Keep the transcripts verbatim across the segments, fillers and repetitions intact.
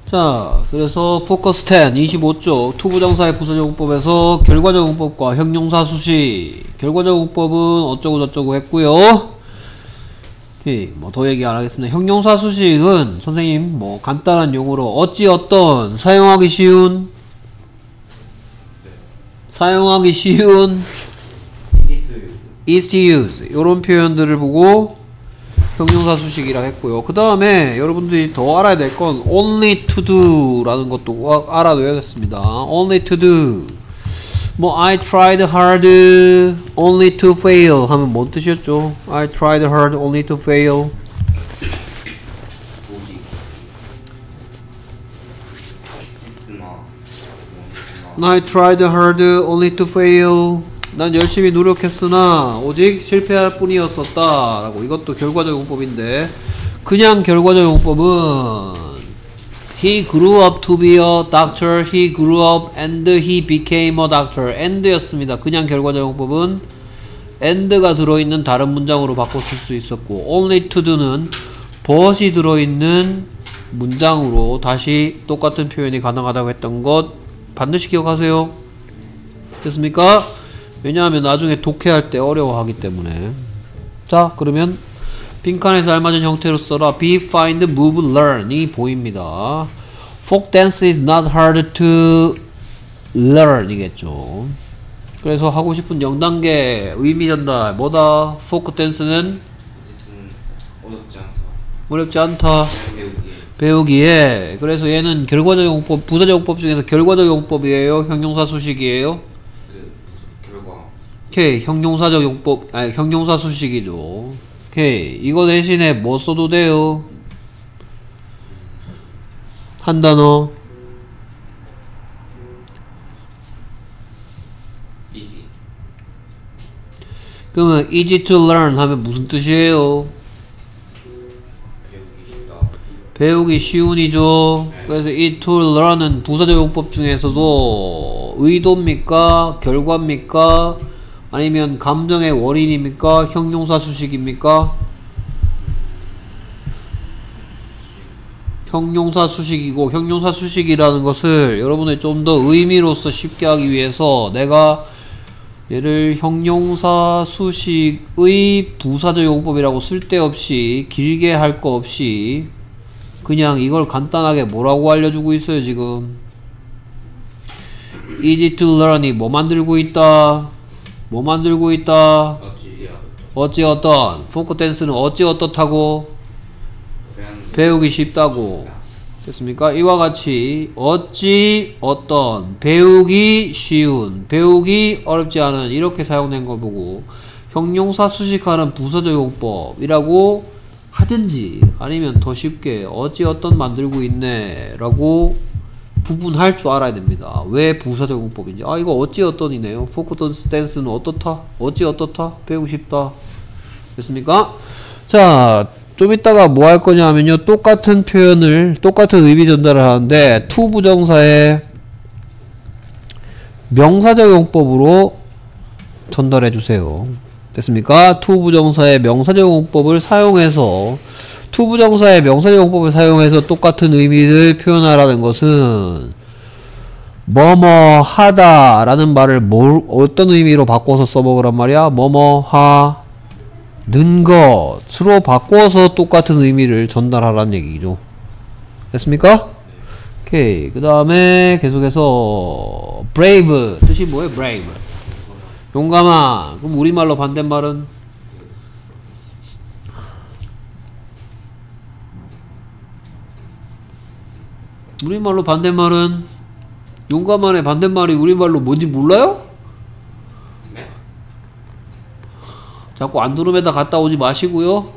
자, 그래서 포커스 텐 이십오 쪽 투부정사의 부사적용법에서 결과적용법과 형용사 수식. 결과적용법은 어쩌고 저쩌고 했고요. 오케이, 뭐 더 얘기 안 하겠습니다. 형용사 수식은 선생님 뭐 간단한 용어로 어찌 어떤 사용하기 쉬운 사용하기 쉬운 easy to use 이런 표현들을 보고 형용사 수식이라 했고요. 그 다음에 여러분들이 더 알아야 될 건 only to do 라는 것도 알아둬야겠습니다. only to do 뭐 I tried hard only to fail 하면 뭔 뜻이었죠? I tried hard only to fail. I tried hard only to fail. 난 열심히 노력했으나 오직 실패할 뿐이었었다 라고. 이것도 결과적용법인데, 그냥 결과적용법은 He grew up to be a doctor. He grew up and he became a doctor. and 였습니다. 그냥 결과적용법은 and가 들어있는 다른 문장으로 바꿔 쓸 수 있었고, only to do는 but이 들어있는 문장으로 다시 똑같은 표현이 가능하다고 했던 것 반드시 기억하세요. 됐습니까? 왜냐하면 나중에 독해할 때 어려워하기 때문에. 자, 그러면 빈칸에서 알맞은 형태로 써라. be, find, move, learn이 보입니다. folk dance is not hard to learn 이겠죠. 그래서 하고 싶은 영 단계 의미 전달 뭐다? folk dance는 어렵지 않다. 어렵지 않다. 배우기에. 배우기에. 그래서 얘는 결과적용법, 부사적용법 중에서 결과적용법이에요? 형용사 수식이에요? 그 결과. 오케이, 형용사적 용법, 아니 형용사 수식이죠. 오케이, 이거 대신에 뭐 써도 돼요? 한 단어. easy. 그러면 easy to learn 하면 무슨 뜻이에요? 배우기 쉽다. 배우기 쉬운이죠. 그래서 이 to learn은 부사적 용법 중에서도 의도입니까? 결과입니까? 아니면 감정의 원인입니까? 형용사 수식입니까? 형용사 수식이고, 형용사 수식이라는 것을 여러분이 좀 더 의미로서 쉽게 하기 위해서 내가 얘를 형용사 수식의 부사적 용법이라고 쓸데없이 길게 할 거 없이 그냥 이걸 간단하게 뭐라고 알려주고 있어요. 지금 easy to learn이 뭐 만들고 있다? 뭐 만들고 있다? 어찌 어떤. 포크 댄스는 어찌 어떻다고? 배우기 쉽다고. 됐습니까? 이와 같이 어찌 어떤, 배우기 쉬운, 배우기 어렵지 않은 이렇게 사용된 걸 보고 형용사 수식하는 부사적 용법이라고 하든지, 아니면 더 쉽게 어찌 어떤 만들고 있네 라고 구분할 줄 알아야 됩니다. 왜 부사적 용법인지. 아, 이거 어찌 어떤이네요. 포크 댄스는 어떻다? 어찌 어떻다? 배우고 싶다. 됐습니까? 자, 좀 이따가 뭐 할 거냐 하면요, 똑같은 표현을, 똑같은 의미 전달을 하는데 to 부정사의 명사적 용법으로 전달해 주세요. 됐습니까? to 부정사의 명사적 용법을 사용해서, to 부정사의 명사적 용법을 사용해서 똑같은 의미를 표현하라는 것은 뭐뭐 하다 라는 말을 뭘, 어떤 의미로 바꿔서 써먹으란 말이야? 뭐뭐 하는 것으로 바꿔서 똑같은 의미를 전달하라는 얘기죠. 됐습니까? 오케이. 그 다음에 계속해서 brave 뜻이 뭐예요? brave 용감한. 그럼 우리말로 반대말은? 우리말로 반대말은? 용감한의 반대말이 우리말로 뭔지 몰라요? 네? 자꾸 안드로메다 갔다 오지 마시고요.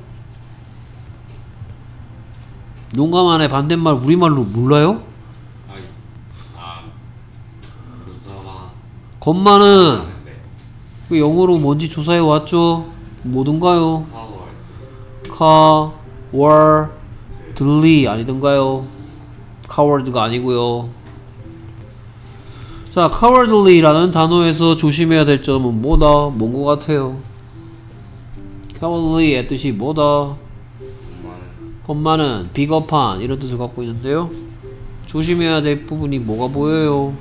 용감한의 반대말 우리말로 몰라요? 아이. 아. 무서워. 겁만은 그 영어로 뭔지 조사해 왔죠? 뭐든가요? 파워. cowardly 아니던가요? coward가 아니고요. 자, cowardly라는 단어에서 조심해야 될 점은 뭐다? 뭔 것 같아요? cowardly의 뜻이 뭐다? 겁많은, 비겁한 이런 뜻을 갖고 있는데요. 조심해야 될 부분이 뭐가 보여요?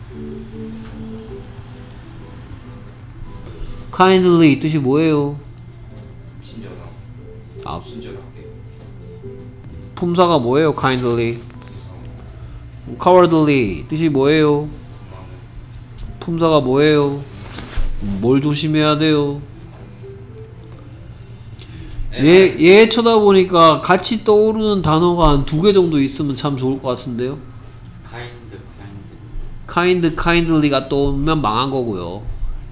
kindly 뜻이 뭐예요? 친절함. 아, 친절하게. 품사가 뭐예요? kindly. cowardly 뜻이 뭐예요? 품사가 뭐예요? 뭘 조심해야 돼요? 얘, 얘 쳐다보니까 같이 떠오르는 단어가 한 두 개 정도 있으면 참 좋을 것 같은데요? 카인드 카인드. kind, kindly가 떠오르면 망한 거고요.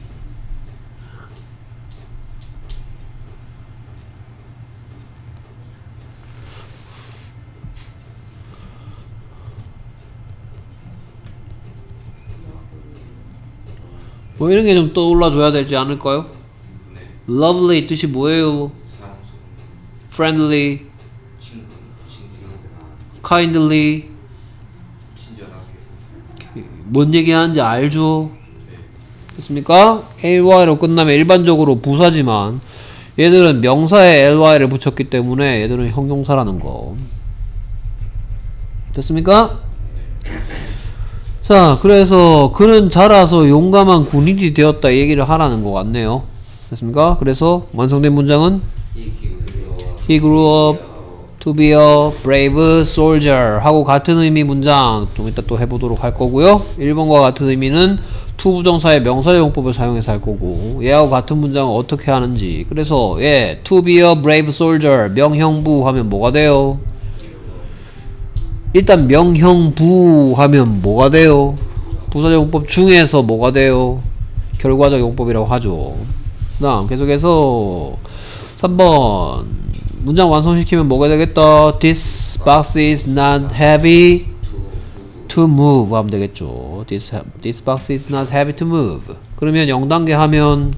뭐 이런 게 좀 떠올라줘야 되지 않을까요? 네. lovely 뜻이 뭐예요? 사랑스러운. friendly, 친구. 친근하게. kindly 친절하게. 뭔 얘기하는지 알죠? 네. 됐습니까? ly로 끝나면 일반적으로 부사지만 얘들은 명사에 ly를 붙였기 때문에 얘들은 형용사라는 거. 됐습니까? 자, 그래서 그는 자라서 용감한 군인이 되었다 얘기를 하라는 것 같네요. 됐습니까? 그래서 완성된 문장은 He grew up He grew up to be a brave soldier 하고 같은 의미 문장 좀 이따 또 해보도록 할 거고요. 일 번과 같은 의미는 to 부정사의 명사용법을 사용해서 할 거고, 얘하고 같은 문장은 어떻게 하는지. 그래서 예, to be a brave soldier 명형부 하면 뭐가 돼요? 일단 명형부 하면 뭐가 돼요? 부사적 용법 중에서 뭐가 돼요? 결과적 용법이라고 하죠. 그 다음 계속해서 삼 번 문장 완성시키면 뭐가 되겠다? This box is not heavy to move 하면 되겠죠. This, this box is not heavy to move. 그러면 영 단계 하면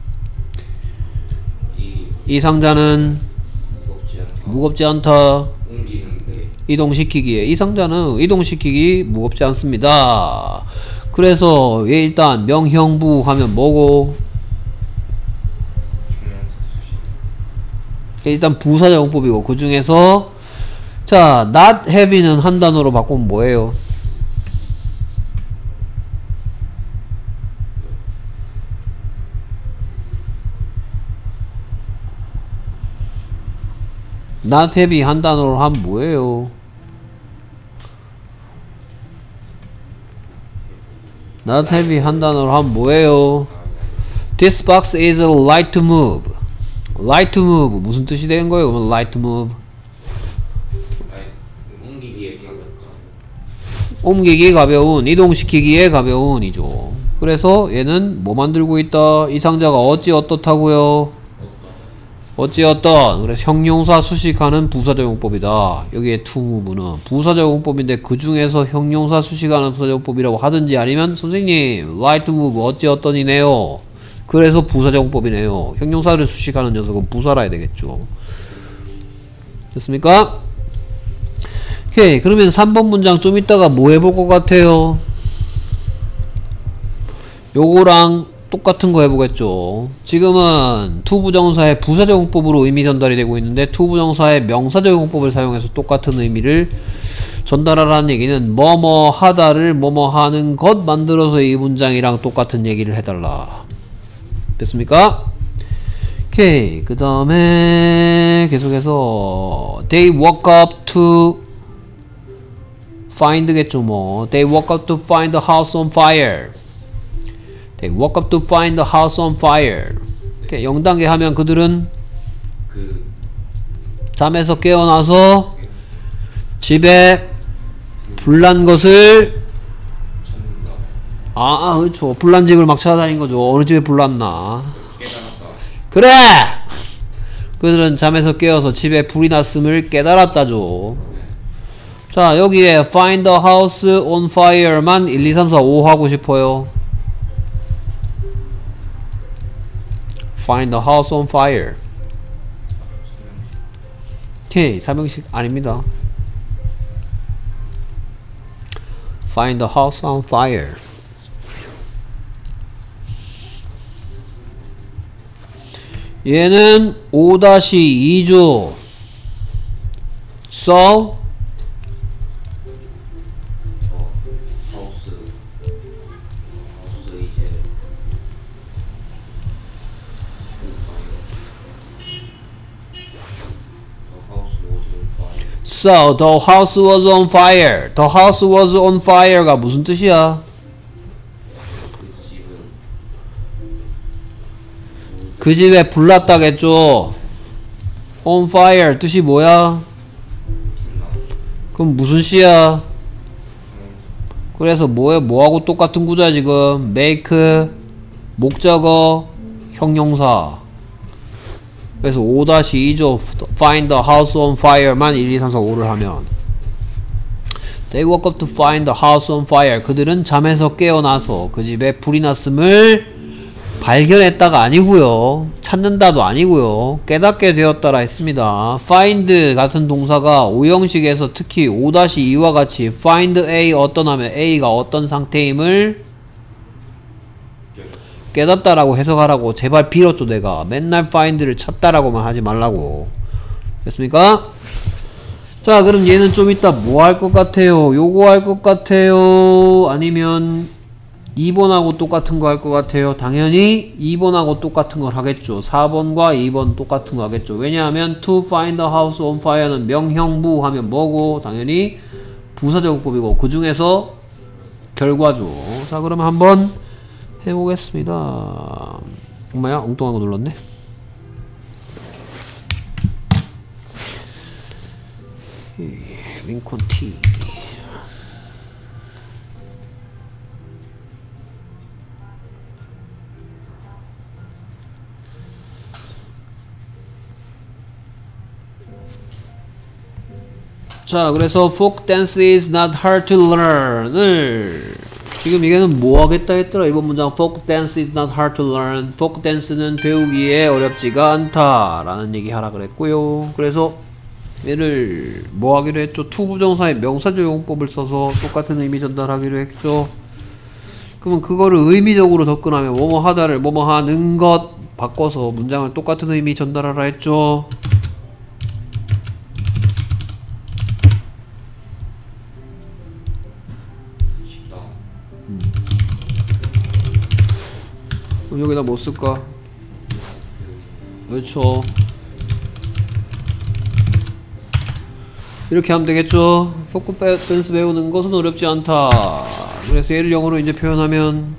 이 이 상자는 무겁지 않다. 무겁지 않다. 옮기는데 이동시키기에 이 상자는 이동시키기 무겁지 않습니다. 그래서 얘 일단 명형부 하면 뭐고? 일단 부사적 용법이고 그 중에서 자 not heavy는 한 단어로 바꾸면 뭐예요? not heavy 한 단어로 하면 뭐예요? not heavy 한 단어로 하면 뭐예요? This box is light to move. light to move 무슨 뜻이 되는 거예요? 그러면 light to move 아니, 옮기기에 가볍다. 옮기기 가벼운, 이동시키기에 가벼운이죠. 그래서 얘는 뭐 만들고 있다? 이 상자가 어찌 어떻다고요? 어찌 어떤. 그래서 형용사 수식하는 부사적 용법이다. 여기에 to move는 부사적 용법인데 그 중에서 형용사 수식하는 부사적 용법이라고 하든지 아니면 선생님 light to move 어찌 어떤이네요. 그래서 부사적 용법이네요. 형용사를 수식하는 녀석은 부사라 해야 되겠죠. 됐습니까? 오케이. 그러면 삼 번 문장 좀 이따가 뭐 해볼 것 같아요? 요거랑 똑같은 거 해보겠죠. 지금은 to 부정사의 부사적 용법으로 의미 전달이 되고 있는데 to 부정사의 명사적 용법을 사용해서 똑같은 의미를 전달하라는 얘기는 뭐뭐 하다를 뭐뭐 하는 것 만들어서 이 문장이랑 똑같은 얘기를 해달라. 됐습니까? 오케이. 그 다음에 계속해서 they woke up to find겠죠 뭐. they woke up to find the house on fire. they woke up to find the house on fire. 오케이. 영 단계 하면 그들은 그 잠에서 깨어나서 집에 불난 것을 찾는다. 아, 그렇죠. 불난 집을 막 찾아다닌 거죠. 어느 집에 불났나. 깨달았다. 그래! 그들은 잠에서 깨어서 집에 불이 났음을 깨달았다죠. 자, 여기에 find the house on fire만 일, 이, 삼, 사, 오 하고 싶어요. find the house on fire. 오케이. 삼형식 아닙니다. find the house on fire. 얘는 오 이죠. so So the house was on fire. The house was on fire가 무슨 뜻이야? 그 집은 그 집에 불났다겠죠. On fire 뜻이 뭐야? 그럼 무슨 시야? 그래서 뭐에 뭐하고 똑같은 구조야 지금? make 목적어 형용사. 그래서 오 이죠. find the house on fire만 일, 이, 삼, 사, 오를 하면 They woke up to find the house on fire. 그들은 잠에서 깨어나서 그 집에 불이 났음을 발견했다가 아니고요, 찾는다도 아니고요, 깨닫게 되었다라 했습니다. find 같은 동사가 오형식에서 특히 오 이와 같이 find A 어떤 하면 A가 어떤 상태임을 깨닫다라고 해석하라고 제발 빌었죠. 내가 맨날 find를 찾다라고만 하지 말라고. 됐습니까? 자, 그럼 얘는 좀 이따 뭐 할 것 같아요? 요거 할 것 같아요? 아니면 이 번하고 똑같은 거 할 것 같아요? 당연히 이 번하고 똑같은 걸 하겠죠. 사 번과 이 번 똑같은 거 하겠죠. 왜냐하면 to find the house on fire는 명형부 하면 뭐고? 당연히 부사적법이고 그 중에서 결과죠. 자, 그러면 한번 해보겠습니다. 엄마야, 엉뚱한 거 눌렀네. 링컨 T. 자, 그래서 folk dance is not hard to learn을 지금 이게는 뭐 하겠다 했더라. 이번 문장 folk dance is not hard to learn. folk dance는 배우기에 어렵지가 않다 라는 얘기 하라 그랬고요. 그래서 얘를 뭐 하기로 했죠? to 부정사의 명사적 용법을 써서 똑같은 의미 전달하기로 했죠. 그러면 그거를 의미적으로 접근하면 뭐뭐 하다를 뭐뭐 하는 것 바꿔서 문장을 똑같은 의미 전달하라 했죠. 그럼 여기다 뭐 쓸까? 그렇죠. 이렇게 하면 되겠죠. 포크 댄스 배우는 것은 어렵지 않다. 그래서 얘를 영어로 이제 표현하면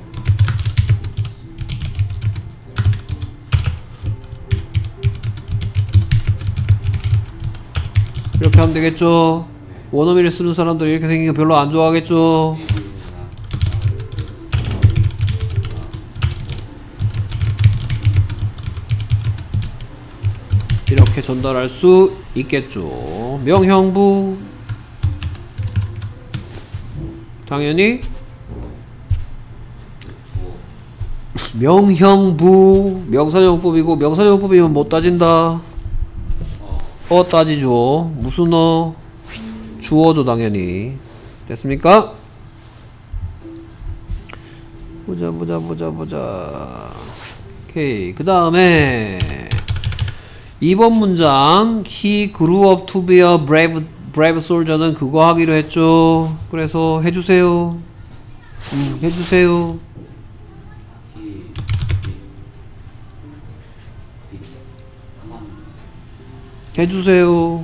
이렇게 하면 되겠죠. 원어민을 쓰는 사람들 이렇게 생긴 거 별로 안 좋아하겠죠. 이렇게 전달할 수 있겠죠. 명형부 당연히 명형부 명사용법이고 명사용법이면 못 따진다. 어 따지죠. 무슨 어? 주어죠 당연히. 됐습니까? 보자 보자 보자 보자. 오케이. 그 다음에 이 번 문장 He grew up to be a brave, brave soldier는 그거 하기로 했죠. 그래서 해주세요. 음, 해주세요. 해주세요.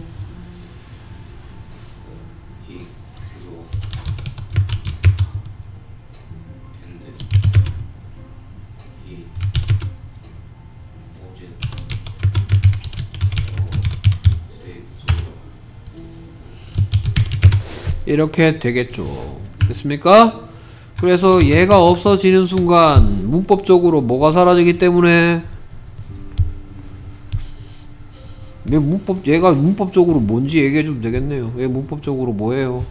이렇게 되겠죠. 됐습니까? 그래서 얘가 없어지는 순간 문법적으로 뭐가 사라지기 때문에 얘 문법, 얘가 문법적으로 뭔지 얘기해주면 되겠네요. 얘 문법적으로 뭐예요?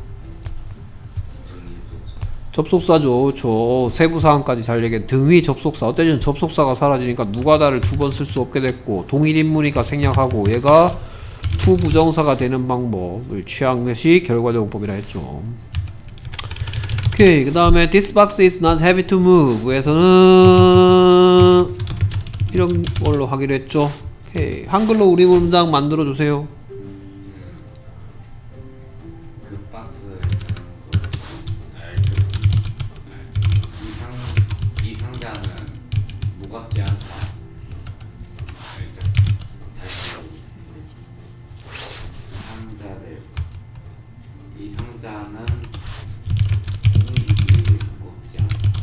접속사죠. 그렇죠. 세부사항까지 잘 얘기해. 등위 접속사. 어때는 접속사가 사라지니까 누가다를 두 번 쓸 수 없게 됐고 동일인물이니까 생략하고 얘가 to 부정사가 되는 방법을 취한 것이 결과적용법이라 했죠. 오케이. 그 다음에 this box is not heavy to move 에서는 이런 걸로 하기로 했죠. 오케이. 한글로 우리 문장 만들어 주세요. 그 박스 이 상자는 무겁지 않다. 상자를 상자는 옮기기에 무겁지 않다.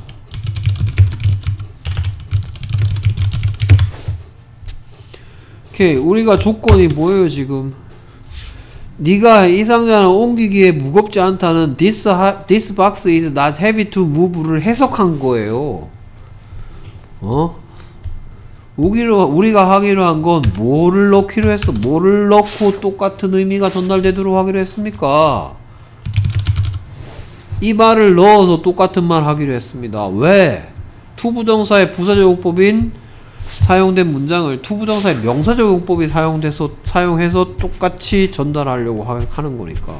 오케이, 우리가 조건이 뭐예요 지금? 네가 이 상자는 옮기기에 무겁지 않다는 this, ha, this box is not heavy to move를 해석한 거예요. 어? 우기로, 우리가 하기로 한 건 뭐를 넣기로 했어? 뭐를 넣고 똑같은 의미가 전달되도록 하기로 했습니까? 이 말을 넣어서 똑같은 말 하기로 했습니다. 왜? 투부정사의 부사적용법인 사용된 문장을 투부정사의 명사적용법이 사용돼서 사용해서 똑같이 전달하려고 하, 하는 거니까.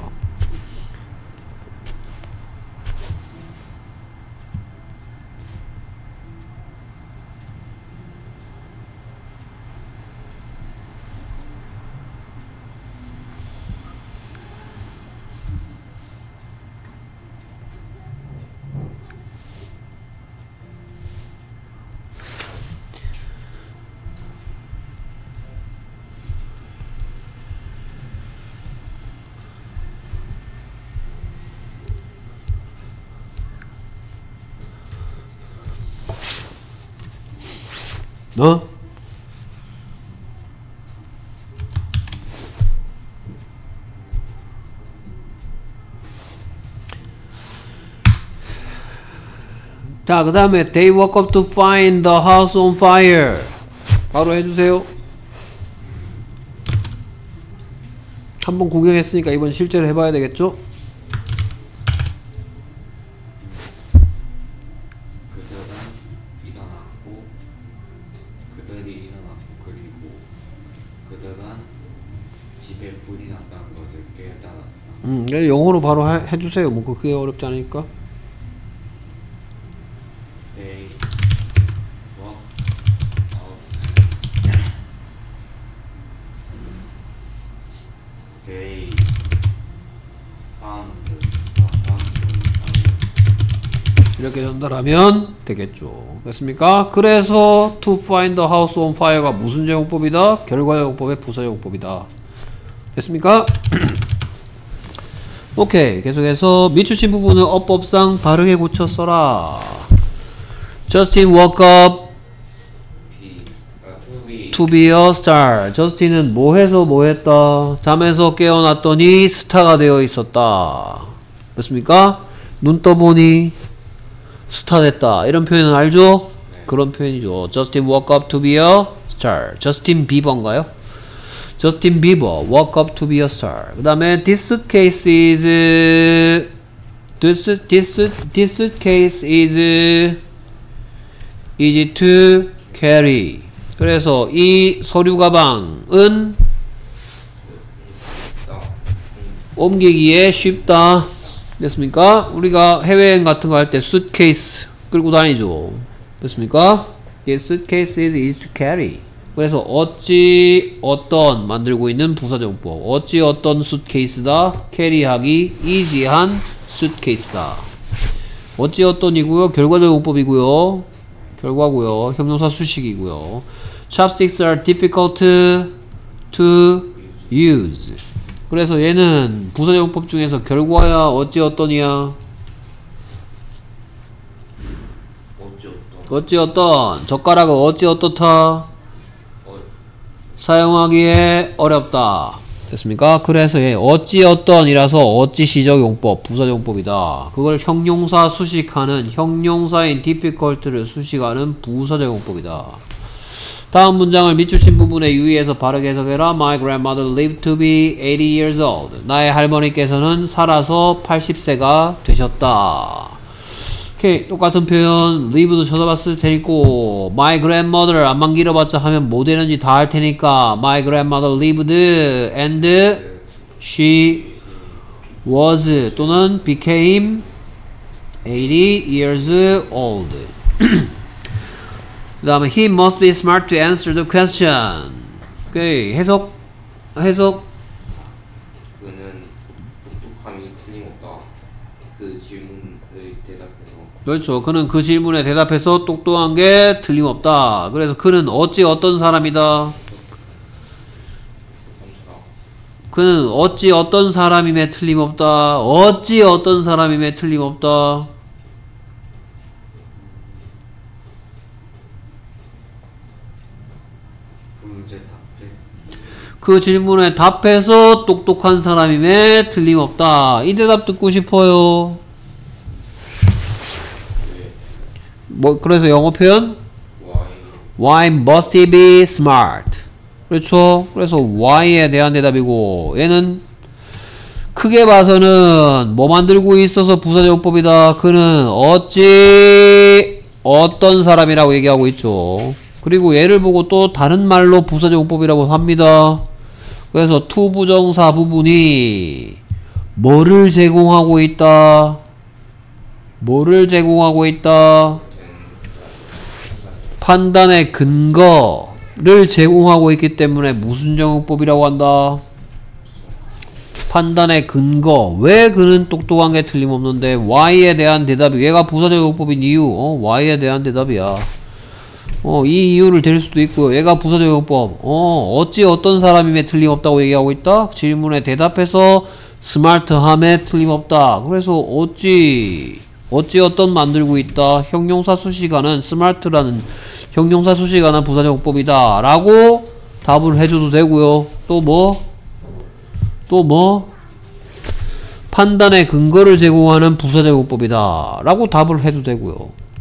어? 자, 그 다음에 they woke up to find the house on fire. 바로 해주세요. 한번 구경했으니까 이번 실제로 해봐야 되겠죠? 음, 영어로 바로 해, 해주세요. 뭐 그게 어렵지 않으니까. They walked out. They found the house. 이렇게 전달하면 되겠죠. 됐습니까? 그래서 to find the house on fire가 무슨 제공법이다? 결과제공법의 부사제공법이다. 됐습니까? 오케이, 계속해서 밑줄친 부분은 어법상 바르게 고쳐 써라. Justin woke up to be a star. 저스틴은 뭐 해서 뭐 했다? 잠에서 깨어났더니 스타가 되어 있었다. 됐습니까? 눈 떠보니 스타 됐다. 이런 표현은 알죠? 네. 그런 표현이죠. Justin woke up to be a star. 저스틴 비버인가요? Justin Bieber woke up to be a star. 그 다음에 this suitcase is this, this, this suitcase is easy to carry. 그래서 이 서류 가방은 옮기기에 쉽다. 됐습니까? 우리가 해외여행 같은 거 할 때 suitcase 끌고 다니죠. 됐습니까? This suitcase is easy to carry. 그래서 어찌 어떤 만들고 있는 부사정법. 어찌 어떤 suitcase다. 캐리하기 easy한 suitcase다. 어찌 어떤이고요. 결과적용법이고요. 결과고요. 형용사 수식이고요. Chopsticks are difficult to use. 그래서 얘는 부사적용법 중에서 결과야 어찌 어떤이야. 어찌 어떤. 젓가락은 어찌 어떻다. 사용하기에 어렵다. 됐습니까? 그래서 얘 어찌 어떤이라서 어찌 시적용법, 부사적용법이다. 그걸 형용사 수식하는 형용사인 difficult를 수식하는 부사적용법이다. 다음 문장을 밑줄친 부분에 유의해서 바르게 해석해라. My grandmother lived to be eighty years old. 나의 할머니께서는 살아서 팔십 세가 되셨다. 오케이, 똑같은 표현 live도 쳐다봤을 테니까 my grandmother 안만 길어봤자 하면 뭐 되는지 다 할 테니까 my grandmother lived and she was 또는 became eighty years old. 그 다음에 he must be smart to answer the question. 오케이, 해석 해석 그는 똑똑함이 틀림없다. 그 질문의 대답에서. 그렇죠. 그는 그 질문에 대답해서 똑똑한 게 틀림없다. 그래서 그는 어찌 어떤 사람이다. 그 그는 어찌 어떤 사람임에 틀림없다. 어찌 어떤 사람임에 틀림없다. 문제 답해. 그 질문에 답해서 똑똑한 사람임에 틀림없다. 이 대답 듣고 싶어요. 뭐 그래서 영어 표현? Why must he be smart? 그렇죠? 그래서 why에 대한 대답이고 얘는 크게 봐서는 뭐 만들고 있어서 부사적용법이다. 그는 어찌 어떤 사람이라고 얘기하고 있죠. 그리고 얘를 보고 또 다른 말로 부사적용법이라고 합니다. 그래서 to 부정사 부분이 뭐를 제공하고 있다? 뭐를 제공하고 있다? 판단의 근거를 제공하고 있기 때문에 무슨 정용법이라고 한다? 판단의 근거. 왜 그는 똑똑한 게 틀림없는데 why에 대한 대답이 얘가 부사적용법인 이유. 어, why에 대한 대답이야. 어, 이 이유를 댈 수도 있고요. 얘가 부사적용법. 어, 어찌 어떤 사람임에 틀림없다고 얘기하고 있다? 질문에 대답해서 스마트함에 틀림없다. 그래서 어찌 어찌 어떤 만들고 있다. 형용사 수식어는 스마트라는 형용사 수식어는 부사적용법이다 라고 답을 해줘도 되고요. 또 뭐? 또 뭐? 판단의 근거를 제공하는 부사적용법이다 라고 답을 해도 되고요.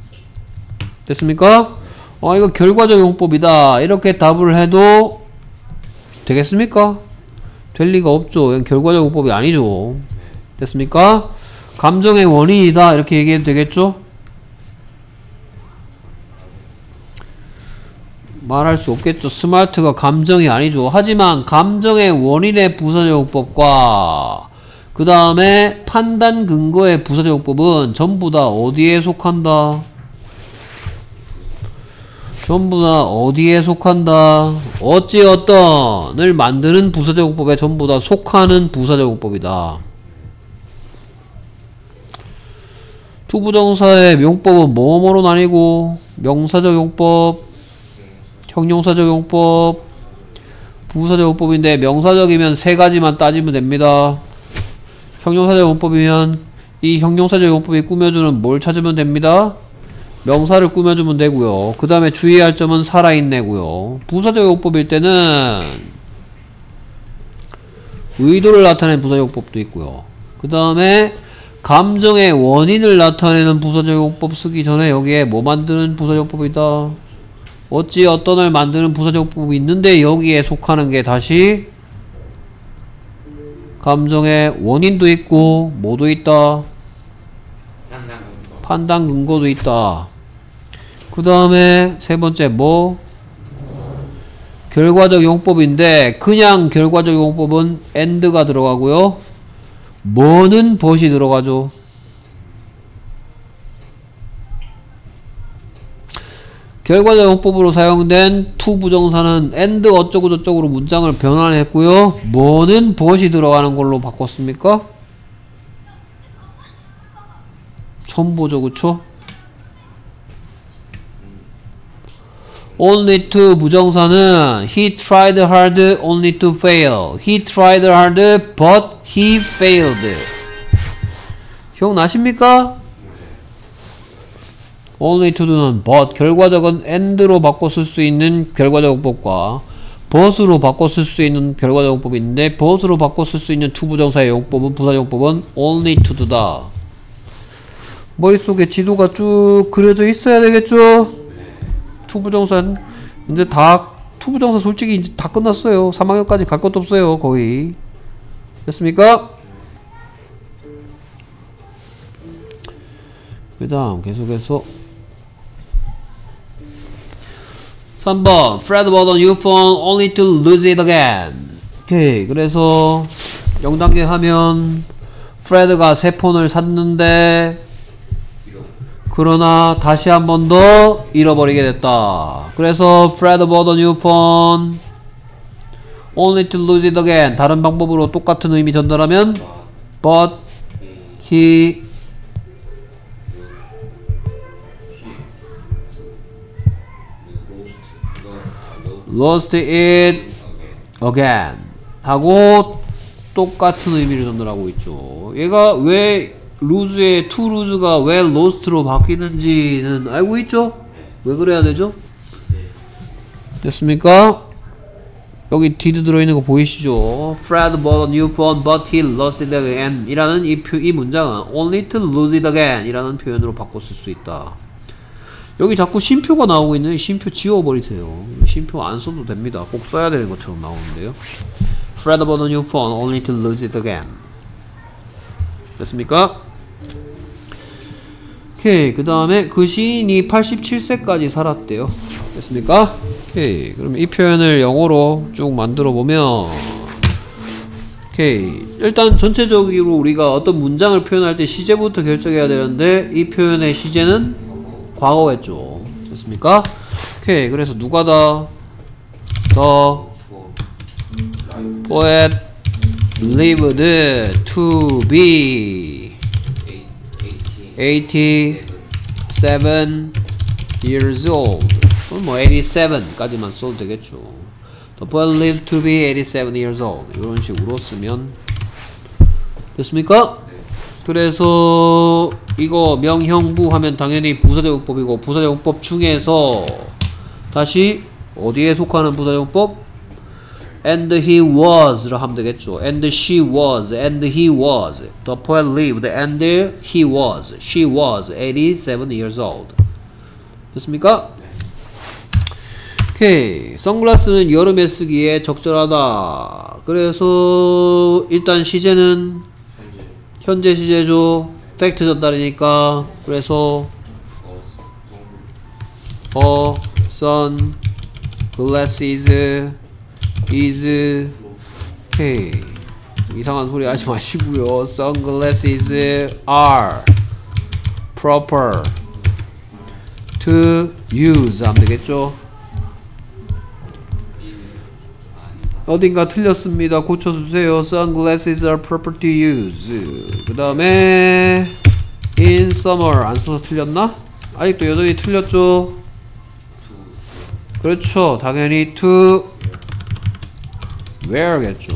됐습니까? 어, 이거 결과적용법이다 이렇게 답을 해도 되겠습니까? 될 리가 없죠. 이건 결과적용법이 아니죠. 됐습니까? 감정의 원인이다 이렇게 얘기해도 되겠죠? 말할 수 없겠죠. 스마트가 감정이 아니죠. 하지만 감정의 원인의 부사적용법과 그 다음에 판단 근거의 부사적용법은 전부 다 어디에 속한다? 전부 다 어디에 속한다? 어찌 어떤을 만드는 부사적용법에 전부 다 속하는 부사적용법이다. 투부정사의 명법은 뭐뭐로 나뉘고 명사적 용법, 형용사적 용법, 부사적 용법인데 명사적이면 세 가지만 따지면 됩니다. 형용사적 용법이면 이 형용사적 용법이 꾸며주는 뭘 찾으면 됩니다. 명사를 꾸며주면 되고요. 그 다음에 주의할 점은 살아있네고요. 부사적 용법일 때는 의도를 나타내는 부사적 용법도 있고요. 그 다음에 감정의 원인을 나타내는 부사적용법 쓰기 전에 여기에 뭐 만드는 부사적용법이다. 어찌 어떤을 만드는 부사적용법이 있는데 여기에 속하는 게 다시 감정의 원인도 있고 뭐도 있다. 판단 근거도 있다. 그 다음에 세 번째 뭐? 결과적 용법인데 그냥 결과적 용법은 and가 들어가고요. 뭐는 but이 들어가죠. 결과적 용법으로 사용된 to 부정사는 and 어쩌고 저쩌고로 문장을 변환했고요. 뭐는 but이 들어가는 걸로 바꿨습니까? 처음 보죠, 그쵸? only to 부정사는 he tried hard only to fail. he tried hard but he failed. 기억나십니까? only to는 but 결과적은 and로 바꿔 쓸 수 있는 결과적 용법과 but으로 바꿔 쓸 수 있는 결과적 용법이 있는데 but으로 바꿔 쓸 수 있는 to 부정사의 용법은 부사 용법은 only to다. 머릿속에 지도가 쭉 그려져 있어야 되겠죠? to 부정사는 이제 다 to 부정사 솔직히 이제 다 끝났어요. 삼 학년까지 갈 것도 없어요. 거의. 됐습니까? 그 다음 계속해서 삼 번 Fred bought a new phone only to lose it again. 오케이. 그래서 영 단계 하면 프레드가 새 폰을 샀는데 그러나 다시 한 번 더 잃어버리게 됐다. 그래서 Fred bought a new phone only to lose it again. 다른 방법으로 똑같은 의미 전달하면 but he lost it again 하고 똑같은 의미를 전달하고 있죠. 얘가 왜 lose의 to lose가 왜 lost로 바뀌는지는 알고 있죠? 왜 그래야 되죠? 됐습니까? 여기 did 들어있는 거 보이시죠? Fred bought a new phone but he lost it again 이라는 이, 표, 이 문장은 only to lose it again 이라는 표현으로 바꿔 쓸 수 있다. 여기 자꾸 쉼표가 나오고 있는 쉼표 지워버리세요. 쉼표 안 써도 됩니다. 꼭 써야 되는 것처럼 나오는데요. Fred bought a new phone only to lose it again. 됐습니까? 오케이. 그 다음에 그 시인이 팔십칠 세까지 살았대요. 됐습니까? 오케이. 그러면 이 표현을 영어로 쭉 만들어 보면, 오케이. 일단 전체적으로 우리가 어떤 문장을 표현할 때 시제부터 결정해야 되는데, 이 표현의 시제는 과거겠죠. 됐습니까? 오케이. 그래서 누가 다, 더, poet lived to be eighty-seven years old. 그럼 뭐 eighty-seven까지만 써도 되겠죠. The poet lived to be eighty-seven years old. 이런 식으로 쓰면 됐습니까? 그래서 이거 명형부 하면 당연히 부사제공법이고, 부사제공법 중에서 다시 어디에 속하는 부사제공법? And he was를 하면 되겠죠. And she was, and he was. The poet lived, and he was, she was eighty-seven years old. 됐습니까? 오케이. 선글라스는 여름에 쓰기에 적절하다. 그래서 일단 시제는 현재 시제죠. 팩트 전달이니까. 그래서 어, sun, glasses is, 오케이. 이상한 소리 하지 마시고요. Sunglasses are proper to use 하면 되겠죠. 어딘가 틀렸습니다. 고쳐주세요. Sunglasses are proper to use. 그 다음에 in summer 안 써서 틀렸나? 아직도 여전히 틀렸죠. 그렇죠. 당연히 to wear겠죠.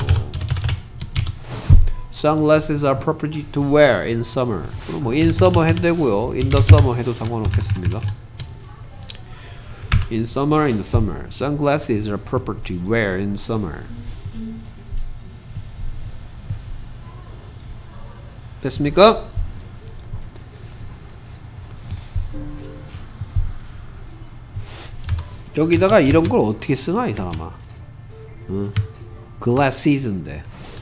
Sunglasses are proper to wear in summer. 그럼 뭐 in summer 해도 되고요. in the summer 해도 상관없겠습니다. In summer, in the summer. Sunglasses are proper to wear in summer. 됐습니까? 여기다가 이런 걸 어떻게 쓰나 이 사람아. 응? Glasses인데.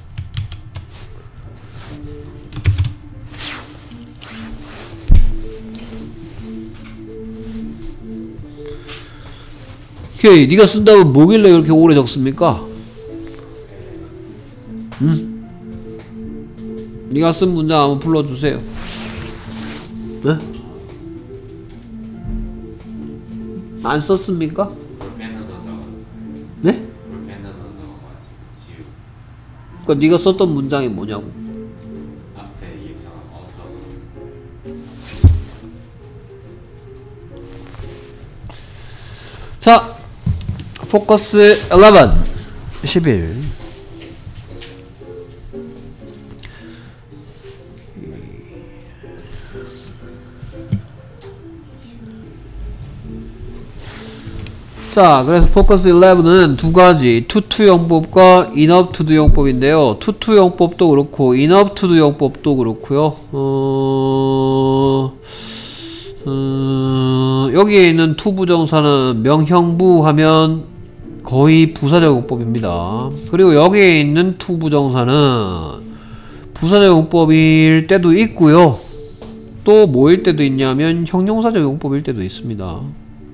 오케이. 네가 쓴다면 뭐길래 이렇게 오래 적습니까? 응? 네가 쓴 문장 한번 불러주세요. 네? 안 썼습니까? 네? 그러니까 네가 썼던 문장이 뭐냐고. 앞에 얘기했잖아. 어쩌고. 자, 포커스 eleven 십일. 자, 그래서 포커스 eleven은 두 가지 to-to 용법과 enough to do 용법인데요. to-to 용법도 그렇고 enough to do 용법도 그렇고요. 어... 음... 여기에 있는 to 부정사는 명형부 하면 거의 부사적 용법입니다. 그리고 여기에 있는 to 부정사는 부사적 용법일 때도 있고요. 또 뭐일 때도 있냐면 형용사적 용법일 때도 있습니다.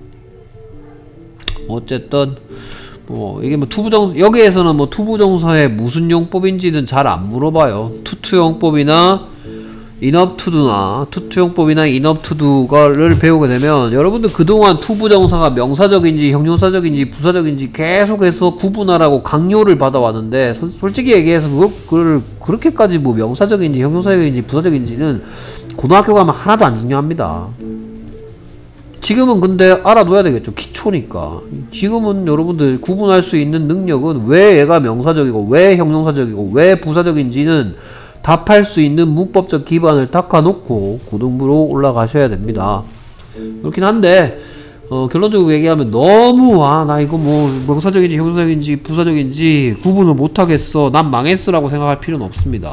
어쨌든 뭐 이게 뭐 투부정 여기에서는 뭐 투부정사의 무슨 용법인지는 잘 안 물어봐요. 투투 용법이나 enough to do나 투투 용법이나 enough to do를 배우게 되면 여러분들 그동안 투부정사가 명사적인지 형용사적인지 부사적인지 계속해서 구분하라고 강요를 받아왔는데 소, 솔직히 얘기해서 그걸, 그걸 그렇게까지 뭐 명사적인지 형용사적인지 부사적인지는 고등학교 가면 하나도 안 중요합니다. 지금은 근데 알아둬야 되겠죠. 기초 기초니까. 지금은 여러분들 구분할 수 있는 능력은 왜 얘가 명사적이고 왜 형용사적이고 왜 부사적인지는 답할 수 있는 문법적 기반을 닦아놓고 고등부로 올라가셔야 됩니다. 그렇긴 한데 어, 결론적으로 얘기하면 너무 아 나 이거 뭐 명사적인지 형용사적인지 부사적인지 구분을 못하겠어 난 망했어 라고 생각할 필요는 없습니다.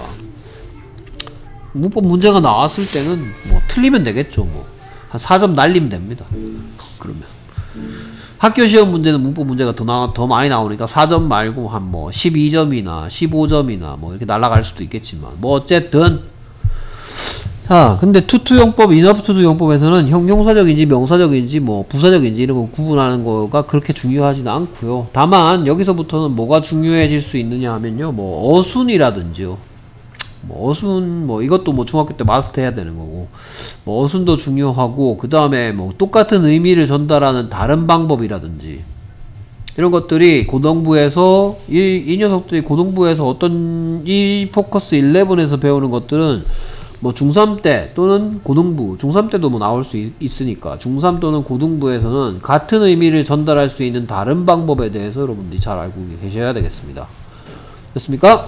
문법 문제가 나왔을 때는 뭐 틀리면 되겠죠. 뭐 한 사 점 날리면 됩니다. 그러면 학교 시험 문제는 문법 문제가 더, 나, 더 많이 나오니까 사 점 말고 한 뭐 십이 점이나 십오 점이나 뭐 이렇게 날아갈 수도 있겠지만 뭐 어쨌든 자 근데 투투용법, 인업투투용법에서는 형용사적인지 명사적인지 뭐 부사적인지 이런 거 구분하는 거가 그렇게 중요하지는 않고요. 다만 여기서부터는 뭐가 중요해질 수 있느냐 하면요 뭐 어순이라든지요 뭐 어순 뭐 이것도 뭐 중학교 때 마스터 해야 되는 거고 뭐 어순도 중요하고 그 다음에 뭐 똑같은 의미를 전달하는 다른 방법이라든지 이런 것들이 고등부에서 이, 이 녀석들이 고등부에서 어떤 이 포커스 십일에서 배우는 것들은 뭐 중삼 때 또는 고등부 중삼 때도 뭐 나올 수 있, 있으니까 중삼 또는 고등부에서는 같은 의미를 전달할 수 있는 다른 방법에 대해서 여러분들이 잘 알고 계셔야 되겠습니다. 됐습니까?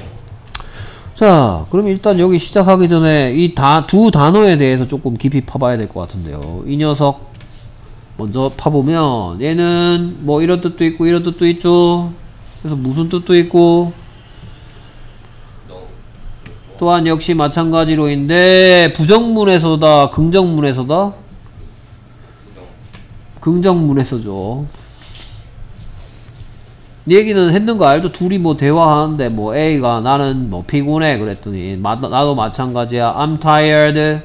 자, 그럼 일단 여기 시작하기 전에 이 다, 두 단어에 대해서 조금 깊이 파봐야 될 것 같은데요. 이 녀석 먼저 파보면 얘는 뭐 이런 뜻도 있고 이런 뜻도 있죠. 그래서 무슨 뜻도 있고 또한 역시 마찬가지로인데 부정문에서다 긍정문에서다 긍정문에서죠. 이 얘기는 했는 거 알죠? 둘이 뭐 대화하는데 뭐 A가 나는 뭐 피곤해 그랬더니 마, 나도 마찬가지야. I'm tired.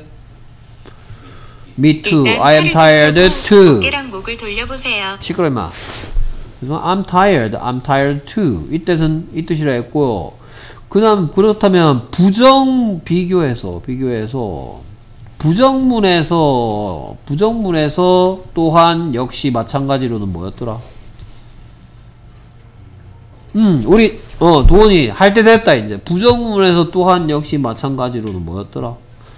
Me too. I am tired too. 어깨랑 목을 돌려보세요. 시끄러 임마. 그래서 I'm tired. I'm tired too. 이 뜻은 이 뜻이라 했고요. 그다음 그렇다면 부정 비교해서 비교해서 부정문에서 부정문에서 또한 역시 마찬가지로는 뭐였더라? 음, 우리, 어, 도원이 할 때 됐다, 이제. 부정문에서 또한 역시 마찬가지로는 뭐였더라?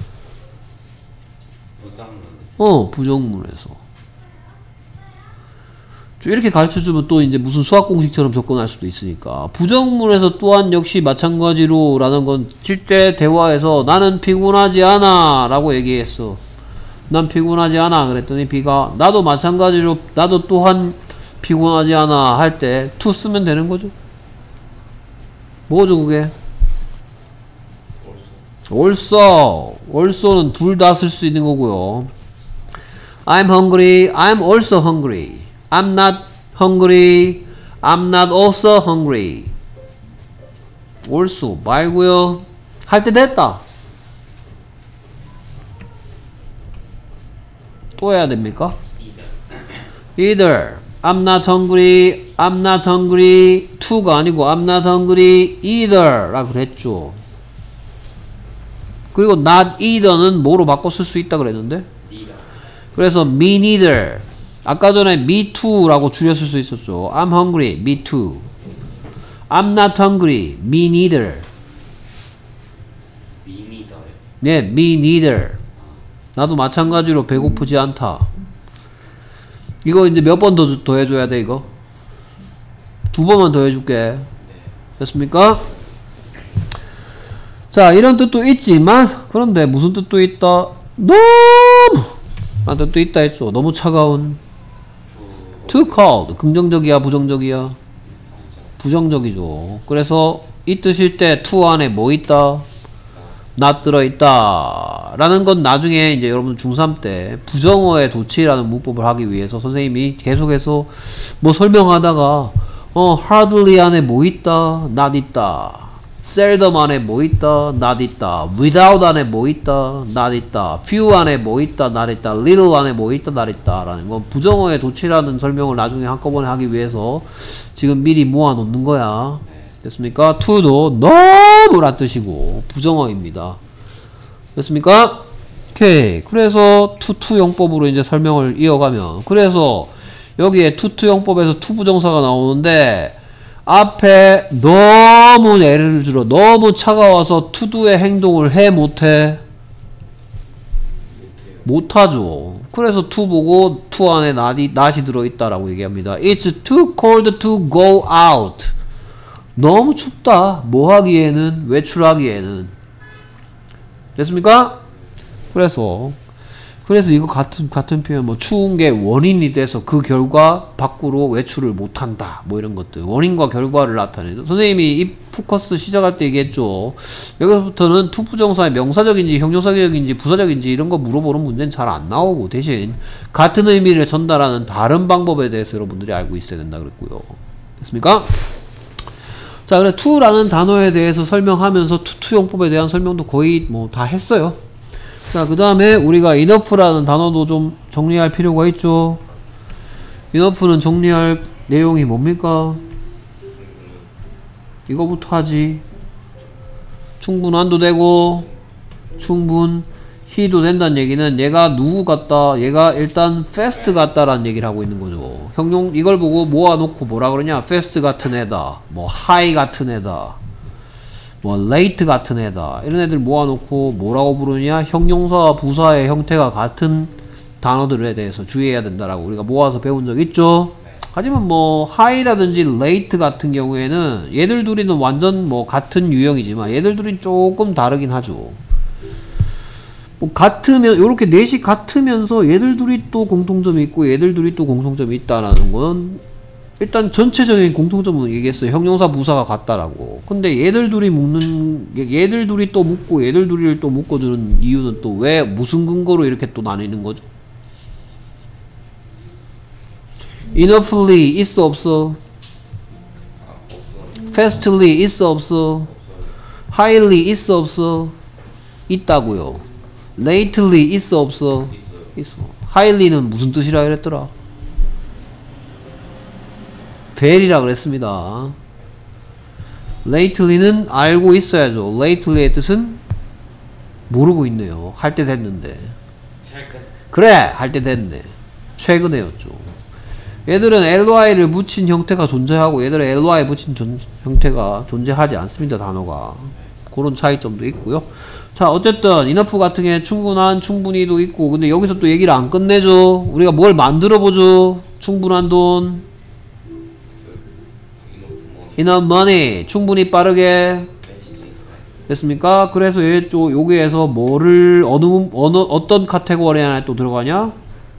부정문. 어, 부정문에서. 이렇게 가르쳐주면 또 이제 무슨 수학 공식처럼 접근할 수도 있으니까. 부정문에서 또한 역시 마찬가지로 라는 건 실제 대화에서 나는 피곤하지 않아 라고 얘기했어. 난 피곤하지 않아. 그랬더니 B가 나도 마찬가지로, 나도 또한 피곤하지 않아 할 때 to 쓰면 되는 거죠. 뭐죠 그게? also. also는 둘 다 쓸 수 있는 거고요. I'm hungry. I'm also hungry. I'm not hungry. I'm not also hungry. also 말고요. 할 때 됐다. 또 해야 됩니까? either. I'm not hungry. I'm not hungry. to가 아니고 I'm not hungry either 라고 그랬죠. 그리고 not either는 뭐로 바꿔 쓸 수 있다 그랬는데? 그래서 me neither. 아까 전에 me too 라고 줄였을 수 있었죠. I'm hungry. me too. I'm not hungry. me neither. me neither. 네, me neither. 나도 마찬가지로 배고프지 않다. 이거 이제 몇 번 더 더 해줘야 돼 이거? 두 번만 더 해줄게. 됐습니까? 자, 이런 뜻도 있지만 그런데 무슨 뜻도 있다? 너무 란 뜻도 있다 했죠. 너무 차가운. too cold. 긍정적이야 부정적이야? 부정적이죠. 그래서 이 뜻일 때 to 안에 뭐 있다? not 들어있다 라는 건 나중에 이제 여러분 중삼 때 부정어의 도치라는 문법을 하기 위해서 선생님이 계속해서 뭐 설명하다가 어 hardly 안에 뭐 있다? not 있다. seldom 안에 뭐 있다? not 있다. without 안에 뭐 있다? not 있다. few 안에 뭐 있다? not 있다. little 안에 뭐 있다? not 있다 라는 건 부정어의 도치라는 설명을 나중에 한꺼번에 하기 위해서 지금 미리 모아 놓는 거야. 됐습니까? to도 너무 란 뜻이고 부정어입니다. 됐습니까? 오케이. 그래서 to to 용법으로 이제 설명을 이어가면 그래서 여기에 to to 용법에서 to 부정사가 나오는데 앞에 너무 예를 들어 너무 차가워서 to do의 행동을 해 못해? 못하죠. 그래서 to 보고 to 안에 not이, not이 들어있다라고 얘기합니다. It's too cold to go out. 너무 춥다. 뭐 하기에는? 외출하기에는. 됐습니까? 그래서 그래서 이거 같은 같은 표현 뭐 추운 게 원인이 돼서 그 결과 밖으로 외출을 못한다. 뭐 이런 것들 원인과 결과를 나타내죠. 선생님이 이 포커스 시작할 때 얘기했죠. 여기서부터는 투부정사의 명사적인지 형용사적인지 부사적인지 이런 거 물어보는 문제는 잘 안 나오고 대신 같은 의미를 전달하는 다른 방법에 대해서 여러분들이 알고 있어야 된다 그랬고요. 됐습니까? 자, 그래 to라는 단어에 대해서 설명하면서 to, to용법에 대한 설명도 거의 뭐 다 했어요. 자, 그 다음에 우리가 enough라는 단어도 좀 정리할 필요가 있죠. enough는 정리할 내용이 뭡니까? 이거부터 하지. 충분한도 되고 충분 he도 된다는 얘기는 얘가 누구 같다, 얘가 일단 fast 같다라는 얘기를 하고 있는 거죠. 형용 이걸 보고 모아놓고 뭐라 그러냐? fast 같은 애다, 뭐 high 같은 애다, 뭐 late 같은 애다, 이런 애들 모아놓고 뭐라고 부르냐? 형용사와 부사의 형태가 같은 단어들에 대해서 주의해야 된다라고 우리가 모아서 배운 적 있죠. 하지만 뭐 high라든지 late 같은 경우에는 얘들 둘이는 완전 뭐 같은 유형이지만 얘들 둘이 조금 다르긴 하죠. 뭐 같으면 요렇게 넷이 같으면서 얘들 둘이 또 공통점이 있고 얘들 둘이 또 공통점이 있다라는 건 일단 전체적인 공통점은 얘기했어요. 형용사 부사가 같다라고. 근데 얘들 둘이 묶는 얘들 둘이 또 묶고 얘들 둘이를 또 묶어주는 이유는 또 왜 무슨 근거로 이렇게 또 나뉘는 거죠? enoughly 있어 없어? fastly 있어 없어? highly 있어 없어? 있다고요. lately 있어 없어? 있어. highly는 무슨 뜻이라 그랬더라? very라 그랬습니다. lately는 알고 있어야죠. lately의 뜻은 모르고 있네요. 할 때 됐는데. 최근. 그래, 할 때 됐네. 최근에였죠. 얘들은 ly를 붙인 형태가 존재하고 얘들은 ly 붙인 존, 형태가 존재하지 않습니다. 단어가. 그런 차이점도 있고요. 자, 어쨌든 enough 같은 게 충분한, 충분히도 있고, 근데 여기서 또 얘기를 안 끝내죠. 우리가 뭘 만들어 보죠. 충분한 돈, enough money, 충분히 빠르게. 됐습니까? 그래서 얘 또 여기에서 뭐를 어느 어느 어떤 카테고리 안에 또 들어가냐?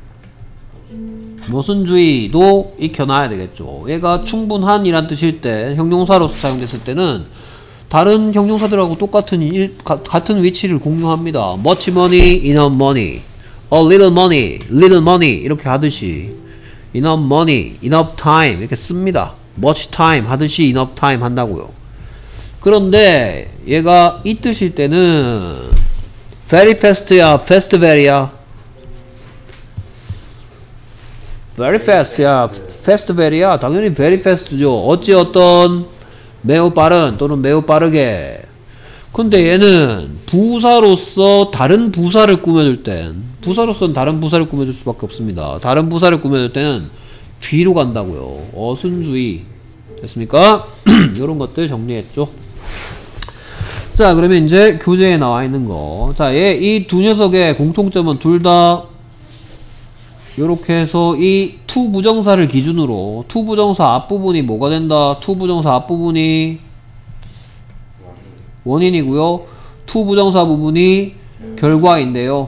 무슨 주의도 익혀놔야 되겠죠. 얘가 충분한이란 뜻일 때 형용사로서 사용됐을 때는 다른 형용사들하고 똑같은 일, 가, 같은 위치를 공유합니다. much money, enough money, a little money, little money 이렇게 하듯이 enough money, enough time 이렇게 씁니다. much time 하듯이 enough time 한다고요. 그런데 얘가 이 뜻일 때는 very fast야, fast very야? very fast야, fast very야? 당연히 very fast죠. 어찌 어떤 매우 빠른 또는 매우 빠르게. 근데 얘는 부사로서 다른 부사를 꾸며줄 땐 부사로서는 다른 부사를 꾸며줄 수밖에 없습니다. 다른 부사를 꾸며줄 때는 뒤로 간다고요. 어순주의. 됐습니까? 이런 것들 정리했죠. 자, 그러면 이제 교재에 나와 있는 거. 자, 얘 이 두 녀석의 공통점은 둘 다 요렇게 해서 이 to 부정사를 기준으로 to 부정사 앞부분이 뭐가 된다? to 부정사 앞부분이 원인이고요. to 부정사 부분이 결과인데요.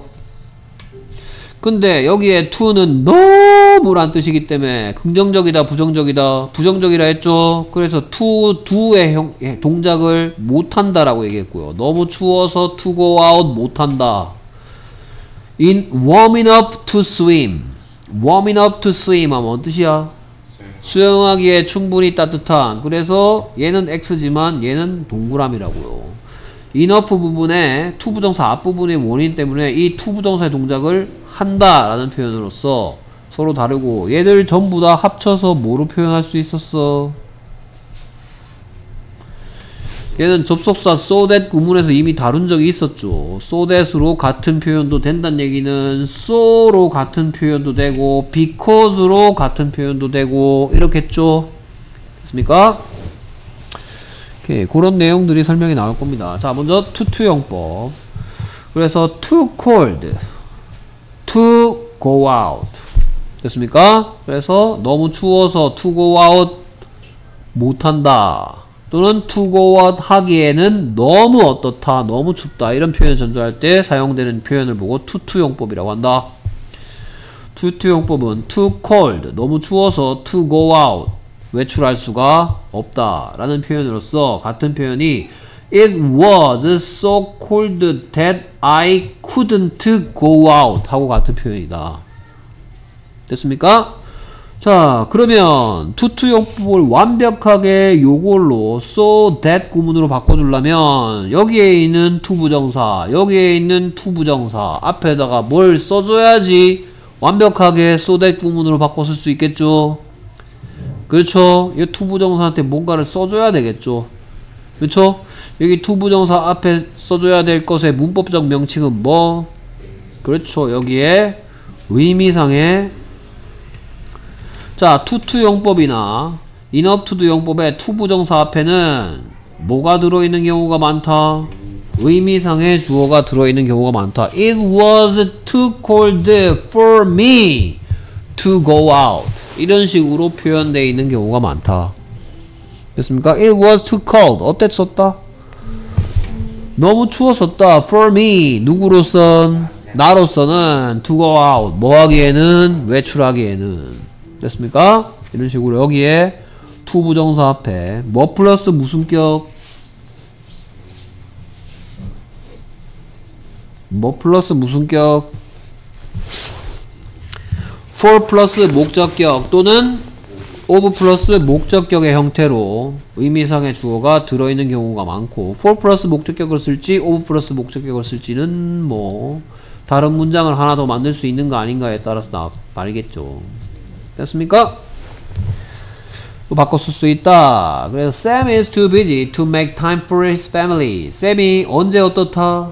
근데 여기에 to는 너무란 뜻이기 때문에 긍정적이다, 부정적이다, 부정적이라 했죠. 그래서 to, do의 형, 예, 동작을 못한다라고 얘기했고요. 너무 추워서 to go out 못한다. in warming up to swim. warming up to swim 하면 뭔 뜻이야? 수영하기에 충분히 따뜻한. 그래서 얘는 X지만 얘는 동그라미라고요. enough 부분에 to 부정사 앞부분의 원인 때문에 이 to 부정사의 동작을 한다 라는 표현으로서 서로 다르고 얘들 전부 다 합쳐서 뭐로 표현할 수 있었어? 얘는 접속사 so that 구문에서 이미 다룬 적이 있었죠. so that으로 같은 표현도 된다는 얘기는 so로 같은 표현도 되고 because로 같은 표현도 되고 이렇게 했죠. 됐습니까? 오케이, 그런 내용들이 설명이 나올 겁니다. 자, 먼저 to to용법. 그래서 too cold to go out. 됐습니까? 그래서 너무 추워서 to go out 못한다. 또는 to go out 하기에는 너무 어떻다, 너무 춥다 이런 표현을 전달할 때 사용되는 표현을 보고 투투용법이라고 한다. 투투용법은 too cold, 너무 추워서 to go out, 외출할 수가 없다 라는 표현으로서 같은 표현이 It was so cold that I couldn't go out 하고 같은 표현이다. 됐습니까? 자, 그러면 투투용법을 완벽하게 요걸로 so that 구문으로 바꿔주려면 여기에 있는 to 부정사, 여기에 있는 to 부정사 앞에다가 뭘 써줘야지 완벽하게 so that 구문으로 바꿔 쓸 수 있겠죠? 그렇죠? 이 to 부정사한테 뭔가를 써줘야 되겠죠? 그렇죠? 여기 to 부정사 앞에 써줘야 될 것의 문법적 명칭은 뭐? 그렇죠. 여기에 의미상의 자, to 용법이나 enough to do 용법의 to 부정사 앞에는 뭐가 들어있는 경우가 많다? 의미상의 주어가 들어있는 경우가 많다. It was too cold for me to go out. 이런 식으로 표현되어 있는 경우가 많다. 됐습니까? It was too cold. 어땠었다? 너무 추웠었다. For me. 누구로선? 나로서는 to go out. 뭐 하기에는? 외출하기에는. 됐습니까? 이런 식으로 여기에 to 부정사 앞에 뭐 플러스 무슨 격? 뭐 플러스 무슨 격? for 플러스 목적격 또는 of 플러스 목적격의 형태로 의미상의 주어가 들어있는 경우가 많고 for 플러스 목적격을 쓸지 of 플러스 목적격을 쓸지는 뭐 다른 문장을 하나 더 만들 수 있는 거 아닌가에 따라서 나 말이겠죠. 됐습니까? 또 바꿔 쓸 수 있다. 그래서 Sam is too busy to make time for his family. 쌤이 언제 어떻다?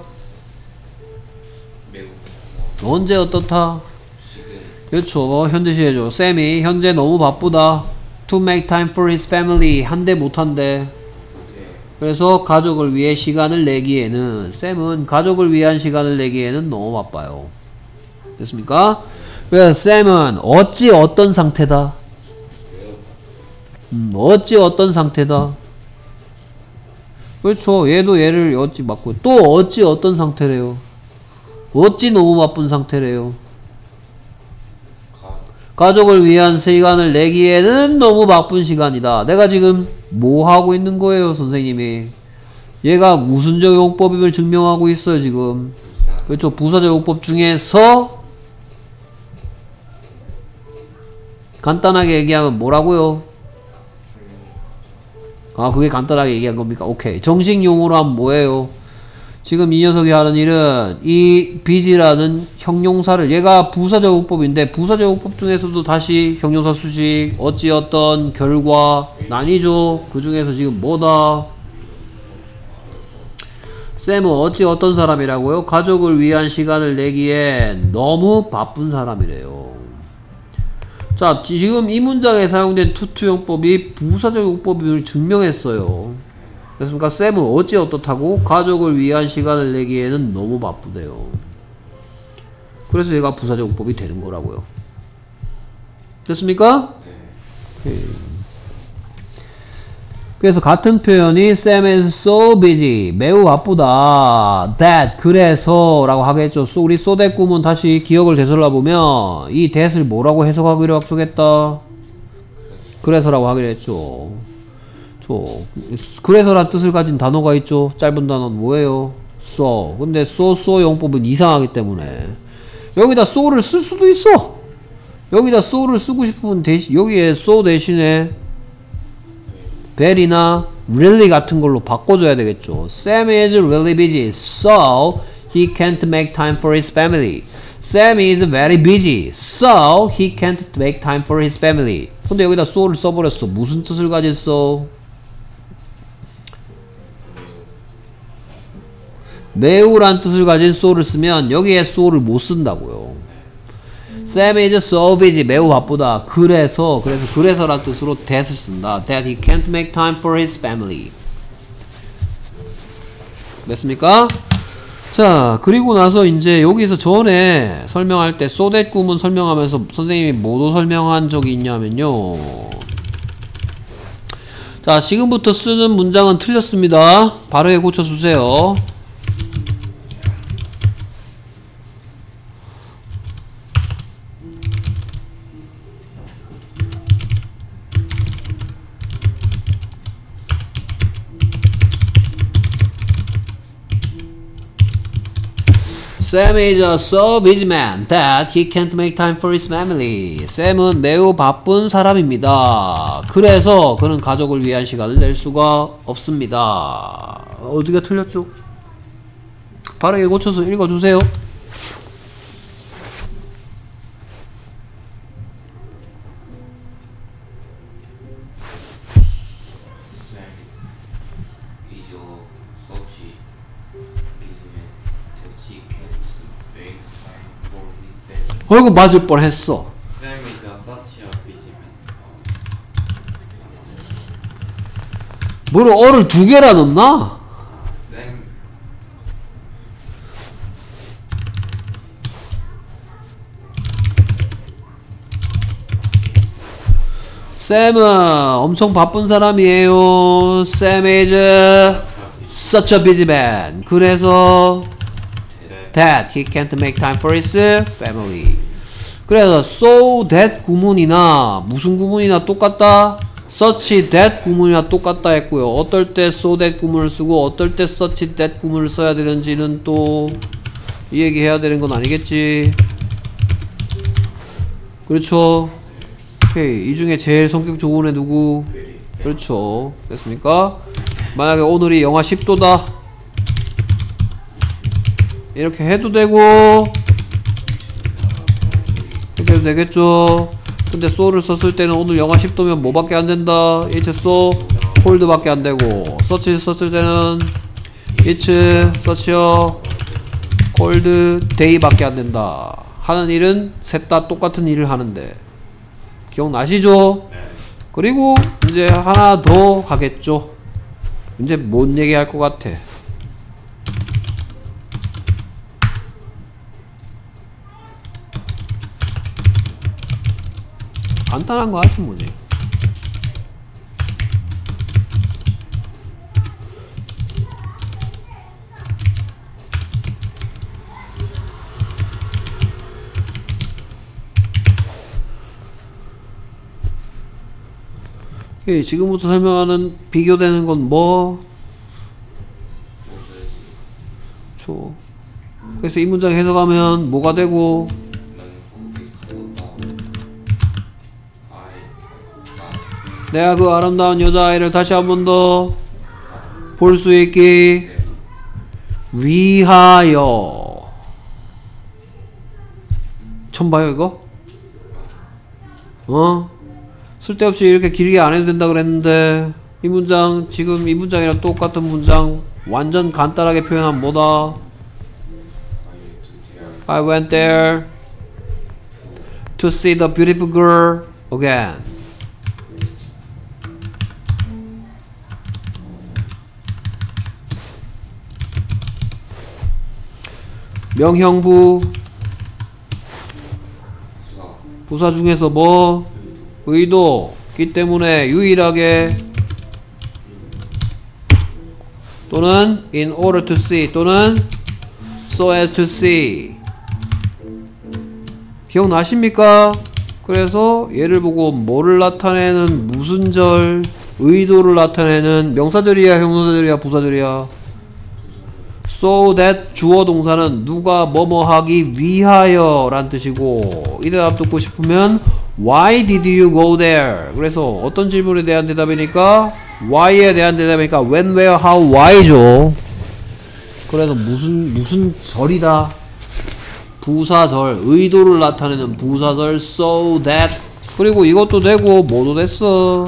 매우 언제 어떻다? 지금 그렇죠. 현재 시제죠. 쌤이 현재 너무 바쁘다. To make time for his family. 한대 못한대. 오케이. 그래서 가족을 위해 시간을 내기에는 쌤은 가족을 위한 시간을 내기에는 너무 바빠요. 됐습니까? 그래서 쌤은 어찌 어떤 상태다? 음, 어찌 어떤 상태다? 그렇죠. 얘도 얘를 어찌 맞고 또 어찌 어떤 상태래요? 어찌 너무 바쁜 상태래요? 가 가족을 위한 시간을 내기에는 너무 바쁜 시간이다. 내가 지금 뭐 하고 있는 거예요, 선생님이? 얘가 무슨적 용법임을 증명하고 있어요, 지금. 그렇죠. 부사적 용법 중에서 간단하게 얘기하면 뭐라고요? 아, 그게 간단하게 얘기한 겁니까? 오케이. 정식 용어로 하면 뭐예요? 지금 이 녀석이 하는 일은 이 busy라는 형용사를, 얘가 부사적 용법인데 부사적 용법 중에서도 다시 형용사 수식, 어찌 어떤, 결과 나뉘죠. 그 중에서 지금 뭐다? 쌤은 어찌 어떤 사람이라고요? 가족을 위한 시간을 내기에 너무 바쁜 사람이래요. 자, 지금 이 문장에 사용된 투투 용법이 부사적 용법임을 증명했어요. 그렇습니까? 쌤은 어찌 어떻다고? 가족을 위한 시간을 내기에는 너무 바쁘대요. 그래서 얘가 부사적 용법이 되는 거라고요. 됐습니까? 네. 그래서 같은 표현이 Sam is so busy, 매우 바쁘다. That, 그래서 라고 하겠죠. So, 우리 so that 구문 다시 기억을 되살려 보면 이 that을 뭐라고 해석하기로 약속했다? 그래서라고 하기로 했죠. 저, 그래서란 뜻을 가진 단어가 있죠. 짧은 단어는 뭐예요? so. 근데 so, so 용법은 이상하기 때문에 여기다 so를 쓸 수도 있어. 여기다 so를 쓰고 싶으면 대신 여기에 so 대신에 very나 really 같은 걸로 바꿔줘야 되겠죠. Sam is really busy, so he can't make time for his family. Sam is very busy, so he can't make time for his family. 근데 여기다 so를 써버렸어. 무슨 뜻을 가졌어? 매우란 뜻을 가진 so를 쓰면 여기에 so를 못 쓴다고요. Sam is so busy. 매우 바쁘다. 그래서, 그래서, 그래서란 뜻으로 that을 쓴다. That he can't make time for his family. 됐습니까? 자, 그리고 나서 이제 여기서 전에 설명할 때 so that 구문 설명하면서 선생님이 뭐도 설명한 적이 있냐면요. 자, 지금부터 쓰는 문장은 틀렸습니다. 바르게 고쳐주세요. Sam is a so busy man that he can't make time for his family. 샘은 매우 바쁜 사람입니다. 그래서 그는 가족을 위한 시간을 낼 수가 없습니다. 어디가 틀렸죠? 바르게 고쳐서 읽어주세요. 어이구 맞을 뻔했어. Sam is a such a busy man. 뭐를 어를 두 개나 넣나? Sam. 샘은 엄청 바쁜 사람이에요. Sam is such a busy man. 그래서 that he can't make time for his family. 그래서 so that 구문이나 무슨 구문이나 똑같다? such that 구문이나 똑같다 했고요. 어떨 때 so that 구문을 쓰고 어떨 때 such that 구문을 써야 되는지는 또 이 얘기 해야 되는 건 아니겠지. 그렇죠. 오케이. 이 중에 제일 성격 좋은 애 누구? 그렇죠. 됐습니까? 만약에 오늘이 영하 십 도다 이렇게 해도 되고 이렇게 해도 되겠죠. 근데 so를 썼을 때는 오늘 영하 십 도면 뭐밖에 안 된다? it's so cold 밖에 안 되고 such 썼을 때는 it's such a cold day 밖에 안 된다. 하는 일은 셋 다 똑같은 일을 하는데 기억나시죠? 그리고 이제 하나 더 하겠죠. 이제 뭔 얘기 할 것 같아? 간단한 거 하지 뭐지. 오케이, 지금부터 설명하는 비교되는 건 뭐? 초. 그래서 이 문장 해석하면 뭐가 되고? 내가 그 아름다운 여자아이를 다시 한 번 더 볼 수 있기 위하여. 처음 봐요 이거? 어? 쓸데없이 이렇게 길게 안 해도 된다 그랬는데 이 문장 지금 이 문장이랑 똑같은 문장 완전 간단하게 표현하면 뭐다? I went there to see the beautiful girl again. 명형부 부사 중에서 뭐? 의도기 때문에 유일하게 또는 in order to see 또는 so as to see. 기억나십니까? 그래서 얘를 보고 뭐를 나타내는 무슨 절, 의도를 나타내는 명사절이야 형용사절이야 부사절이야? so that 주어 동사는 누가 뭐뭐 하기 위하여 란 뜻이고 이 대답 듣고 싶으면 Why did you go there? 그래서 어떤 질문에 대한 대답이니까 why에 대한 대답이니까 when, where, how, why죠. 그래서 무슨 무슨 절이다. 부사절, 의도를 나타내는 부사절 so that. 그리고 이것도 되고 뭐도 됐어.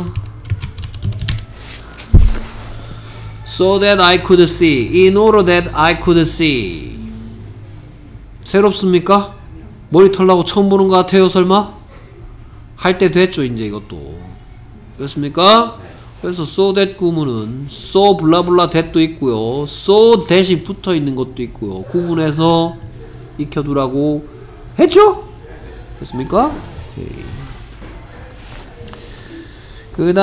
So that I could see. In order that I could see. 새롭습니까? 머리 털라고 처음 보는 것 같아요 설마? 할 때 됐죠 이제 이것도. 그렇습니까? 그래서 so that 구문은 so 블라블라 that도 있고요, so that이 붙어 있는 것도 있고요. 구분해서 익혀두라고 했죠? 됐습니까? 그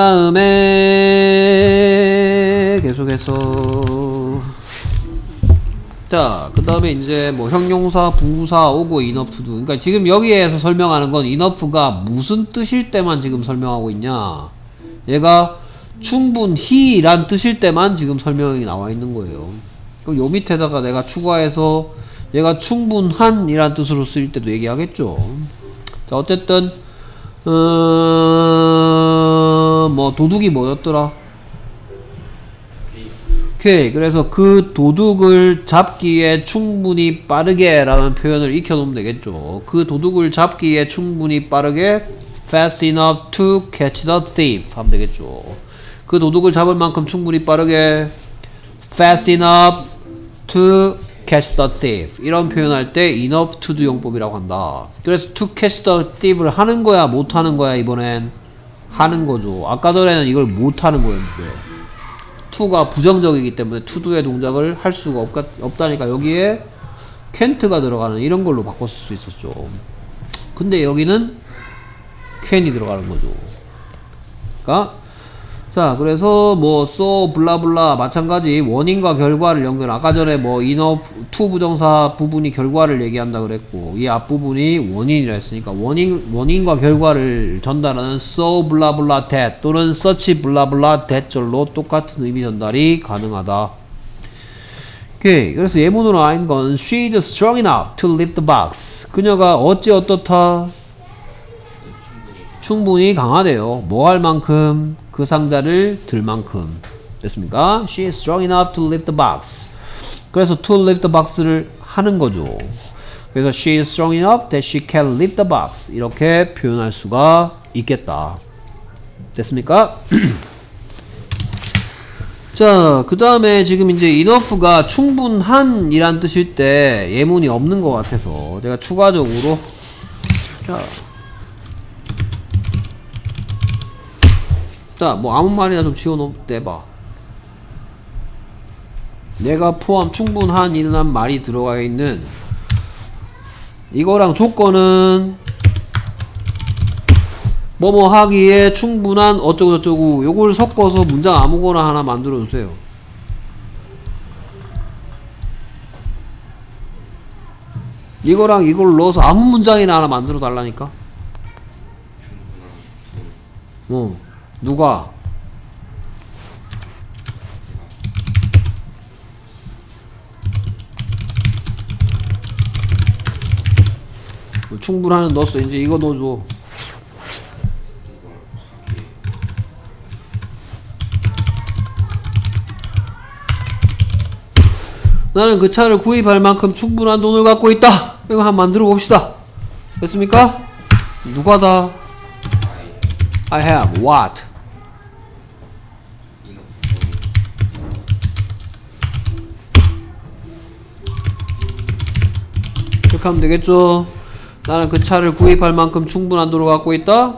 다음에 계속해서 자, 그 다음에 이제 뭐 형용사, 부사, 오고, enough도. 그러니까 지금 여기에서 설명하는 건 enough가 무슨 뜻일 때만 지금 설명하고 있냐. 얘가 충분히 란 뜻일 때만 지금 설명이 나와 있는 거예요. 그럼 요 밑에다가 내가 추가해서 얘가 충분한 이란 뜻으로 쓰일 때도 얘기하겠죠. 자, 어쨌든 어... 뭐 도둑이 뭐였더라? 오케이. 그래서 그 도둑을 잡기에 충분히 빠르게 라는 표현을 익혀놓으면 되겠죠. 그 도둑을 잡기에 충분히 빠르게 fast enough to catch the thief 하면 되겠죠. 그 도둑을 잡을 만큼 충분히 빠르게 fast enough to catch the thief 이런 표현할 때 enough to do 용법이라고 한다. 그래서 to catch the thief를 하는 거야 못 하는 거야? 이번엔 하는 거죠. 아까 전에는 이걸 못 하는 거였는데 to가 부정적이기 때문에 to do의 동작을 할 수가 없, 없다니까 여기에 can't가 들어가는 이런 걸로 바꿨을 수 있었죠. 근데 여기는 can이 들어가는 거죠. 그러니까 자, 그래서 뭐 so 블라블라 마찬가지 원인과 결과를 연결. 아까 전에 뭐 enough to 부정사 부분이 결과를 얘기한다 그랬고 이 앞부분이 원인이라 했으니까 원인 원인과 결과를 전달하는 so 블라블라 that 또는 such 블라블라 that절로 똑같은 의미 전달이 가능하다. 오케이. 그래서 예문으로 아인 건 she is strong enough to lift the box. 그녀가 어찌 어떻다? 충분히 강하대요. 뭐 할 만큼? 그 상자를 들 만큼. 됐습니까? She is strong enough to lift the box. 그래서 to lift the box를 하는 거죠. 그래서 she is strong enough that she can lift the box. 이렇게 표현할 수가 있겠다. 됐습니까? 자, 그 다음에 지금 이제 enough가 충분한 이란 뜻일 때 예문이 없는 것 같아서 제가 추가적으로 자, 자, 뭐 아무 말이나 좀 지워내봐. 내가 포함 충분한 이란 말이 들어가 있는 이거랑 조건은 뭐뭐 하기에 충분한 어쩌고저쩌고 요걸 섞어서 문장 아무거나 하나 만들어 주세요. 이거랑 이걸 넣어서 아무 문장이나 하나 만들어 달라니까. 어, 누가? 충분한은 넣었어. 이제 이거 넣어줘. 나는 그 차를 구입할 만큼 충분한 돈을 갖고 있다. 이거 한번 만들어 봅시다. 됐습니까? 누가다? I have what? 이렇게 하면 되겠죠? 나는 그 차를 구입할 만큼 충분한 돈을 갖고 있다.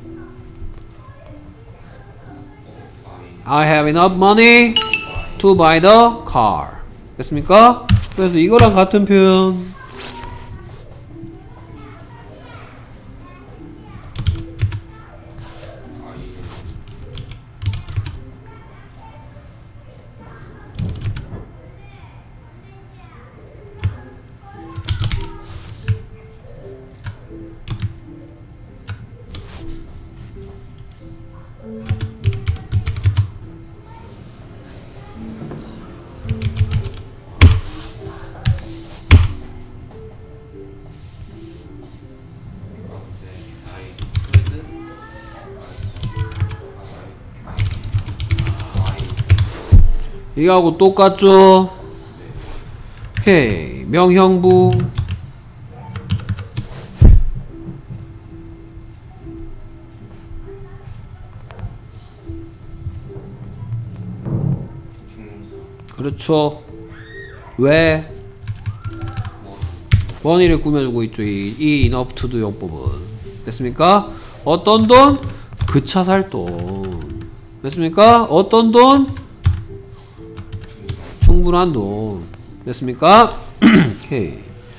I have enough money to buy the car. 됐습니까? 그래서 이거랑 같은 표현. 이거하고 똑같죠? 오케이. 명형부 그렇죠. 왜? 원인을 꾸며주고 있죠. 이, 이 enough to do 용법은. 됐습니까? 어떤 돈? 그 차 살 돈. 됐습니까? 어떤 돈? 충분한 돈. 됐습니까? 오케이.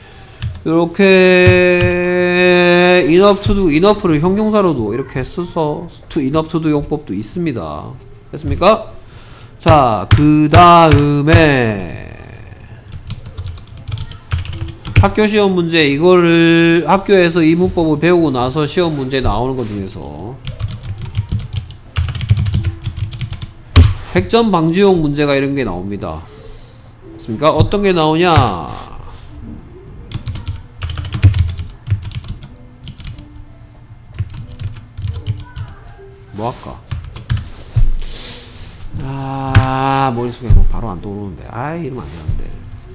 이렇게 enough to do, enough를 형용사로도 이렇게 써서 to enough to do 용법도 있습니다. 됐습니까? 자, 그 다음에 학교 시험 문제, 이거를 학교에서 이 문법을 배우고 나서 시험 문제 나오는 것 중에서 획점 방지용 문제가 이런 게 나옵니다. 됐습니까? 어떤 게 나오냐? 뭐 할까? 아, 머릿속에 뭐 바로 안 떠오르는데. 아이, 이러면 안 되는데.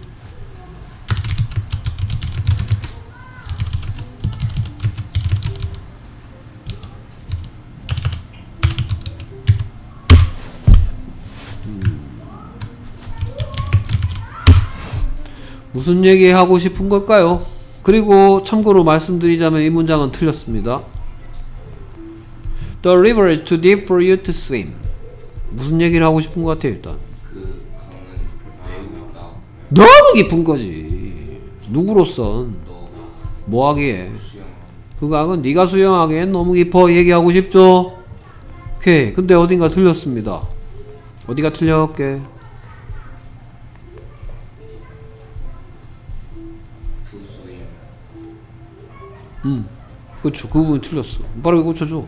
무슨 얘기 하고 싶은 걸까요? 그리고 참고로 말씀드리자면 이 문장은 틀렸습니다. The river is too deep for you to swim. 무슨 얘기를 하고 싶은 것 같아요, 일단? 그 강은 매우 맵다. 너무 깊은 거지. 누구로선 뭐 하기에? 수영. 그 강은 네가 수영하기엔 너무 깊어. 얘기하고 싶죠? 오케이. 근데 어딘가 틀렸습니다. 어디가 틀렸게? 음, 그쵸. 그 부분 틀렸어. 빠르게 고쳐줘.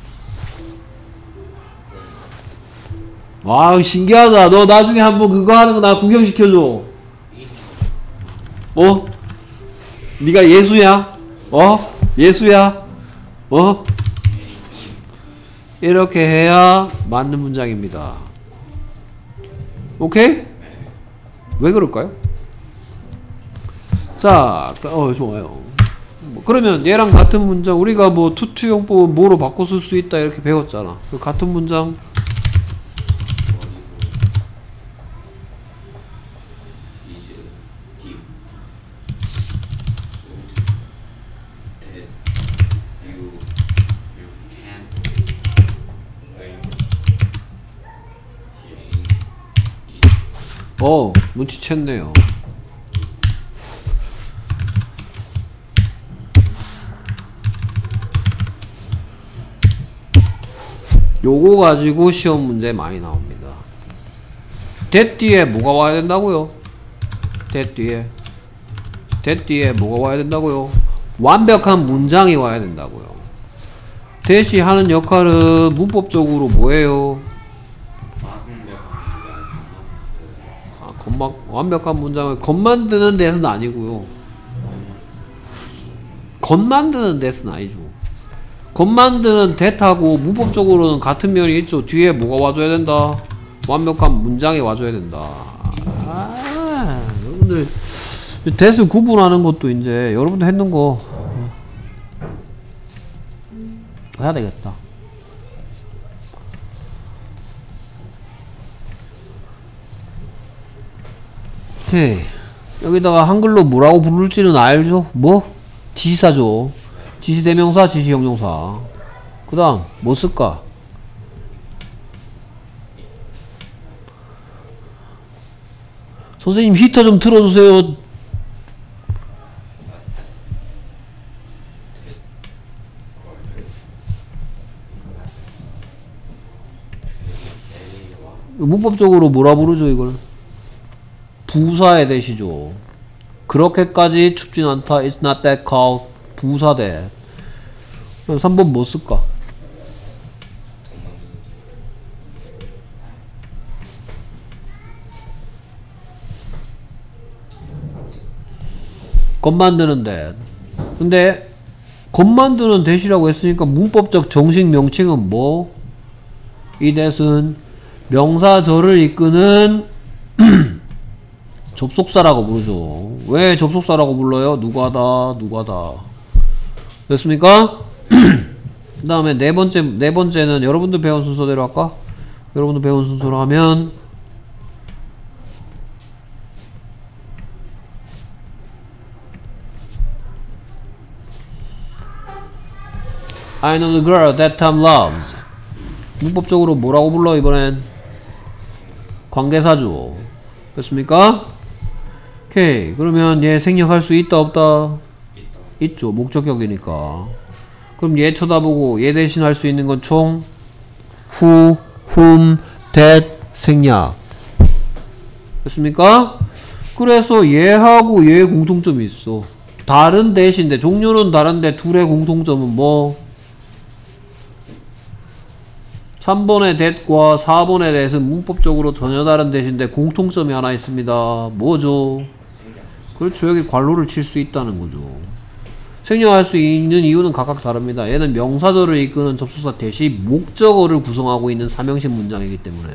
와, 신기하다. 너 나중에 한번 그거 하는 거 나 구경시켜줘. 어? 네가 예수야? 어? 예수야? 어? 이렇게 해야 맞는 문장입니다. 오케이? 왜 그럴까요? 자, 어, 좋아요. 그러면 얘랑 같은 문장, 우리가 뭐 투투용법은 뭐로 바꿔 쓸 수 있다 이렇게 배웠잖아. 그 같은 문장 어, 눈치챘네요. 요거 가지고 시험 문제 많이 나옵니다. that 뒤에 뭐가 와야 된다고요? that 뒤에 that 뒤에 뭐가 와야 된다고요? 완벽한 문장이 와야 된다고요. that이 하는 역할은 문법적으로 뭐예요? 아, 겉만, 완벽한 문장을 겉 만드는 that은 아니고요. 겉 만드는 that은 아니죠. 겉 만드는 that하고 문법적으로는 같은 면이 있죠. 뒤에 뭐가 와줘야 된다? 완벽한 문장이 와줘야 된다. 아, 여러분들 that을 구분하는 것도 이제 여러분들 했는 거 해야 되겠다. 오케이. 여기다가 한글로 뭐라고 부를지는 알죠? 뭐? 지시사죠. 지시대명사, 지시형용사. 그 다음 뭐 쓸까? 선생님 히터 좀 틀어주세요. 문법적으로 뭐라 부르죠 이걸? 부사의 대시죠. 그렇게까지 춥진 않다. It's not that cold. 부사 대. 그럼 삼 번 뭐 쓸까? 겉 만드는 that. 근데 겉 만드는 that이라고 했으니까 문법적 정식 명칭은 뭐? 이 that은 명사절을 이끄는 접속사라고 부르죠. 왜 접속사라고 불러요? 누가다, 누가다. 됐습니까? 그 다음에 네 번째, 네 번째는 여러분들 배운 순서대로 할까? 여러분들 배운 순서로 하면 I know the girl that Tom loves. 문법적으로 뭐라고 불러 이번엔? 관계사죠. 됐습니까? 오케이. 그러면 얘 생략할 수 있다 없다? 있다. 있죠. 목적격이니까. 그럼 얘 쳐다보고 얘 대신 할 수 있는 건 총 who, whom, that 생략. 됐습니까? 그래서 얘하고 얘의 공통점이 있어. 다른 대신데 종류는 다른데 둘의 공통점은 뭐? 삼 번의 that과 사 번의 that은 문법적으로 전혀 다른 대신데 공통점이 하나 있습니다. 뭐죠? 그렇죠. 여기 괄호를 칠 수 있다는 거죠. 생략할 수 있는 이유는 각각 다릅니다. 얘는 명사절을 이끄는 접속사 대시 목적어를 구성하고 있는 삼형식 문장이기 때문에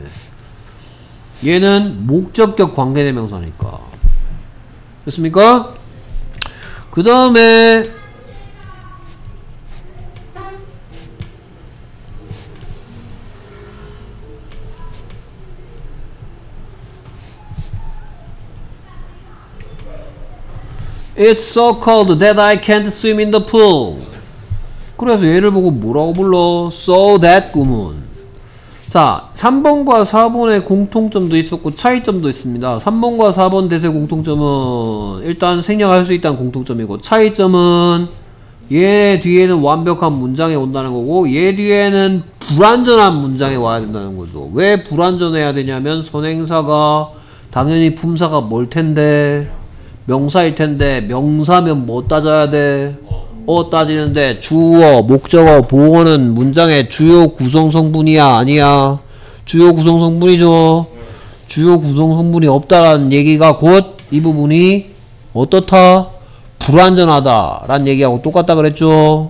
얘는 목적격 관계대명사니까. 됐습니까? 그 다음에 It's so cold that I can't swim in the pool. 그래서 얘를 보고 뭐라고 불러? So that 구문. 자, 삼 번과 사 번의 공통점도 있었고 차이점도 있습니다. 삼 번과 사 번 대세 공통점은 일단 생략할 수 있다는 공통점이고, 차이점은 얘 뒤에는 완벽한 문장에 온다는 거고 얘 뒤에는 불완전한 문장에 와야 된다는 거죠. 왜 불완전해야 되냐면 선행사가 당연히 품사가 뭘 텐데? 명사일 텐데 명사면 뭐 따져야 돼? 어 따지는데 주어, 목적어, 보어는 문장의 주요 구성 성분이야 아니야? 주요 구성 성분이죠. 주요 구성 성분이 없다라는 얘기가 곧 이 부분이 어떻다? 불완전하다 라는 얘기하고 똑같다 그랬죠.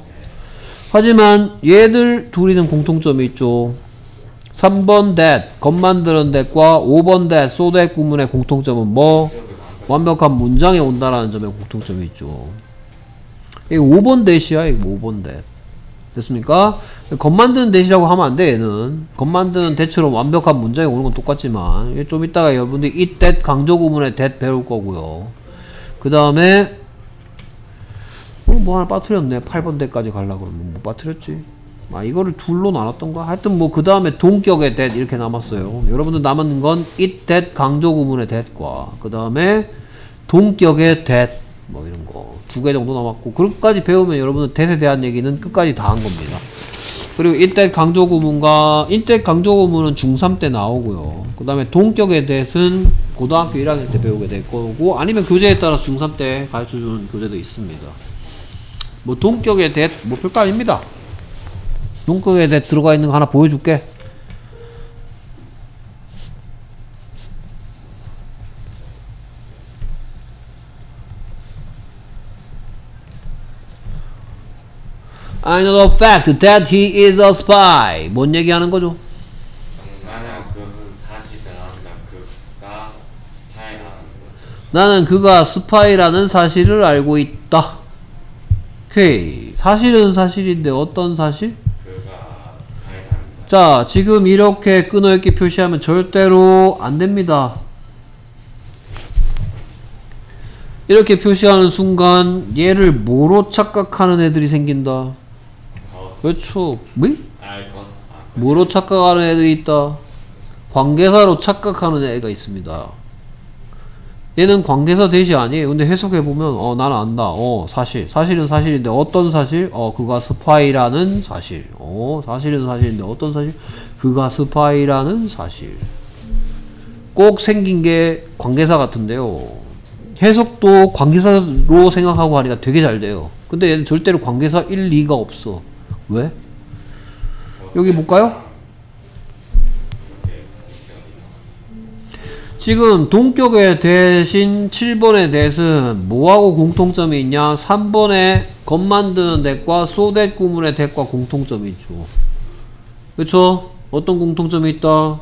하지만 얘들 둘이는 공통점이 있죠. 삼 번 that, 겉 만드는 that과 오 번 that, so that 구문의 공통점은 뭐? 완벽한 문장에 온다라는 점에 공통점이 있죠. 이 오 번 that이야. 이거 오 번 that. 됐습니까? 겉 만드는 that이라고 하면 안 돼. 얘는 겉 만드는 that처럼 완벽한 문장에 오는 건 똑같지만 좀 이따가 여러분들이 it that 강조 구문의 that 배울 거고요. 그 다음에 어, 뭐 하나 빠뜨렸네. 팔 번 that까지 가려고 그러면 뭐 빠뜨렸지? 아 이거를 둘로 나눴던가? 하여튼 뭐 그 다음에 동격의 that 이렇게 남았어요. 여러분들 남았는 건 it that 강조 구문의 that과 그 다음에 동격의 that 뭐 이런 거 두 개 정도 남았고, 그것까지 배우면 여러분들 that에 대한 얘기는 끝까지 다 한 겁니다. 그리고 it that 강조 구문과 it that 강조 구문은 중삼 때 나오고요. 그 다음에 동격의 that은 고등학교 일 학년 때 배우게 될 거고, 아니면 교재에 따라 중삼 때 가르쳐주는 교재도 있습니다. 뭐 동격의 that 뭐 별거 아닙니다. 동격의 that 들어가 있는 거 하나 보여줄게. I know the fact that he is a spy. 뭔 얘기하는 거죠? 나는 그것은 사실이란다. 그가 스파이라는 거죠. 나는 그가 스파이라는 사실을 알고 있다. 오케이. 사실은 사실인데 어떤 사실? 그가 스파이라는 사실. 자, 지금 이렇게 끊어읽기 표시하면 절대로 안 됩니다. 이렇게 표시하는 순간 얘를 뭐로 착각하는 애들이 생긴다. 그렇죠. 뭐? 뭐로 착각하는 애들이 있다. 관계사로 착각하는 애가 있습니다. 얘는 관계사 대시 아니에요. 근데 해석해보면 어 나는 안다. 어 사실 사실은 사실인데 어떤 사실? 어 그가 스파이라는 사실. 어 사실은 사실인데 어떤 사실? 그가 스파이라는 사실. 꼭 생긴 게 관계사 같은데요. 해석도 관계사로 생각하고 하니까 되게 잘 돼요. 근데 얘는 절대로 관계사 일, 이가 없어. 왜? 여기 볼까요? 지금 동격의 대신 칠 번의 that은 뭐하고 공통점이 있냐? 삼 번의 겉 만드는 that과 so that 구문의 that과 공통점이 있죠. 그쵸? 어떤 공통점이 있다?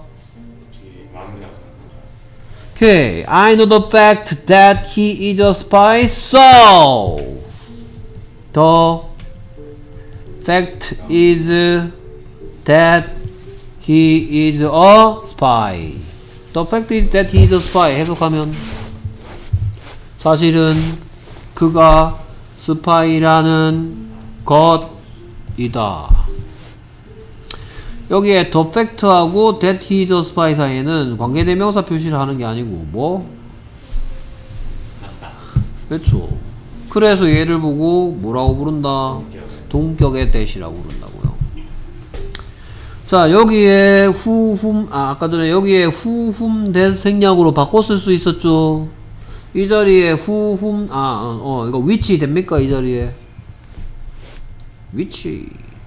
Okay, I know the fact that he is a spy, so the fact is that he is a spy. The fact is that he is a spy. 해석하면 사실은 그가 스파이라는 것이다. 여기에 the fact하고 that he is a spy 사이에는 관계대명사 표시를 하는 게 아니고 뭐? 맞다. 그렇죠. 그래서 얘를 보고 뭐라고 부른다? 동격의 that이라고 부른다고요. 자, 여기에 who, whom, 아, 아까 전에 여기에 who, whom, that 생략으로 바꿔 쓸 수 있었죠. 이 자리에 who, whom, 아, 어, 이거 which 됩니까? 이 자리에 which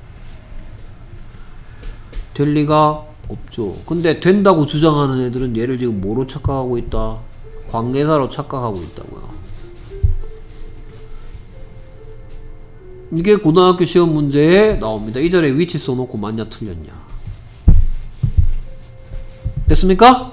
될 리가 없죠. 근데 된다고 주장하는 애들은 얘를 지금 뭐로 착각하고 있다? 관계사로 착각하고 있다고요. 이게 고등학교 시험 문제에 나옵니다. 이 자리에 which 써놓고 맞냐 틀렸냐. 됐습니까?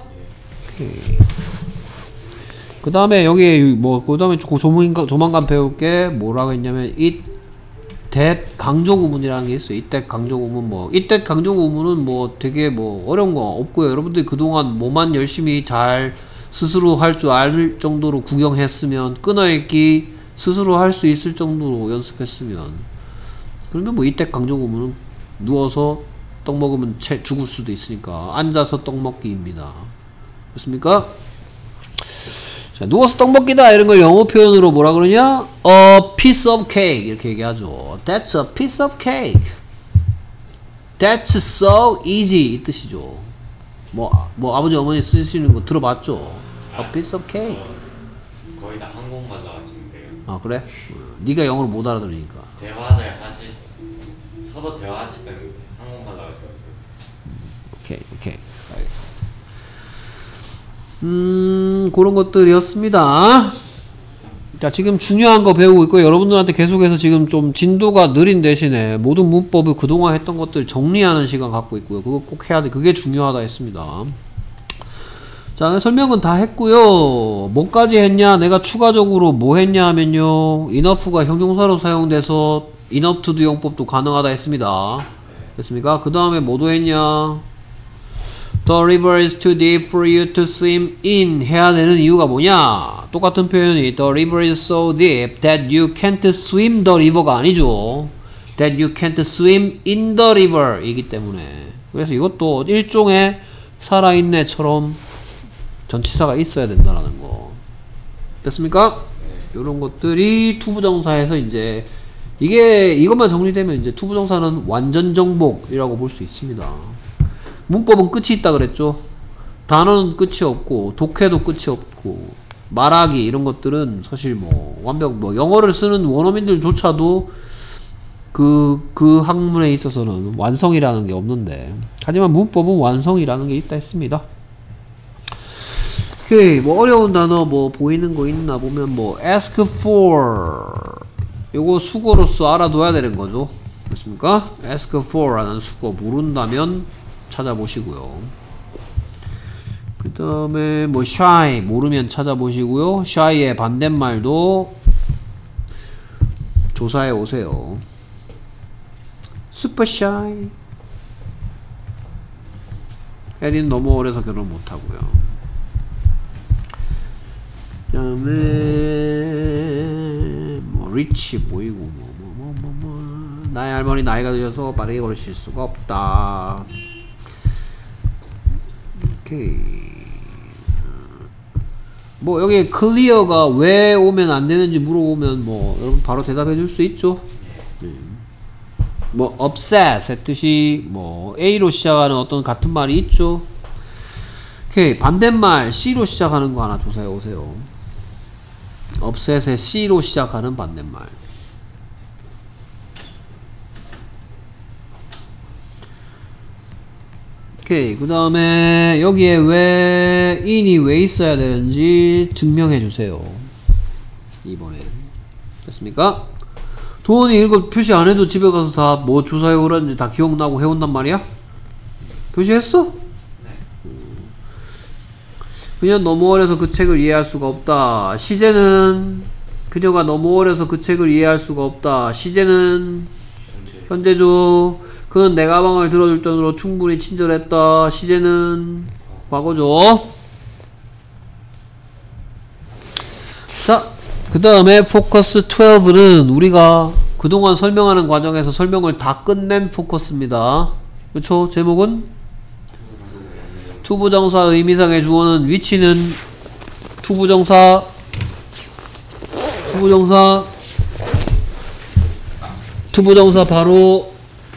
그 다음에 여기 뭐 그 다음에 조만간, 조만간 배울 게 뭐라고 했냐면 it, that 강조구문이라는 게 있어요. 이때 강조구문 뭐 이때 강조구문은 뭐 되게 뭐 어려운 거 없고요. 여러분들이 그동안 뭐만 열심히 잘 스스로 할 줄 알 정도로 구경했으면 끊어읽기 스스로 할 수 있을 정도로 연습했으면 그러면 뭐 이때 강조구문은 누워서 떡 먹으면 채 죽을 수도 있으니까 앉아서 떡 먹기입니다. 됐습니까? 자, 누워서 떡 먹기다 이런 걸 영어 표현으로 뭐라 그러냐? A piece of cake 이렇게 얘기하죠. That's a piece of cake. That's so easy 이 뜻이죠. 뭐, 뭐 아버지 어머니 쓰시는 거 들어봤죠? A piece of cake. 어, 거의 다 한국말 나와지는데요. 아 그래? 네가 영어를 못 알아들으니까. 대화를 하실 서로 대화하실 때는 한국말 나와가지고. 오케이 오케이 알겠습니다. 음 그런 것들이었습니다. 자 지금 중요한 거 배우고 있고 여러분들한테 계속해서 지금 좀 진도가 느린 대신에 모든 문법을 그동안 했던 것들 정리하는 시간 갖고 있고요. 그거 꼭 해야 돼. 그게 중요하다 했습니다. 자 설명은 다 했고요. 뭐까지 했냐? 내가 추가적으로 뭐 했냐 하면요. enough가 형용사로 사용돼서 enough to do 용법도 가능하다 했습니다. 됐습니까? 그 다음에 뭐도 했냐? The river is too deep for you to swim in 해야 되는 이유가 뭐냐? 똑같은 표현이 The river is so deep that you can't swim the river가 아니죠. That you can't swim in the river 이기 때문에 그래서 이것도 일종의 살아있네처럼 전치사가 있어야 된다라는 거. 됐습니까? 이런 것들이 투부정사에서 이제 이게 이것만 정리되면 이제 투부정사는 완전 정복이라고 볼 수 있습니다. 문법은 끝이 있다 그랬죠. 단어는 끝이 없고 독해도 끝이 없고 말하기 이런 것들은 사실 뭐 완벽 뭐 영어를 쓰는 원어민들조차도 그, 그 학문에 있어서는 완성이라는 게 없는데 하지만 문법은 완성이라는 게 있다 했습니다. 오케이 뭐 어려운 단어 뭐 보이는 거 있나 보면 뭐 ask for 요거 수거로서 알아둬야 되는 거죠. 그렇습니까? ask for 라는 수거 모른다면 찾아보시고요. 그 다음에 뭐 shy 모르면 찾아보시고요. shy의 반대말도 조사해 오세요. super shy 혜리는 너무 어려서 결혼 못하고요. 그 다음에 뭐 rich 보이고 뭐 뭐 뭐 뭐 뭐, 뭐. 나의 할머니 나이가 들어서 빠르게 걸으실 수가 없다. 오케이. 뭐 여기 clear가 왜 오면 안 되는지 물어보면 뭐 여러분 바로 대답해 줄 수 있죠. 음. 뭐 upset의 뜻이 뭐 A로 시작하는 어떤 같은 말이 있죠. 오케이 반대말 C로 시작하는 거 하나 조사해 오세요. upset의 C로 시작하는 반대말. 오케이 그 다음에 여기에 왜 in이 왜 있어야 되는지 증명해 주세요. 이번에 됐습니까? 도원이 이거 표시 안 해도 집에 가서 다 뭐 조사해 오라는지 다 기억나고 해온단 말이야? 표시했어? 네. 그냥 너무 어려서 그 책을 이해할 수가 없다. 시제는 그녀가 너무 어려서 그 책을 이해할 수가 없다. 시제는 현재. 현재죠. 그는 내 가방을 들어줄 정도로 충분히 친절했다. 시제는 과거죠. 자, 그 다음에 포커스 십이는 우리가 그동안 설명하는 과정에서 설명을 다 끝낸 포커스입니다. 그쵸? 제목은 투부정사 의미상의 주어는 위치는 투부정사 투부정사 투부정사 바로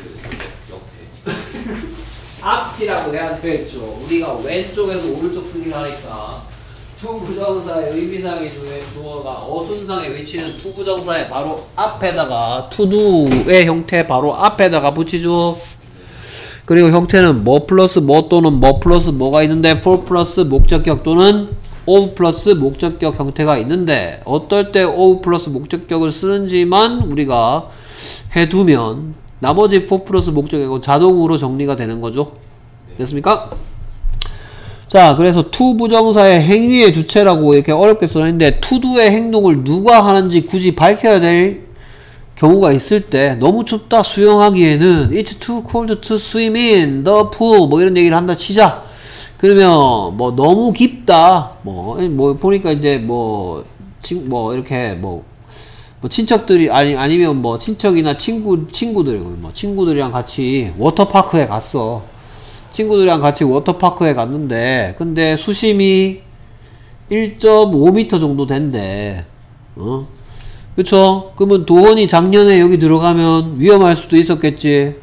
앞이라고 해야 되겠죠. 우리가 왼쪽에서 오른쪽 쓰기를 하니까 투부정사의 의미상의 주어가 어순상의 위치는 투부정사의 바로 앞에다가 투두의 형태 바로 앞에다가 붙이죠. 그리고 형태는 뭐 플러스 뭐 또는 뭐 플러스 뭐가 있는데 for 플러스 목적격 또는 of 플러스 목적격 형태가 있는데 어떨 때 of 플러스 목적격을 쓰는지만 우리가 해두면 나머지 for 플러스 목적격은 자동으로 정리가 되는 거죠. 됐습니까? 자, 그래서 to 부정사의 행위의 주체라고 이렇게 어렵게 써있는데 to do의 행동을 누가 하는지 굳이 밝혀야 될 경우가 있을 때 너무 춥다 수영하기에는 It's too cold to swim in the pool 뭐 이런 얘기를 한다 치자. 그러면 뭐 너무 깊다 뭐, 뭐 보니까 이제 뭐, 친, 뭐 이렇게 뭐, 뭐 친척들이 아니 아니면 뭐 친척이나 친구 친구들 뭐 친구들이랑 같이 워터파크에 갔어. 친구들이랑 같이 워터파크에 갔는데 근데 수심이 일 점 오 미터 정도 된대. 어? 그쵸? 그러면 도원이 작년에 여기 들어가면 위험할 수도 있었겠지?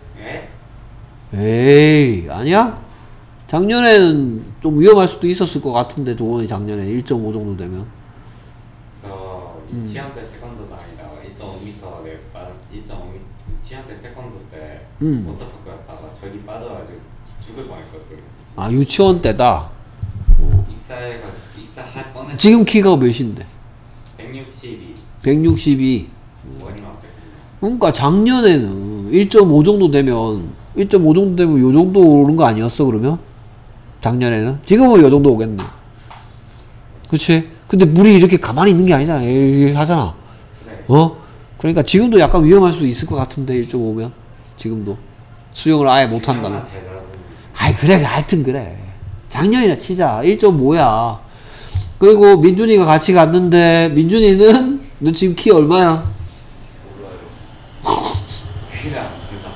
에이 아니야? 작년에는 좀 위험할 수도 있었을 것 같은데 도원이 작년에 일 점 오 정도 되면 저 유치원 때 태권도 다니다가 일 점 오 미터 내 일 점 오 미터 유치원 때 태권도 때 음. 워터파크 갔다가 저기 빠져가지고 죽을 뻔했거든. 아 유치원 때다. 익사해가 익사할 뻔했어. 지금 키가 몇인데? 백육십이. 백육십이. 머리만 그러니까 작년에는 일 점 오 정도 되면 일 점 오 정도 되면 요 정도 오른 거 아니었어 그러면? 작년에는? 지금은 요 정도 오겠네. 그치? 근데 물이 이렇게 가만히 있는 게 아니잖아. 이렇게 하잖아. 그래. 어? 그러니까 지금도 약간 위험할 수도 있을 것 같은데 일 점 오면 지금도 수영을 아예 못한다면. 아이 그래 하여튼 그래. 작년이나 치자. 일 점 오야. 그리고 민준이가 같이 갔는데 민준이는 너 지금 키 얼마야? 몰라요. 그냥 제가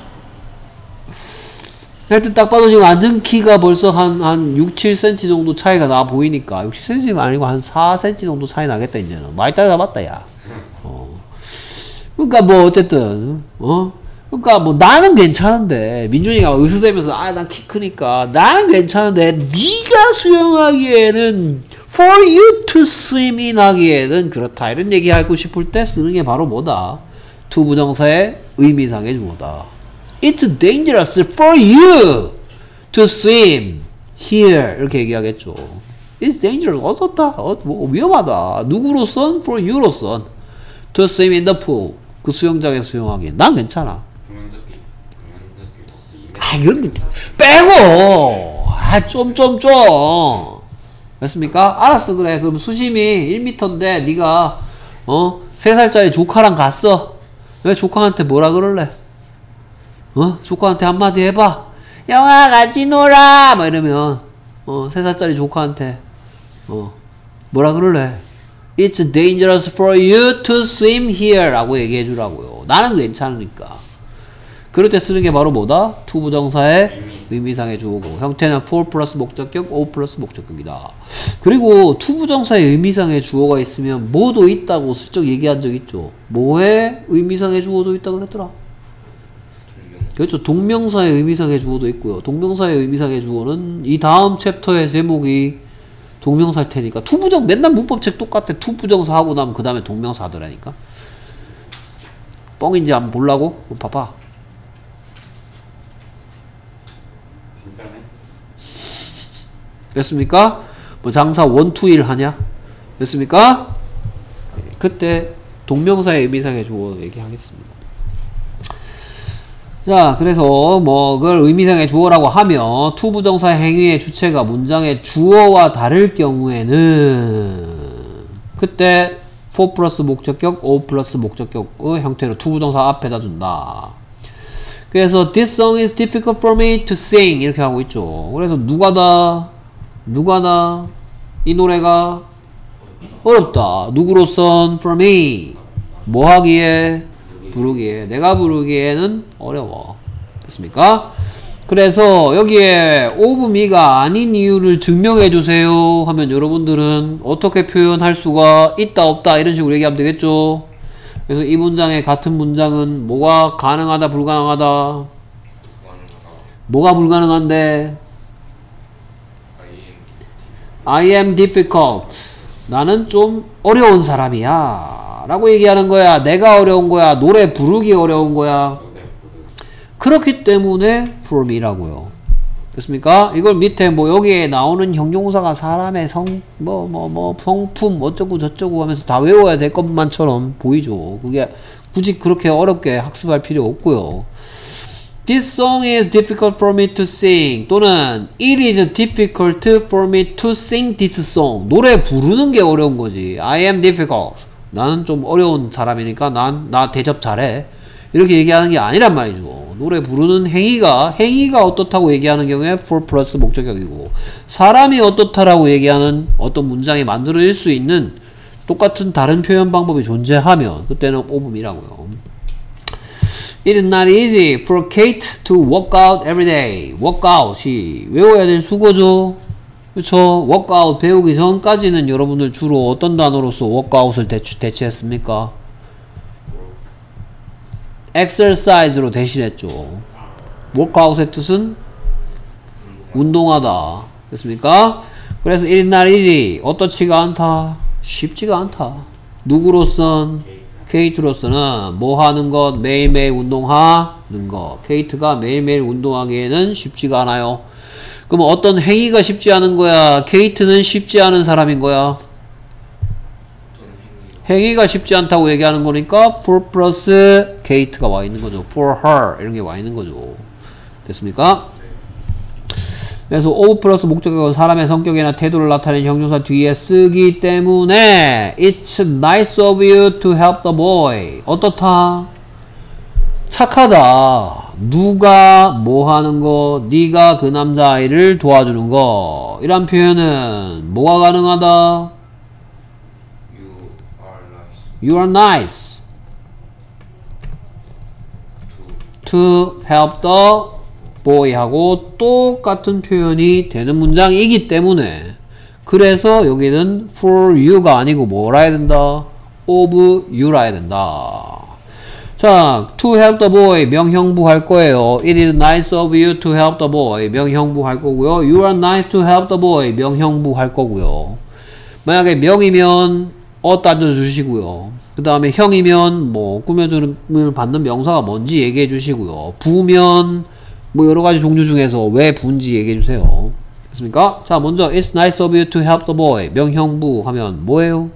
하여튼 딱 봐도 지금 완전 키가 벌써 한, 한 육, 칠 센티미터 정도 차이가 나 보이니까 육, 칠 센티미터는 아니고 한 사 센티미터 정도 차이 나겠다 이제는. 많이 따라잡았다 야. 어. 그러니까 뭐 어쨌든 어? 그러니까 뭐 나는 괜찮은데 민준이가 으스대면서 아 난 키 크니까 나는 괜찮은데 네가 수영하기에는 for you to swim in 하기에는 그렇다 이런 얘기 하고 싶을 때 쓰는 게 바로 뭐다? to 부정사의 의미상의 주어다. It's dangerous for you to swim here 이렇게 얘기하겠죠. It's dangerous 어떻다? 어, 뭐 위험하다. 누구로선? for you로선 to swim in the pool 그 수영장에 수영하기엔 난 괜찮아. 구명조끼 구명조끼 아 이런 빼고 아 좀 좀 좀 됐습니까? 알았어 그래. 그럼 수심이 일 미터인데 네가 어 세 살짜리 조카랑 갔어. 왜 조카한테 뭐라 그럴래? 어? 조카한테 한마디 해봐. 영아 같이 놀아 막 이러면 어 세 살짜리 조카한테 어 뭐라 그럴래? It's dangerous for you to swim here 라고 얘기해 주라고요. 나는 괜찮으니까. 그럴 때 쓰는 게 바로 뭐다? to 부정사의 의미상의 주어고 형태는 for 플러스 목적격, of 플러스 목적격이다. 그리고 to 부정사의 의미상의 주어가 있으면 뭐도 있다고 슬쩍 얘기한 적 있죠. 뭐의 의미상의 주어도 있다고 그랬더라. 그렇죠. 동명사의 의미상의 주어도 있고요. 동명사의 의미상의 주어는 이 다음 챕터의 제목이 동명사일 테니까 투부정 맨날 문법책 똑같아. 투부정사 하고 나면 그 다음에 동명사 하더라니까. 뻥인지 한번 보려고? 한번 봐봐. 진짜네. 됐습니까? 뭐 장사 원, 투, 일 하냐? 됐습니까? 그때 동명사의 의미상의 주어 얘기하겠습니다. 자, 그래서 뭐 그걸 의미상의 주어라고 하면 to 부정사 행위의 주체가 문장의 주어와 다를 경우에는 그때 for 플러스 목적격, of 플러스 목적격의 형태로 to 부정사 앞에다 준다. 그래서 this song is difficult for me to sing 이렇게 하고 있죠. 그래서 누가다? 누가다? 이 노래가 어렵다. 누구로선? for me. 뭐 하기에? 부르기에. 내가 부르기에는 어려워. 됐습니까? 그래서 여기에 of me가 아닌 이유를 증명해 주세요 하면 여러분들은 어떻게 표현할 수가 있다 없다 이런 식으로 얘기하면 되겠죠. 그래서 이 문장의 같은 문장은 뭐가 가능하다 불가능하다? 불가능하다. 뭐가 불가능한데? I am difficult. 나는 좀 어려운 사람이야 라고 얘기하는 거야. 내가 어려운 거야? 노래 부르기 어려운 거야? 그렇기 때문에 for me라고요. 됐습니까? 이걸 밑에 뭐 여기에 나오는 형용사가 사람의 성, 뭐, 뭐, 뭐, 성품, 어쩌고 저쩌고 하면서 다 외워야 될 것만처럼 보이죠. 그게 굳이 그렇게 어렵게 학습할 필요 없고요. This song is difficult for me to sing. 또는 It is difficult for me to sing this song. 노래 부르는 게 어려운 거지. I am difficult. 나는 좀 어려운 사람이니까 난, 나 대접 잘해. 이렇게 얘기하는 게 아니란 말이죠. 노래 부르는 행위가 행위가 어떻다고 얘기하는 경우에 for 플러스 목적격이고 사람이 어떻다라고 얘기하는 어떤 문장이 만들어질 수 있는 똑같은 다른 표현 방법이 존재하면 그때는 of me라고요. It is not easy for Kate to work out every day. work out이 외워야 될 수고죠. 그쵸? work out 배우기 전까지는 여러분들 주로 어떤 단어로서 work out을 대치, 대체했습니까? exercise로 대신했죠. workout의 뜻은 운동하다. 됐습니까? 그래서 it is not easy. 어떻지가 않다. 쉽지가 않다. 누구로선? 케이트로서는 뭐 하는 것? 매일매일 운동하는 것. 케이트가 매일매일 운동하기에는 쉽지가 않아요. 그럼 어떤 행위가 쉽지 않은 거야? 케이트는 쉽지 않은 사람인 거야? 행위가 쉽지 않다고 얘기하는 거니까 for 플러스 케이트가 와 있는 거죠. for her 이런 게 와 있는 거죠. 됐습니까? 그래서 of 플러스 목적격은 사람의 성격이나 태도를 나타내는 형용사 뒤에 쓰기 때문에 It's nice of you to help the boy. 어떻다? 착하다. 누가 뭐 하는 거? 네가 그 남자아이를 도와주는 거. 이런 표현은 뭐가 가능하다? You are nice to help the boy 하고 똑같은 표현이 되는 문장이기 때문에 그래서 여기는 for you가 아니고 뭐라 해야 된다? of you라 해야 된다. 자, to help the boy 명형부 할 거예요. It is nice of you to help the boy 명형부 할 거고요. You are nice to help the boy 명형부 할 거고요. 만약에 명이면 어 따져주시고요. 그 다음에 형이면 뭐 꾸며주는 받는 명사가 뭔지 얘기해 주시고요. 부면 뭐 여러가지 종류 중에서 왜 부인지 얘기해 주세요. 됐습니까? 자, 먼저 It's nice of you to help the boy 명형부 하면 뭐예요?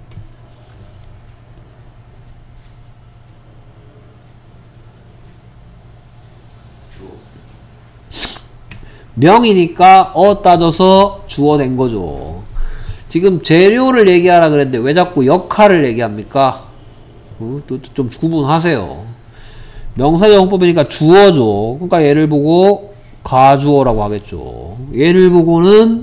명이니까 어 따져서 주어 된 거죠. 지금 재료를 얘기하라 그랬는데 왜 자꾸 역할을 얘기합니까? 어? 또 좀 구분하세요. 명사적 용법이니까 주어죠. 그러니까 얘를 보고 가주어라고 하겠죠. 얘를 보고는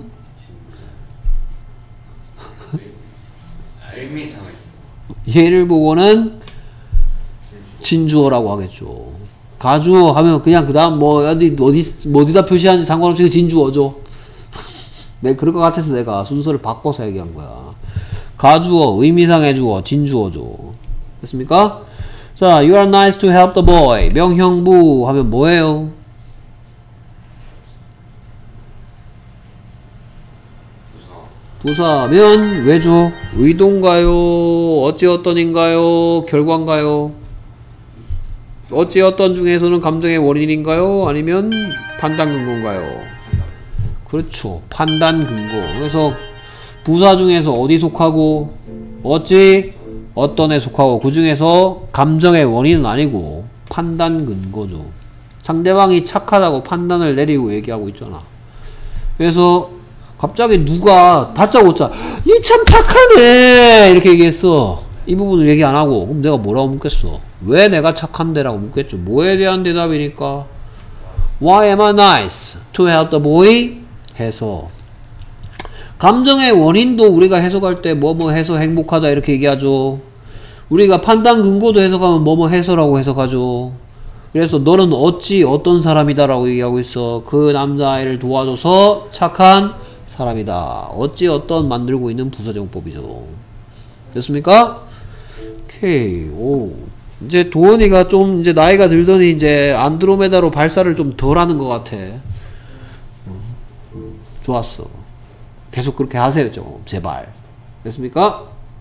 얘를 보고는 진주어라고 하겠죠. 가주어 하면 그냥 그 다음 뭐 어디 어디 어디다 표시하는지 상관없이 진주어죠. 내 그럴 것 같아서 내가 순서를 바꿔서 얘기한 거야. 가주어, 의미상의 주어, 진주어죠. 됐습니까? 자, you are nice to help the boy. 명형부 하면 뭐예요? 부사면 왜죠? 의도인가요? 어찌어떤인가요? 결과인가요? 어찌어떤 중에서는 감정의 원인인가요? 아니면 판단 근거인가요? 그렇죠. 판단 근거. 그래서 부사 중에서 어디 속하고 어찌 어떤에 속하고 그 중에서 감정의 원인은 아니고 판단 근거죠. 상대방이 착하다고 판단을 내리고 얘기하고 있잖아. 그래서 갑자기 누가 다짜고짜 니 참 착하네 이렇게 얘기했어. 이 부분을 얘기 안 하고 그럼 내가 뭐라고 묻겠어? 왜 내가 착한데? 라고 묻겠죠. 뭐에 대한 대답이니까 Why am I nice to help the boy? 해서 감정의 원인도 우리가 해석할 때 뭐뭐 해서 행복하다 이렇게 얘기하죠. 우리가 판단 근거도 해석하면 뭐뭐 해서라고 해석하죠. 그래서 너는 어찌 어떤 사람이다 라고 얘기하고 있어. 그 남자아이를 도와줘서 착한 사람이다. 어찌 어떤 만들고 있는 부사정법이죠. 됐습니까? 오케이. 오. 이제 도원이가 좀 이제 나이가 들더니 이제 안드로메다로 발사를 좀 덜 하는 것 같아. 좋았어. 계속 그렇게 하세요, 좀. 제발. 됐습니까?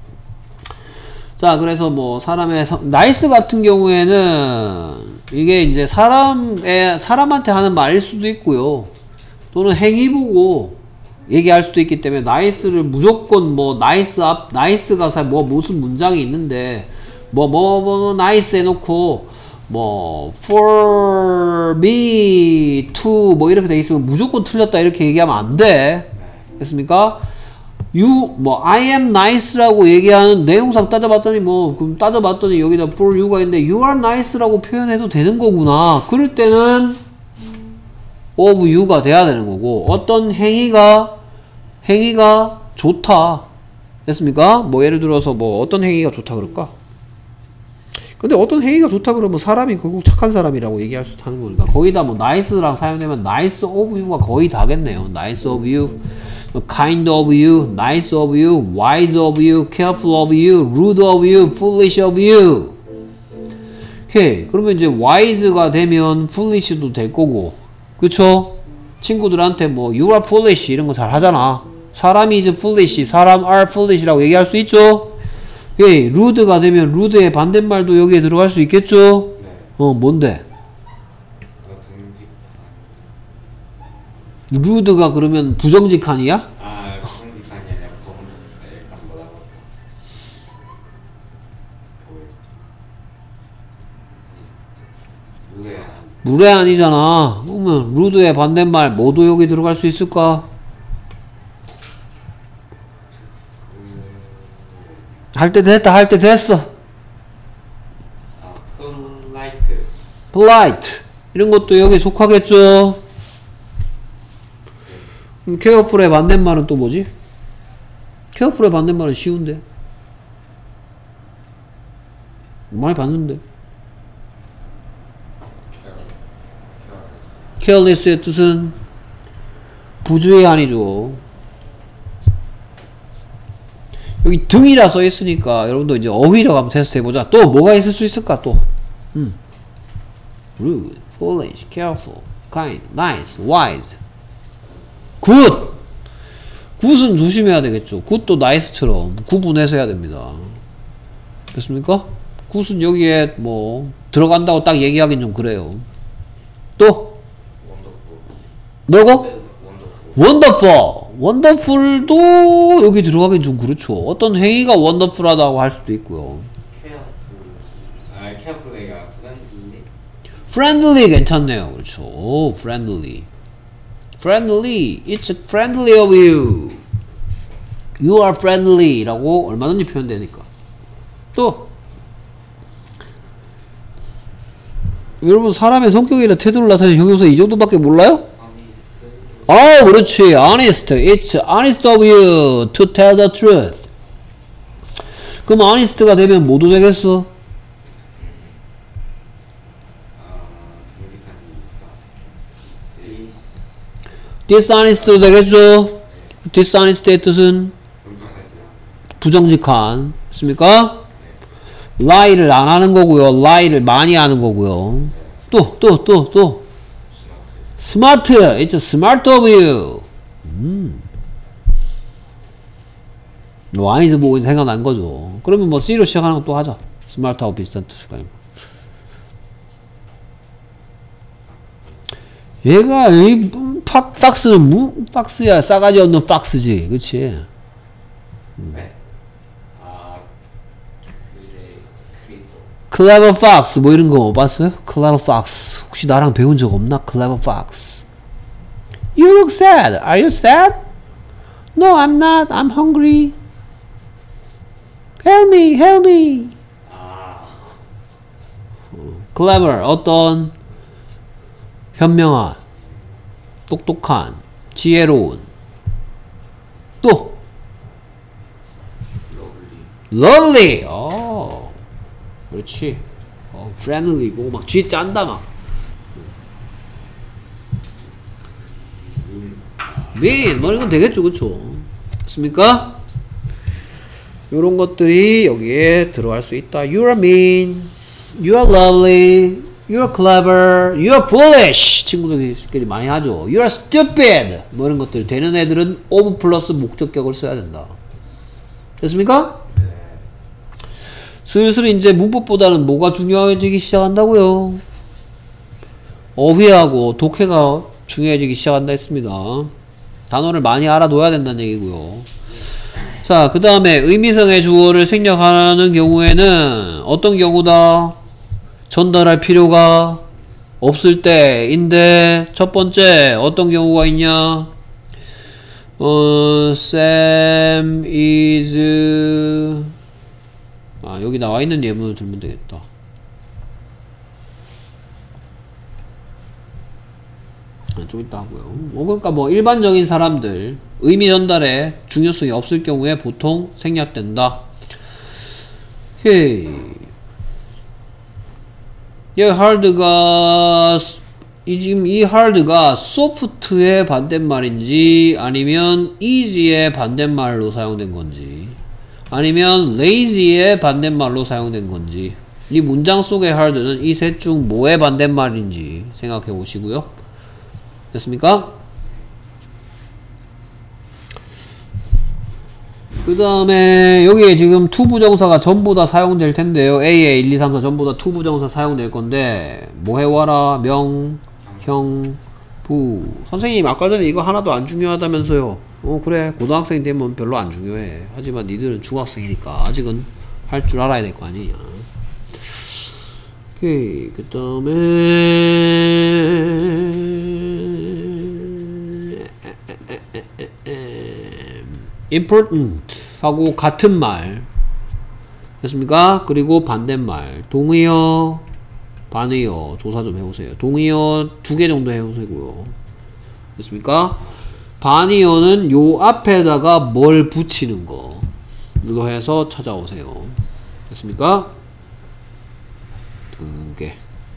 자, 그래서 뭐, 사람의, 성, 나이스 같은 경우에는, 이게 이제 사람의, 사람한테 하는 말일 수도 있고요. 또는 행위 보고 얘기할 수도 있기 때문에, 나이스를 무조건 뭐, 나이스 앞, 나이스가 사, 뭐, 무슨 문장이 있는데, 뭐, 뭐, 뭐, 나이스 해놓고, 뭐, for me to, 뭐, 이렇게 돼 있으면 무조건 틀렸다, 이렇게 얘기하면 안 돼. 됐습니까? you, 뭐, I am nice라고 얘기하는 내용상 따져봤더니, 뭐, 그럼 따져봤더니 여기다 for you가 있는데, you are nice라고 표현해도 되는 거구나. 그럴 때는 of you가 돼야 되는 거고, 어떤 행위가, 행위가 좋다. 됐습니까? 뭐, 예를 들어서 뭐, 어떤 행위가 좋다 그럴까? 근데 어떤 행위가 좋다 그러면 사람이 결국 착한 사람이라고 얘기할 수 있다는 거니까, 거기다 뭐, nice랑 사용되면 nice of you가 거의 다겠네요. nice of you. kind of you, nice of you, wise of you, careful of you, rude of you, foolish of you. 오케이. 그러면 이제 wise가 되면 foolish도 될 거고, 그쵸? 친구들한테 뭐 you are foolish 이런 거 잘 하잖아. 사람이 is foolish, 사람 are foolish라고 얘기할 수 있죠? 오케이. rude가 되면 rude의 반대말도 여기에 들어갈 수 있겠죠? 네. 어, 뭔데? rude가 그러면 부정직한이야? 아, 부정직한이 아니라 좀 약간 뭐라고 무례한. 무례한이잖아. 그러면 rude의 반대말 뭐도 여기 들어갈 수 있을까? 할 때 됐다. 할 때 됐어. 아, polite. polite 이런 것도 여기 속하겠죠. 그럼 careful의 반대말은 또 뭐지? careful의 반대말은 쉬운데 많이 봤는데. careless의 뜻은 부주의한이죠. 여기 등이라 써있으니까 여러분도 이제 어휘라고 한번 테스트 해보자. 또 뭐가 있을 수 있을까 또? 음. rude, foolish, careful, kind, nice, wise. 굿! 굿은 조심해야 되겠죠. 굿도 나이스처럼 구분해서 해야 됩니다. 됐습니까? 굿은 여기에 뭐 들어간다고 딱 얘기하긴 좀 그래요. 또? 뭐고? 원더풀! 원더풀도 여기 들어가긴 좀 그렇죠. 어떤 행위가 원더풀하다고 할 수도 있고요. 아, carefully가 friendly. friendly 괜찮네요. 그렇죠. 오, friendly. friendly. It's friendly of you. You are friendly 라고 얼마든지 표현되니까. 또 여러분 사람의 성격이나 태도를 나타내는 형용사 이 정도밖에 몰라요? 아, 그렇지. honest. It's honest of you to tell the truth. 그럼 honest가 되면 뭐도 되겠어? dishonest도 되겠죠? dishonest의 뜻은 부정직한. 맞습니까? lie를 안 하는 거고요. lie를 많이 하는 거고요. 또, 또, 또, 또. smart. It's smart of you. 음. 와인에서 보고 생각난 거죠. 그러면 뭐 C로 시작하는 거 또 하자. smart하고 비슷한 뜻일까요? 얘가 이 팍, 박스는 무, 박스야. 싸가지 없는 박스지. 그치? 음. 네. 아, clever fox 뭐 이런 거 봤어요? clever fox 혹시 나랑 배운 적 없나? clever fox. You look sad. Are you sad? No, I'm not. I'm hungry. Help me, help me. 아, clever 어떤 현명한, 똑똑한, 지혜로운. 또 lovely. 어, 그렇지. 어, friendly고 막 쥐 짠다 막. mean 뭐 이런 건 되겠죠, 그쵸? 됐습니까? 요런 것들이 여기에 들어갈 수 있다. You're mean, You're lovely, You're clever, You're foolish. 친구들끼리 많이 하죠. You're stupid. 뭐 이런 것들 되는 애들은 of 플러스 목적격을 써야 된다. 됐습니까? 네. 슬슬 이제 문법보다는 뭐가 중요해지기 시작한다고요? 어휘하고 독해가 중요해지기 시작한다 했습니다. 단어를 많이 알아둬야 된다는 얘기고요. 자, 그 다음에 의미성의 주어를 생략하는 경우에는 어떤 경우다? 전달할 필요가 없을 때인데, 첫 번째 어떤 경우가 있냐? 어, Sam is 아, 여기 나와 있는 예문을 들면 되겠다. 아, 좀 이따 하고요. 어, 그러니까 뭐 일반적인 사람들 의미 전달에 중요성이 없을 경우에 보통 생략된다. 헤이. 이 hard가 이 지금 이 hard가 soft의 반대말인지 아니면 easy의 반대말로 사용된 건지 아니면 lazy의 반대말로 사용된 건지 이 문장 속의 hard는 이 셋 중 뭐의 반대말인지 생각해 보시고요. 됐습니까? 그 다음에 여기에 지금 to 부정사가 전부 다 사용될 텐데요. A에 일, 이, 삼, 사 전부 다 to 부정사 사용될 건데 뭐 해와라 명, 형, 부. 선생님 아까 전에 이거 하나도 안 중요하다면서요. 어 그래 고등학생 되면 별로 안 중요해. 하지만 니들은 중학생이니까 아직은 할 줄 알아야 될 거 아니냐. 오케이. 그 다음에 important 하고 같은 말 됐습니까? 그리고 반대말 동의어 반의어 조사 좀 해보세요. 동의어 두 개 정도 해보세요. 됐습니까? 반의어는 요 앞에다가 뭘 붙이는 거 이거 해서 찾아오세요. 됐습니까? 두 개.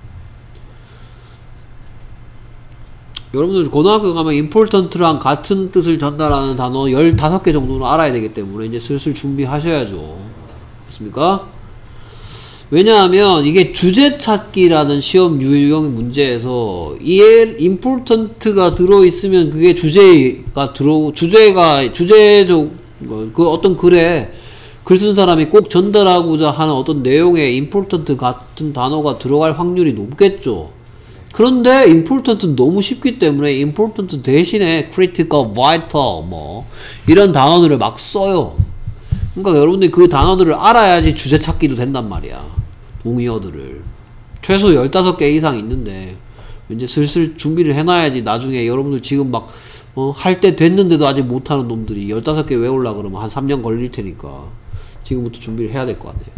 여러분들 고등학교 가면 important랑 같은 뜻을 전달하는 단어 열다섯 개 정도는 알아야 되기 때문에 이제 슬슬 준비하셔야죠. 됐습니까? 왜냐하면 이게 주제 찾기라는 시험 유형 문제에서 이 important가 들어있으면 그게 주제가 들어 주제가 주제적 그 어떤 글에 글 쓴 사람이 꼭 전달하고자 하는 어떤 내용에 important 같은 단어가 들어갈 확률이 높겠죠. 그런데 important는 너무 쉽기 때문에 important 대신에 critical, vital 뭐 이런 단어들을 막 써요. 그러니까 여러분들이 그 단어들을 알아야지 주제 찾기도 된단 말이야. 동의어들을 최소 열다섯 개 이상 있는데 이제 슬슬 준비를 해놔야지 나중에 여러분들 지금 막 어, 할 때 됐는데도 아직 못하는 놈들이 열다섯 개 외우려고 그러면 한 삼 년 걸릴 테니까 지금부터 준비를 해야 될 것 같아요.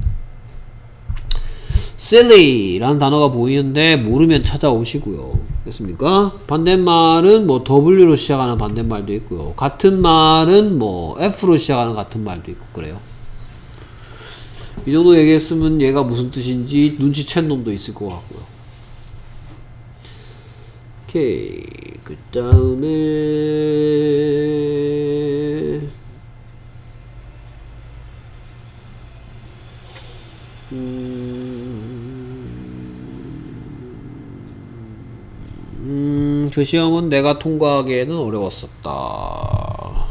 silly 라는 단어가 보이는데 모르면 찾아오시고요. 됐습니까? 반대말은 뭐 W로 시작하는 반대말도 있고요. 같은 말은 뭐 F로 시작하는 같은 말도 있고 그래요. 이 정도 얘기했으면 얘가 무슨 뜻인지 눈치챈 놈도 있을 것 같고요. 오케이. 그 다음에 음, 그 시험은 내가 통과하기에는 어려웠었다.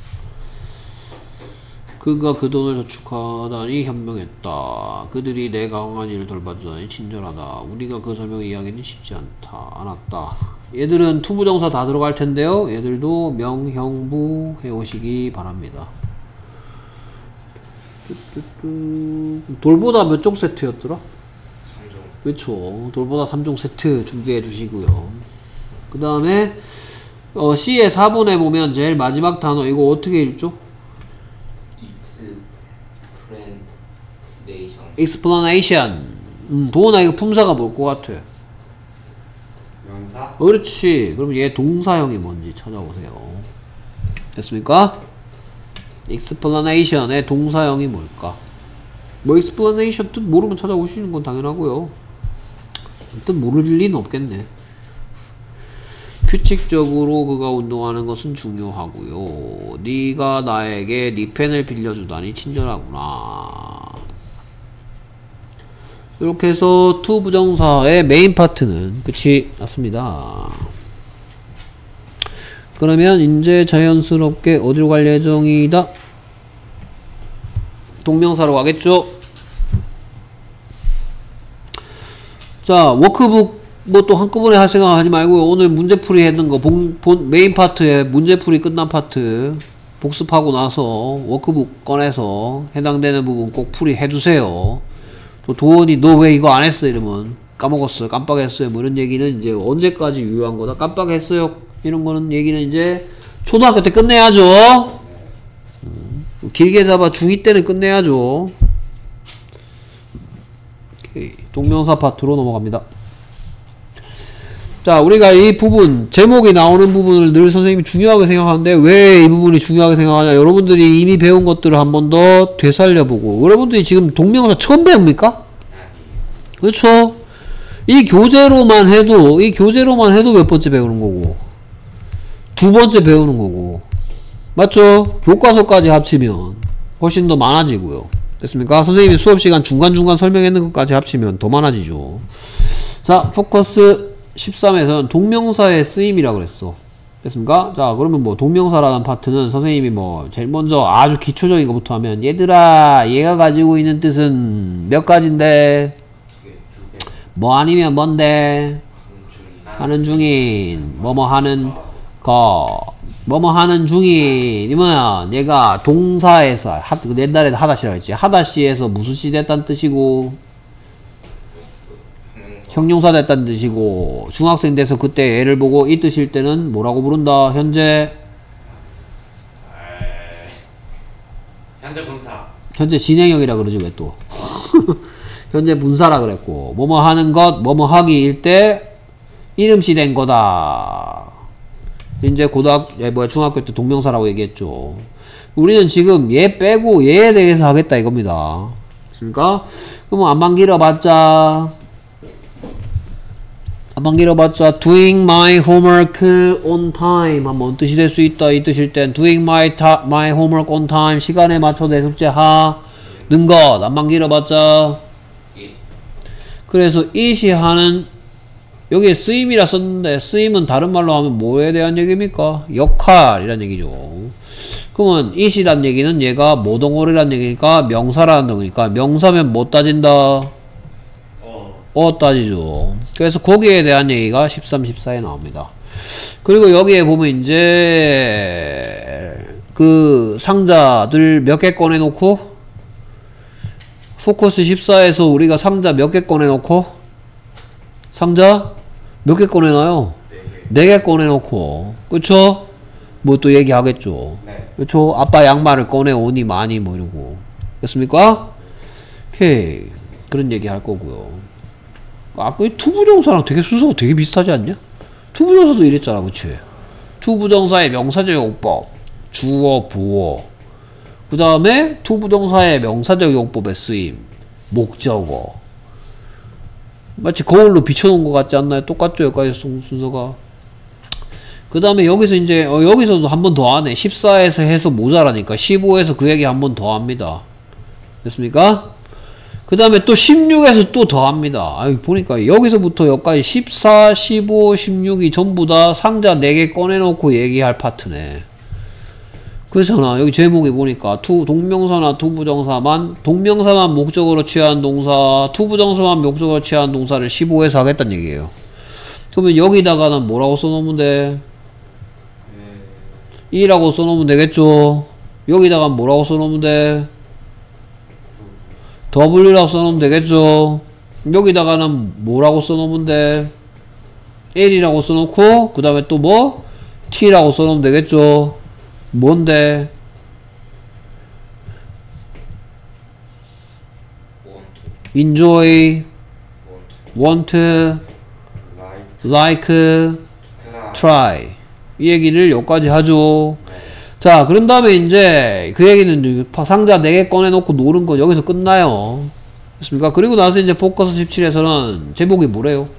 그가 그 돈을 저축하다니 현명했다. 그들이 내 강한 일을 돌봐주다니 친절하다. 우리가 그 설명 이야기는 쉽지 않다. 않았다. 얘들은 투부정사 다 들어갈 텐데요. 얘들도 명형부 해오시기 바랍니다. 돌보다 몇 종 세트였더라? 삼 종. 그렇죠. 돌보다 삼 종 세트 준비해 주시고요. 그 다음에 어, C의 사 번에 보면 제일 마지막 단어 이거 어떻게 읽죠? explanation. 음, 도훈아 이거 품사가 뭘 것 같아? 명사? 그렇지. 그럼 얘 동사형이 뭔지 찾아보세요. 됐습니까? explanation의 동사형이 뭘까? 뭐 explanation 뜻 모르면 찾아오시는 건 당연하고요. 뜻 모를 리는 없겠네. 규칙적으로 그가 운동하는 것은 중요하고요. 네가 나에게 네 펜을 빌려주다니 친절하구나. 이렇게 해서 to 부정사의 메인 파트는 끝이 났습니다. 그러면 이제 자연스럽게 어디로 갈 예정이다? 동명사로 가겠죠? 자, 워크북 뭐 또 한꺼번에 할 생각 하지 말고요. 오늘 문제풀이 했는 거 본, 본, 메인 파트에 문제풀이 끝난 파트 복습하고 나서 워크북 꺼내서 해당되는 부분 꼭 풀이 해두세요. 또 도원이 너 왜 이거 안 했어? 이러면 까먹었어요, 깜빡했어요, 뭐 이런 얘기는 이제 언제까지 유효한 거다? 깜빡했어요 이런 거는 얘기는 이제 초등학교 때 끝내야죠. 음, 길게 잡아 중이 때는 끝내야죠. 오케이. 동명사 파트로 넘어갑니다. 자, 우리가 이 부분, 제목이 나오는 부분을 늘 선생님이 중요하게 생각하는데 왜 이 부분이 중요하게 생각하냐? 여러분들이 이미 배운 것들을 한 번 더 되살려보고, 여러분들이 지금 동명사 처음 배웁니까? 그렇죠? 이 교재로만 해도, 이 교재로만 해도 몇 번째 배우는 거고, 두 번째 배우는 거고, 맞죠? 교과서까지 합치면 훨씬 더 많아지고요. 됐습니까? 선생님이 수업시간 중간중간 설명했는 것까지 합치면 더 많아지죠. 자, 포커스 십삼에서는 동명사의 쓰임이라고 그랬어. 됐습니까? 자, 그러면 뭐 동명사라는 파트는 선생님이 뭐 제일 먼저 아주 기초적인 것부터 하면, 얘들아 얘가 가지고 있는 뜻은 몇 가지인데? 뭐 아니면 뭔데? 하는 중인, 뭐뭐 하는 거, 뭐뭐 하는 중인이면 얘가 동사에서 하, 옛날에 하다시라고 했지. 하다시에서 무슨 시 됐다는 뜻이고, 형용사 됐다는 뜻이고, 중학생 돼서 그때 애를 보고 이 뜻일 때는 뭐라고 부른다? 현재 현재 분사. 현재 진행형이라 그러지 왜 또? 현재 분사라 그랬고, 뭐뭐 하는 것, 뭐뭐 하기일 때 이름시 된 거다. 이제 고등학, 예, 뭐야, 중학교 때 동명사라고 얘기했죠. 우리는 지금 얘 빼고 얘에 대해서 하겠다 이겁니다. 됐습니까? 그럼 안만 길어봤자, 안만 길어봤자 doing my homework on time 한번 뜻이 될 수 있다. 이 뜻일 땐 doing my, ta, my homework on time, 시간에 맞춰 내 숙제 하는 것. 안만 길어봤자, 그래서 it이 하는, 여기에 쓰임이라 썼는데 쓰임은 다른 말로 하면 뭐에 대한 얘기입니까? 역할이란 얘기죠. 그러면 it이란 얘기는 얘가 모동어리란 얘기니까 명사라는 얘기니까, 명사면 뭐 따진다? 어. 어 따지죠. 그래서 거기에 대한 얘기가 십삼, 십사에 나옵니다. 그리고 여기에 보면 이제 그 상자들 몇 개 꺼내놓고, 포커스 십사에서 우리가 상자 몇 개 꺼내놓고, 상자 몇 개 꺼내놔요? 네 개 꺼내놓고, 그쵸? 뭐 또 얘기하겠죠. 네. 그쵸? 아빠 양말을 꺼내오니 많이 뭐 이러고. 됐습니까? 오케이. 그런 얘기 할 거고요. 아까 이 투부정사랑 되게 순서가 되게 비슷하지 않냐? 투부정사도 이랬잖아, 그치? 투부정사의 명사적 용법, 주어, 보어. 그 다음에 투부정사의 명사적 용법의 쓰임, 목적어. 마치 거울로 비춰놓은 것 같지 않나요? 똑같죠, 여기까지 순서가. 그 다음에 여기서 이제 어, 여기서도 한 번 더 하네. 십사에서 해서 모자라니까 십오에서 그 얘기 한 번 더 합니다. 됐습니까? 그 다음에 또 십육에서 또 더 합니다. 아, 보니까 여기서부터 여기까지 십사, 십오, 십육이 전부 다 상자 네 개 꺼내놓고 얘기할 파트네. 그렇잖아. 여기 제목에 보니까 투, 동명사나 투부정사만, 동명사만 목적으로 취한 동사, 투부정사만 목적으로 취한 동사를 십오에서 하겠다는 얘기예요. 그러면 여기다가는 뭐라고 써놓으면 돼? 이라고 써놓으면 되겠죠. 여기다가 뭐라고 써놓으면 돼? W라고 써놓으면 되겠죠. 여기다가는 뭐라고 써놓으면 돼? L이라고 써놓고 그 다음에 또 뭐? T라고 써놓으면 되겠죠. 뭔데? enjoy, want, like, try. 이 얘기를 여기까지 하죠. 자, 그런 다음에 이제 그 얘기는 상자 네 개 꺼내놓고 노는 거 여기서 끝나요. 됐습니까? 그리고 나서 이제 포커스 십칠에서는 제목이 뭐래요?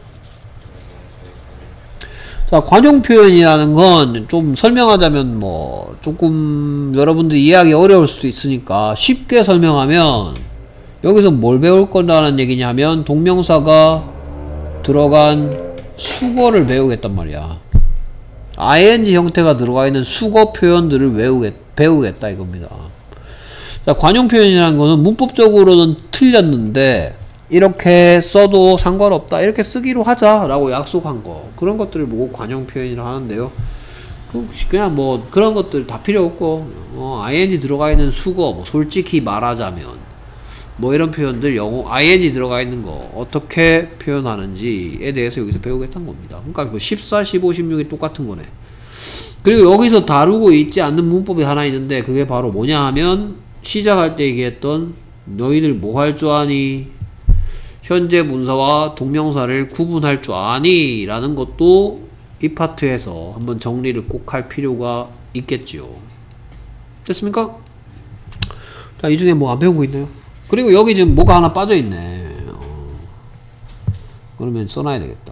자, 관용 표현이라는 건 좀 설명하자면 뭐 조금 여러분들이 이해하기 어려울 수도 있으니까 쉽게 설명하면 여기서 뭘 배울 거라는 얘기냐면 동명사가 들어간 수거를 배우겠단 말이야. 아이엔지 형태가 들어가 있는 수거 표현들을 외우겠, 배우겠다 이겁니다. 자, 관용 표현이라는 거는 문법적으로는 틀렸는데 이렇게 써도 상관없다, 이렇게 쓰기로 하자 라고 약속한 거, 그런 것들을 보고 관용 표현이라 하는데요. 그냥 뭐 그런 것들 다 필요 없고 어, 아이엔지 들어가 있는 수거, 뭐 솔직히 말하자면 뭐 이런 표현들, 영어 아이엔지 들어가 있는 거 어떻게 표현하는지에 대해서 여기서 배우겠다는 겁니다. 그러니까 뭐 십사, 십오, 십육이 똑같은 거네. 그리고 여기서 다루고 있지 않는 문법이 하나 있는데 그게 바로 뭐냐 하면 시작할 때 얘기했던 너희들 뭐 할 줄 아니? 현재 분사와 동명사를 구분할 줄 아니? 라는 것도 이 파트에서 한번 정리를 꼭 할 필요가 있겠지요. 됐습니까? 자, 이 중에 뭐 안 배운 거 있나요? 그리고 여기 지금 뭐가 하나 빠져있네. 어. 그러면 써놔야 되겠다.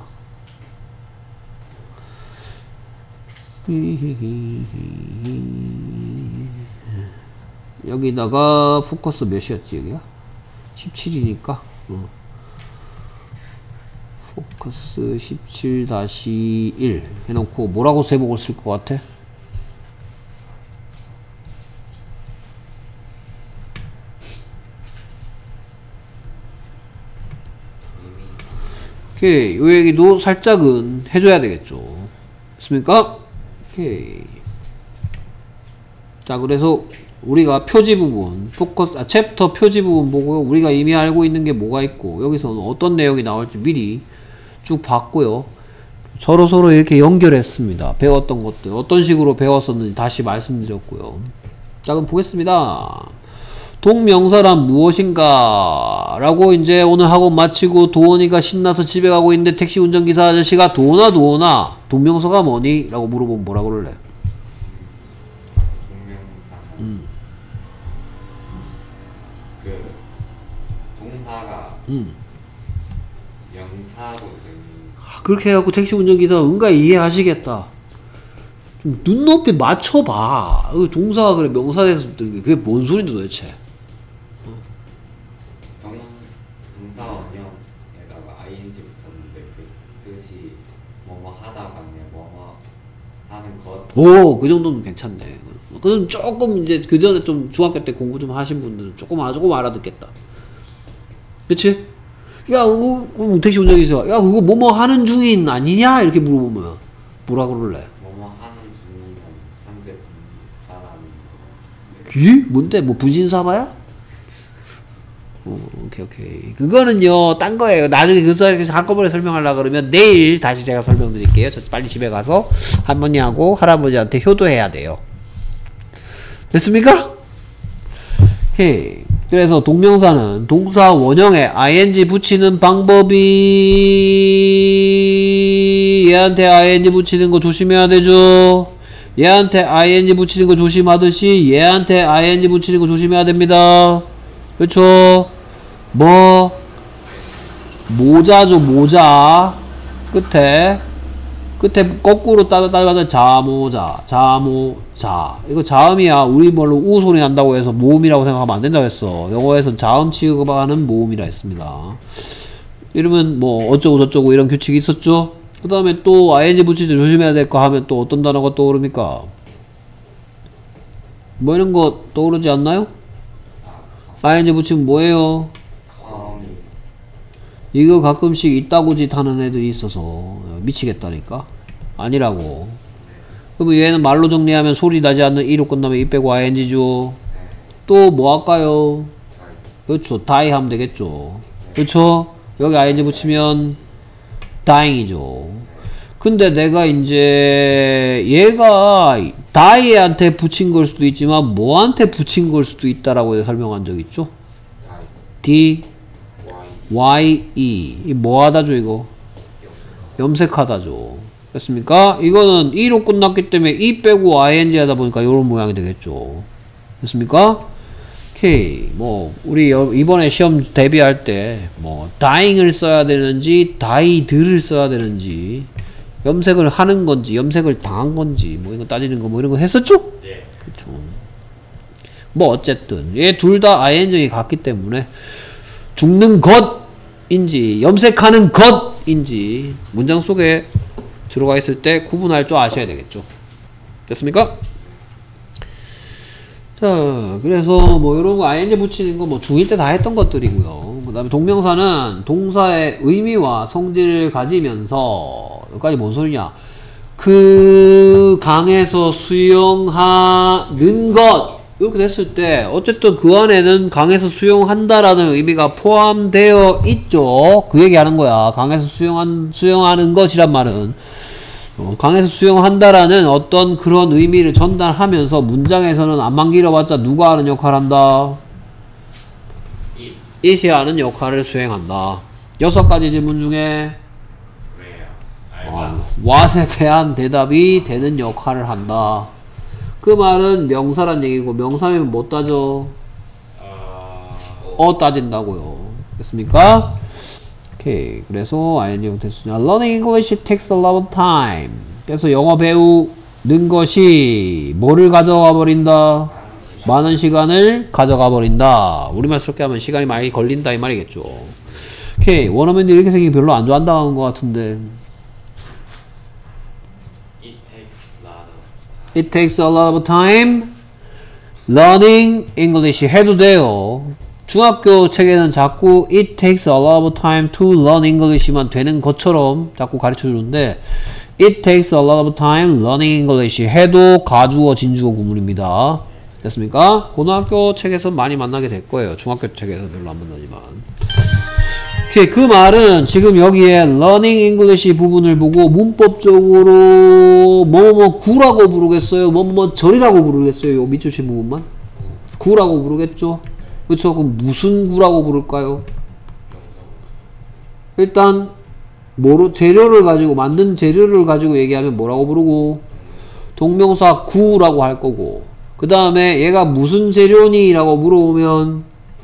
여기다가 포커스 몇이었지 여기가? 십칠이니까 어. 포커스 십칠 일 해놓고 뭐라고 제목을 쓸 것 같아? 오케이, 요 얘기도 살짝은 해줘야 되겠죠. 됐습니까? 오케이. 자, 그래서 우리가 표지 부분, 포커스, 아, 챕터 표지 부분 보고요. 우리가 이미 알고 있는 게 뭐가 있고, 여기서는 어떤 내용이 나올지 미리 쭉 봤고요. 서로서로 이렇게 연결했습니다. 배웠던 것들, 어떤 식으로 배웠었는지 다시 말씀드렸고요. 자, 그럼 보겠습니다. 동명사란 무엇인가? 라고 이제 오늘 학원 마치고 도원이가 신나서 집에 가고 있는데 택시 운전기사 아저씨가 도원아 도원아 동명사가 뭐니? 라고 물어보면 뭐라 그럴래? 동명사. 음. 그 동사가 음. 명사로 되는. 아, 그렇게 해갖고 택시 운전기사 응가 이해하시겠다. 좀 눈높이 맞춰봐. 동사가 그래 명사 돼서 그게 뭔 소린데 도대체? 동사 원형에다가 아이엔지 붙였는데 그 뜻이 뭐뭐 하다가 아니라 뭐뭐 하는 것. 오, 그 정도는 괜찮네. 그럼 조금 이제 그 전에 좀 중학교 때 공부 좀 하신 분들은 조금 아 조금 알아듣겠다. 그치? 야, 그거 택시 운전기사, 야, 그거 뭐뭐 하는 중인 아니냐? 이렇게 물어보면 뭐라 그럴래? 뭐뭐 하는 중이면 현재 분사라는 거. 기? 뭔데? 뭐 분신사바야? 어, 오케이 오케이. 그거는요 딴 거예요. 나중에 그 사이에서 한꺼번에 설명하려고 그러면 내일 다시 제가 설명드릴게요. 저 빨리 집에 가서 할머니하고 할아버지한테 효도해야 돼요. 됐습니까? 오케이. 그래서 동명사는 동사 원형에 아이엔지 붙이는 방법이, 얘한테 아이엔지 붙이는 거 조심해야 되죠. 얘한테 아이엔지 붙이는 거 조심하듯이 얘한테 아이엔지 붙이는 거 조심해야 됩니다. 그렇죠? 뭐 모자죠. 모자 끝에 끝에 거꾸로 따라가면 자모자, 자모자. 이거 자음이야. 우리 말로 우 소리 난다고 해서 모음이라고 생각하면 안 된다고 했어. 영어에선 자음 취급하는 모음이라 했습니다. 이러면 뭐 어쩌고 저쩌고 이런 규칙이 있었죠. 그 다음에 또 아이엔지 붙일 때 조심해야 될 거 하면 또 어떤 단어가 떠오릅니까? 뭐 이런 거 떠오르지 않나요? 아이엔지 붙이면 뭐예요? 이거 가끔씩 이따구짓 하는 애들이 있어서 미치겠다니까. 아니라고. 그럼 얘는 말로 정리하면 소리 나지 않는 이로 끝나면 이 빼고 아이엔지죠. 또 뭐 할까요? 그렇죠. die 하면 되겠죠. 그렇죠? 여기 아이엔지 붙이면 dying이죠. 근데 내가 이제 얘가 die한테 붙인 걸 수도 있지만 뭐한테 붙인 걸 수도 있다라고 설명한 적 있죠? D Y E 이 뭐하다죠 이거? 염색하다죠. 됐습니까? 이거는 이로 끝났기 때문에 이 빼고 ing 하다 보니까 이런 모양이 되겠죠. 됐습니까? 오케이. 뭐 우리 이번에 시험 대비할 때 뭐 dying을 써야 되는지 die드를 써야 되는지 염색을 하는 건지 염색을 당한 건지 뭐 이거 따지는 거 뭐 이런 거 했었죠? 예. 그쵸. 뭐 어쨌든 얘 둘 다 ing이 같기 때문에 죽는 것인지 염색하는 것인지 문장 속에 들어가 있을 때 구분할 줄 아셔야 되겠죠. 됐습니까? 자, 그래서 뭐 이런 거 ing 붙이는 거 뭐 중일 때 다 했던 것들이고요. 그 다음에 동명사는 동사의 의미와 성질을 가지면서 여기까지 뭔 소리냐? 그 강에서 수용하는 것 이렇게 됐을 때 어쨌든 그 안에는 강에서 수용한다라는 의미가 포함되어 있죠. 그 얘기하는 거야. 강에서 수용한 수용하는 것이란 말은 어, 강에서 수용한다라는 어떤 그런 의미를 전달하면서 문장에서는 안만 길어봤자 누가 하는 역할을 한다? it이 하는 역할을 수행한다. 여섯 가지 질문 중에 어, what에 대한 대답이 되는 역할을 한다. 그 말은 명사란 얘기고 명사면 못 따져? 어 따진다고요. 됐습니까? 오케이. 그래서 ing 됐으냐. Learning English takes a lot of time. 그래서 영어 배우는 것이 뭐를 가져가 버린다? 많은 시간을 가져가 버린다. 우리말스럽게 하면 시간이 많이 걸린다 이 말이겠죠. 오케이. 원어민들 이렇게 생긴 별로 안 좋아한다는 것 같은데. It takes a lot of time. Learning English 해도 돼요. 중학교 책에는 자꾸 It takes a lot of time to learn English만 되는 것처럼 자꾸 가르쳐 주는데 It takes a lot of time learning English 해도 가주어 진주어 구문입니다. 됐습니까? 고등학교 책에서 많이 만나게 될 거예요. 중학교 책에서 별로 안 만나지만. 오케이. 그 말은 지금 여기에 learning English 부분을 보고 문법적으로 뭐뭐 구라고 부르겠어요? 뭐뭐 절이라고 부르겠어요? 요 밑줄 친 부분만? 구라고 부르겠죠? 그쵸? 그럼 무슨 구라고 부를까요? 일단 뭐로 재료를 가지고 만든 재료를 가지고 얘기하면 뭐라고 부르고 동명사 구라고 할 거고 그 다음에 얘가 무슨 재료니? 라고 물어보면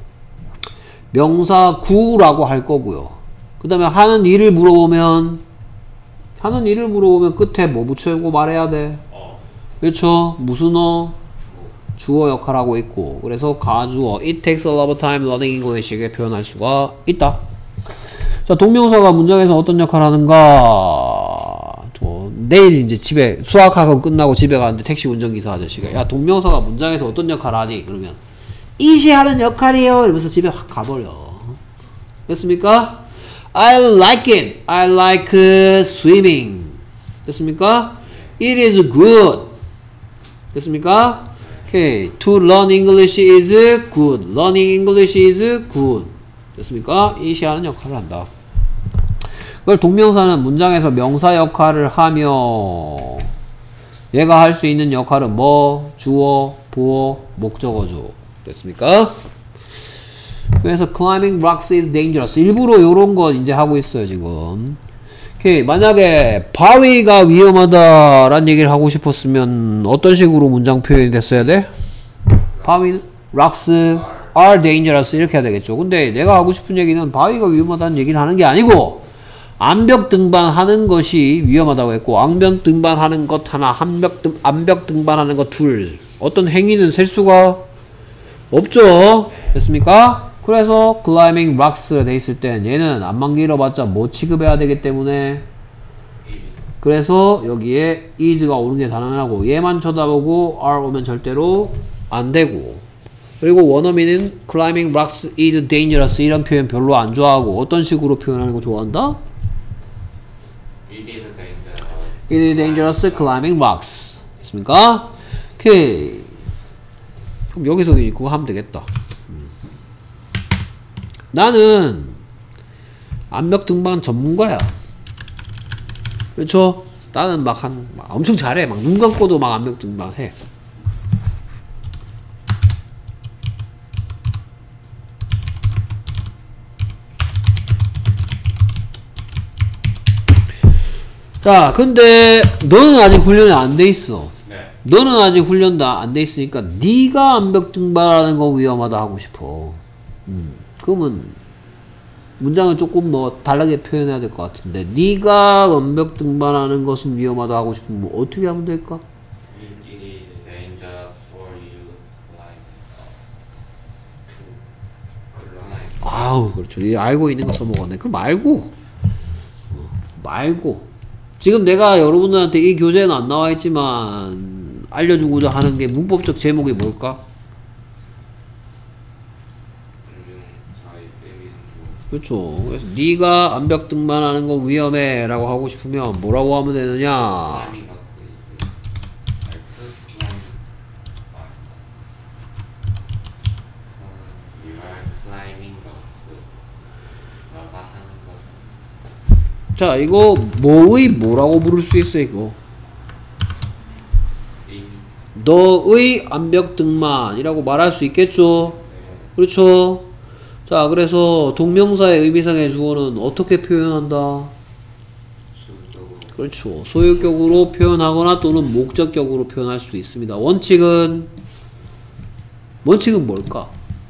명사 구라고 할 거고요. 그 다음에 하는 일을 물어보면 하는 일을 물어보면 끝에 뭐 붙여고 말해야 돼? 그렇죠? 무슨 어? 주어 역할하고 있고 그래서 가주어 It takes a lot of time learning English 이렇게 표현할 수가 있다. 자, 동명사가 문장에서 어떤 역할을 하는가? 저 내일 이제 집에 수학학원 끝나고 집에 가는데 택시 운전기사 아저씨가 야 동명사가 문장에서 어떤 역할을 하니? 그러면 it이 하는 역할이에요 이러면서 집에 확 가버려. 됐습니까? I like it. I like swimming. 됐습니까? It is good. 됐습니까? Okay. To learn English is good. Learning English is good. 됐습니까? it이 하는 역할을 한다. 그걸 동명사는 문장에서 명사 역할을 하며 얘가 할 수 있는 역할은 뭐? 주어, 보어, 목적어죠. 됐습니까? 그래서 climbing rocks is dangerous. 일부러 요런 거 이제 하고 있어요, 지금. 오케이. 만약에 바위가 위험하다라는 얘기를 하고 싶었으면 어떤 식으로 문장 표현이 됐어야 돼? 바위, rocks are dangerous 이렇게 해야 되겠죠. 근데 내가 하고 싶은 얘기는 바위가 위험하다는 얘기를 하는 게 아니고 암벽 등반하는 것이 위험하다고 했고 암벽 등반하는 것 하나, 암벽, 등, 암벽 등반하는 것 둘. 어떤 행위는 셀 수가 없죠. 됐습니까? 그래서 climbing rocks가 돼 있을 땐 얘는 안만 길어봤자 뭐 취급해야 되기 때문에 그래서 여기에 is가 오는 게 당연하고 얘만 쳐다보고 are 오면 절대로 안 되고 그리고 원어민은 climbing rocks is dangerous 이런 표현 별로 안 좋아하고 어떤 식으로 표현하는 거 좋아한다? It is dangerous. It is dangerous climbing rocks. 됐습니까? 오케이. 그럼 여기서 그거 하면 되겠다. 음. 나는 암벽 등반 전문가야. 그렇죠? 나는 막 한 엄청 잘해. 막 눈 감고도 막 암벽 등반해. 자, 근데 너는 아직 훈련이 안 돼 있어. 네. 너는 아직 훈련도 안 돼 있으니까 네가 암벽 등반하는 거 위험하다 하고 싶어. 음, 그러면 문장을 조금 뭐 다르게 표현해야 될 것 같은데 네가 암벽 등반하는 것은 위험하다 하고 싶으면 뭐 어떻게 하면 될까? It, it is dangerous for you like uh, to climb. 아우 그렇죠. 이 알고 있는 거 써먹었네. 그 말고 어, 말고 지금 내가 여러분들한테 이 교재는 안 나와 있지만 알려주고자 하는 게 문법적 제목이 뭘까? 그렇죠. 그래서 네가 암벽 등반하는 거 위험해 라고 하고 싶으면 뭐라고 하면 되느냐? Climbing us is like to climb. 음, you are climbing us. 너가 하는 것은 자 이거 뭐의 뭐라고 부를 수 있어 이거? is. 너의 암벽 등반이라고 말할 수 있겠죠? 그렇죠? 자 그래서 동명사의 의미상의 주어는 어떻게 표현한다? 수적으로 그렇죠. 소유격으로 표현하거나 또는 목적격으로 표현할 수 있습니다. 원칙은 원칙은 뭘까?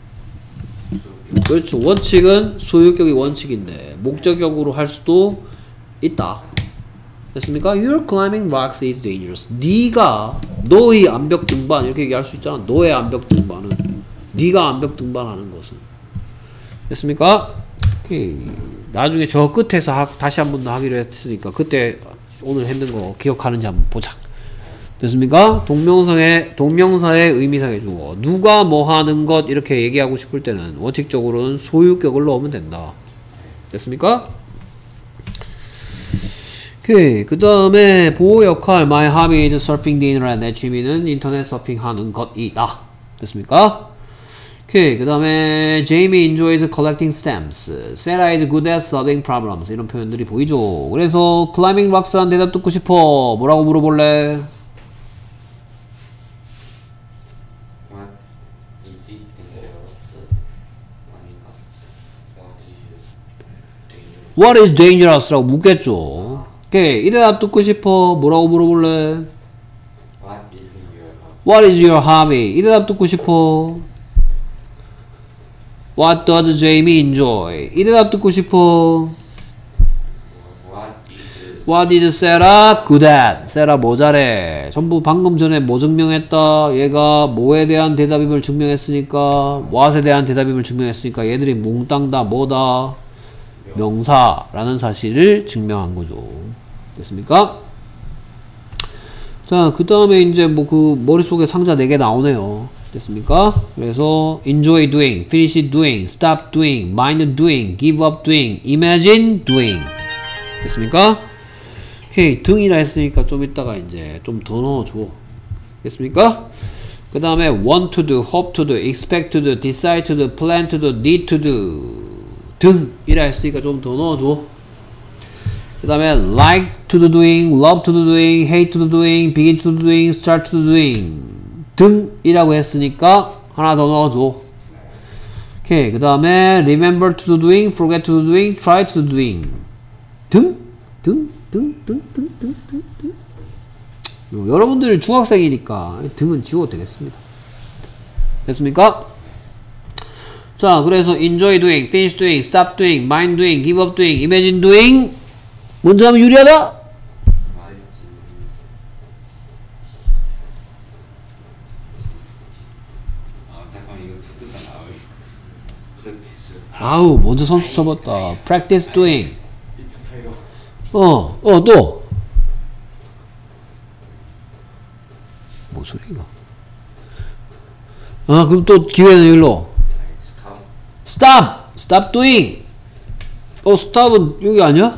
그렇죠. 원칙은 소유격이 원칙인데 목적격으로 할 수도 있다. 됐습니까? Your climbing rocks is dangerous. 네가 너의 암벽 등반 이렇게 얘기할 수 있잖아. 너의 암벽 등반은 네가 암벽 등반하는 것은 됐습니까? 오케이. 나중에 저 끝에서 하, 다시 한 번 더 하기로 했으니까 그때 오늘 했는 거 기억하는지 한번 보자. 됐습니까? 동명사의 동명사의 의미상의 주어 누가 뭐 하는 것 이렇게 얘기하고 싶을 때는 원칙적으로는 소유격을 넣으면 된다. 됐습니까? 오케이. 그 다음에 보호 역할 My hobby is surfing the internet. 내 취미는 인터넷 서핑하는 것이다. 됐습니까? 오케이. 그 다음에 Jamie enjoys collecting stamps. Sarah is good at solving problems. 이런 표현들이 보이죠. 그래서 climbing rocks한 대답 듣고 싶어. 뭐라고 물어볼래? What is it dangerous? 아닌가? What What is dangerous? is dangerous? 라고 묻겠죠. 오케이. 이 대답 듣고 싶어. 뭐라고 물어볼래? What is your hobby? What is your hobby? 이 대답 듣고 싶어. What does Jamie enjoy? 이 대답 듣고 싶어. What is What is Sarah good at? Sarah 뭐 잘해? 전부 방금 전에 뭐 증명했다? 얘가 뭐에 대한 대답임을 증명했으니까 what에 대한 대답임을 증명했으니까 얘들이 몽땅 다 뭐다? 명사라는 사실을 증명한 거죠. 됐습니까? 자, 그 다음에 이제 뭐 그 머릿속에 상자 네 개 나오네요. 됐습니까? 그래서 enjoy doing, finish doing, stop doing, mind doing, give up doing, imagine doing. 됐습니까? 오케이. 등이라 했으니까 좀 이따가 이제 좀 더 넣어줘. 됐습니까? 그 다음에 want to do, hope to do, expect to do, decide to do, plan to do, need to do. 등이라 했으니까 좀 더 넣어줘. 그 다음에 like to do doing, love to do doing, hate to do doing, begin to do doing, start to do doing. 등이라고 했으니까 하나 더 넣어줘. 오케이. 그 다음에 remember to do doing, forget to do doing, try to do doing. 등? 등? 등? 등? 등? 등? 등? 등? 여러분들이 중학생이니까 등은 지워도 되겠습니다. 됐습니까? 자, 그래서 enjoy doing, finish doing, stop doing, mind doing, give up doing, imagine doing. 먼저 하면 유리하다? 아우 먼저 선수 쳐봤다. practice doing. 어, 어, 또. 뭐 소리가? 아, 그럼 또 기회는 일로. stop. stop doing. 어, stop은 여기 아니야?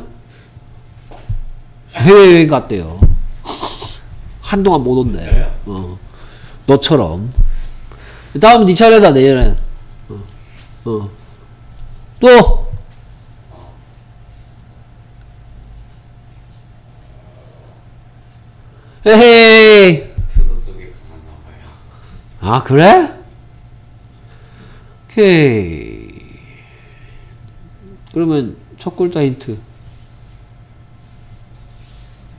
해외여행 갔대요. 한동안 못 온대. 어, 너처럼. 다음은 네 차례다 내년엔. 어, 어. 또 헤헤이. 투도 쪽에 강한가 봐요. 아 그래? 오케이. 그러면 첫 글자 힌트.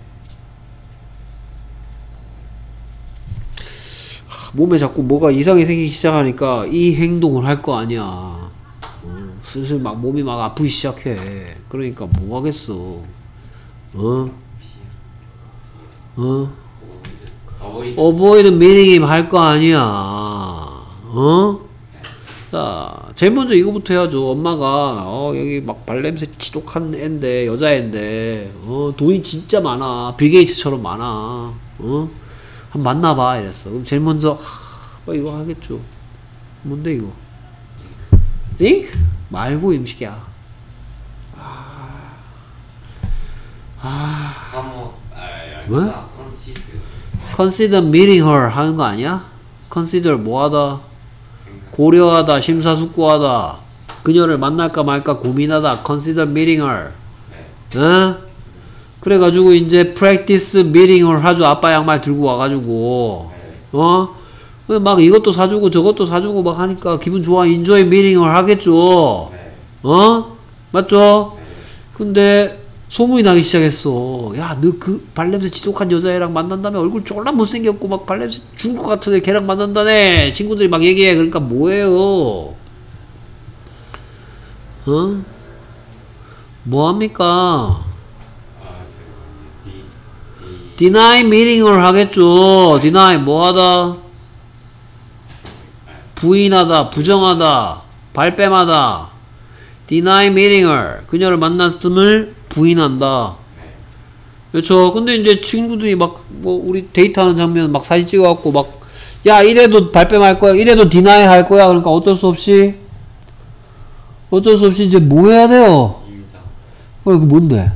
몸에 자꾸 뭐가 이상이 생기기 시작하니까 이 행동을 할 거 아니야. 어, 슬슬 막 몸이 막 아프기 시작해. 그러니까 뭐 하겠어. 어? 어? avoid meeting 할 거 아니야. 어? 자, 제일 먼저 이거부터 해야죠. 엄마가 어 여기 막 발냄새 지독한 앤데 여자앤데 어 돈이 진짜 많아. 빌 게이츠처럼 많아. 어? 한번 만나봐 이랬어. 그럼 제일 먼저 하, 어, 이거 하겠죠. 뭔데 이거? think? 말고 음식이야. 아, 아, 뭐? consider meeting her 하는 거 아니야? consider 뭐하다? 고려하다, 심사숙고하다, 그녀를 만날까 말까 고민하다, consider meeting her. 어? 그래가지고 이제 practice meeting her 하죠. 아빠 양말 들고 와가지고 어? 막 이것도 사주고 저것도 사주고 막 하니까 기분 좋아. enjoy meeting her 하겠죠. 어? 맞죠? 근데 소문이 나기 시작했어. 야, 너 그 발냄새 지독한 여자애랑 만난다며. 얼굴 졸라 못생겼고 막 발냄새 죽을 것 같은데 걔랑 만난다네. 친구들이 막 얘기해. 그러니까 뭐예요? 어? 뭐합니까? deny meeting을 하겠죠. deny 뭐하다? 부인하다, 부정하다, 발뺌하다. deny meeting을 그녀를 만났음을 부인한다. 그렇죠. 근데 이제 친구들이 막 뭐 우리 데이트하는 장면 막 사진 찍어갖고 막 야 이래도 발뺌할 거야, 이래도 디나이 할 거야. 그러니까 어쩔 수 없이 어쩔 수 없이 이제 뭐 해야 돼요? 인정. 어 이거 뭔데?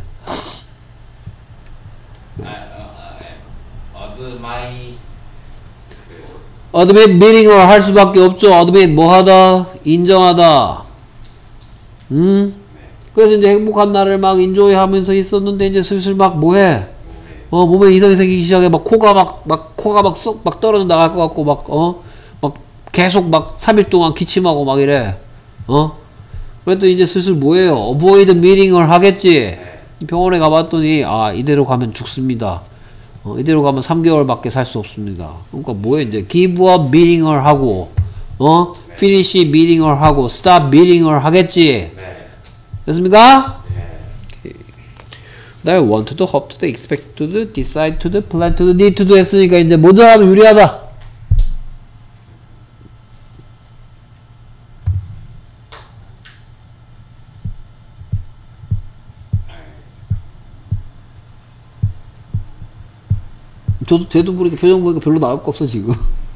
어드마이 admit meeting을 할 수밖에 없죠. admit 뭐하다? 인정하다. 음? 그래서 이제 행복한 날을 막 인조이 하면서 있었는데 이제 슬슬 막 뭐해? 어 몸에 이상이 생기기 시작해. 막 코가 막 막 코가 막 쏙 막 떨어져 나갈 것 같고 막 어 막 계속 막 삼 일 동안 기침하고 막 이래. 어? 그래도 이제 슬슬 뭐예요? avoid meeting을 하겠지. 병원에 가봤더니 아 이대로 가면 죽습니다. 어, 이대로 가면 삼 개월밖에 살 수 없습니다. 그러니까 뭐해 이제 give up meeting을 하고 어 finish meeting을 하고 stop meeting을 하겠지. 됐습니까? 그 다음에 want to, hope to, expect to, decide to, plan to, need to 했으니까 이제 먼저 하면 유리하다. 저도 쟤도 모르게 표정 보니까 별로 나올 거 없어 지금.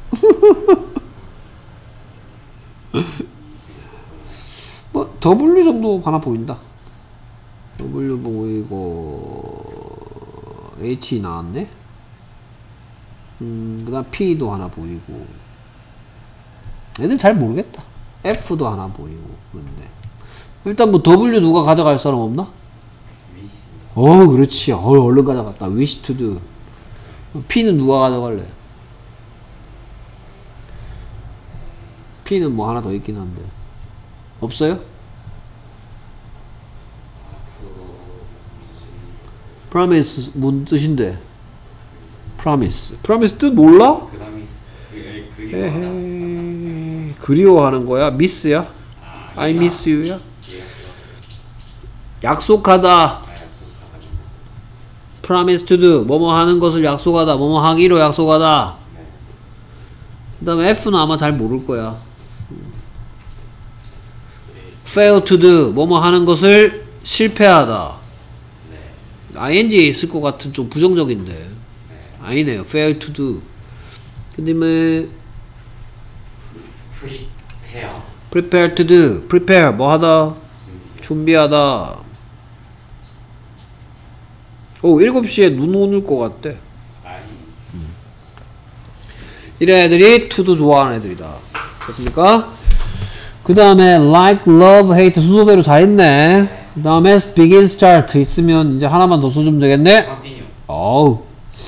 뭐 W 정도 하나 보인다. W 보이고 H 나왔네. 음, 그다음 P도 하나 보이고. 애들 잘 모르겠다. F도 하나 보이고 그런데 일단 뭐 W 누가 가져갈 사람 없나? 어, 그렇지. 어, 얼른 가져갔다. Wish to do. P는 누가 가져갈래? P는 뭐 하나 더 있긴 한데 없어요? promise 뭔 뜻인데? promise promise 뜻 몰라? 에헤이, 그리워하는 거야? miss야? I miss you야? 약속하다. promise to do 뭐뭐 하는 것을 약속하다. 뭐뭐 하기로 약속하다. 그 다음에 F는 아마 잘 모를 거야. fail to do 뭐뭐 하는 것을 실패하다. 아이엔지에 있을 것 같은 좀 부정적인데 아니네요. fail to do. 그 다음에 prepare prepare to do prepare 뭐 하다? 준비하다. 오, 일곱 시에 눈 오는 것 같대. 음. 이런 애들이 to도 좋아하는 애들이다. 됐습니까? 그 다음에 like, love, hate 순서대로 다 있네. 그 다음에 begin, start 있으면 이제 하나만 더 써주면 되겠네. continue 어우.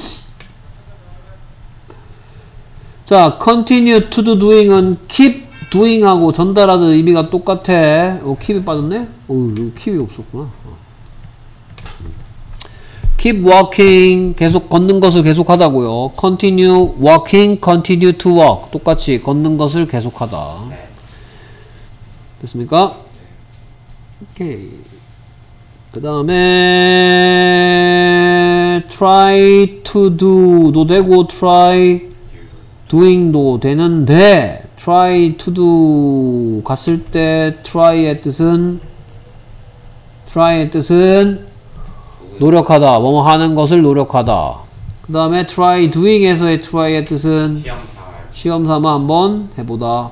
자, continue to do doing은 keep doing하고 전달하는 의미가 똑같아. 어, keep이 빠졌네? 어, 여기 keep이 없었구나. 어. keep walking 계속 걷는 것을 계속하다고요. continue walking, continue to walk 똑같이 걷는 것을 계속하다. 네. 됐습니까? 오케이. 그 다음에 try to do도 되고 try doing도 되는데 try to do 갔을 때 try의 뜻은 try의 뜻은 노력하다, 뭐뭐 하는 것을 노력하다. 그 다음에 try doing에서의 try의 뜻은 시험 삼 시험 삼아 한번 해보다.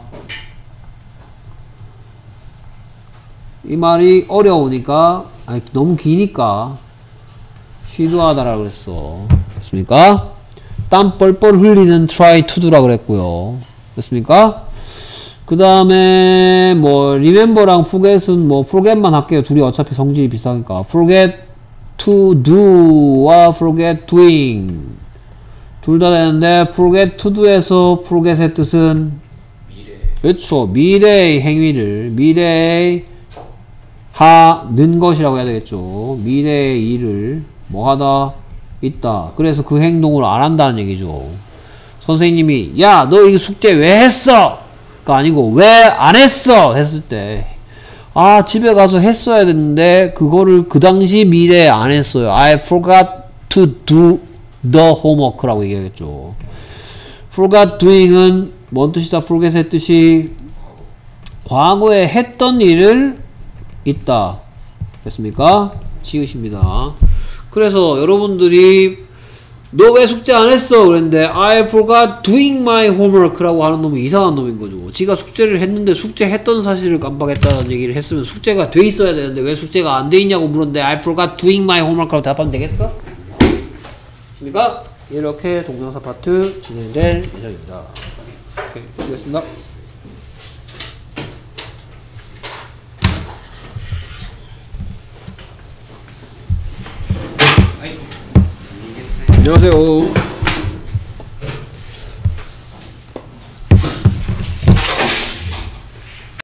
이 말이 어려우니까, 아니, 너무 기니까 시도하다라 그랬어. 됐습니까? 땀 뻘뻘 흘리는 try to do라 그랬고요. 됐습니까? 그 다음에 뭐 remember랑 forget은 뭐 forget만 할게요. 둘이 어차피 성질이 비슷하니까. forget to do와 forget doing 둘 다 되는데 forget to do에서 forget의 뜻은 미래 그렇죠. 미래의 행위를 미래의 하는 것이라고 해야 되겠죠. 미래의 일을 뭐 하다 있다. 그래서 그 행동을 안 한다는 얘기죠. 선생님이 야 너 이 숙제 왜 했어? 가 아니고 왜 안 했어? 했을 때 아 집에 가서 했어야 됐는데 그거를 그 당시 미래에 안 했어요. I forgot to do the homework라고 얘기하겠죠. forgot doing은 뭔 뜻이다? forget의 뜻이 과거에 했던 일을 있다. 됐습니까? 지으십니다. 그래서 여러분들이 너 왜 숙제 안 했어? 그랬는데 I forgot doing my homework라고 하는 놈이 이상한 놈인 거죠. 지가 숙제를 했는데 숙제 했던 사실을 깜빡했다는 얘기를 했으면 숙제가 돼 있어야 되는데 왜 숙제가 안 돼 있냐고 물었는데 I forgot doing my homework라고 답하면 되겠어? 됐습니까? 이렇게 동명사 파트 진행될 예정입니다. 오케이, 보겠습니다. 아이 안녕히 계세요. 안녕하세요.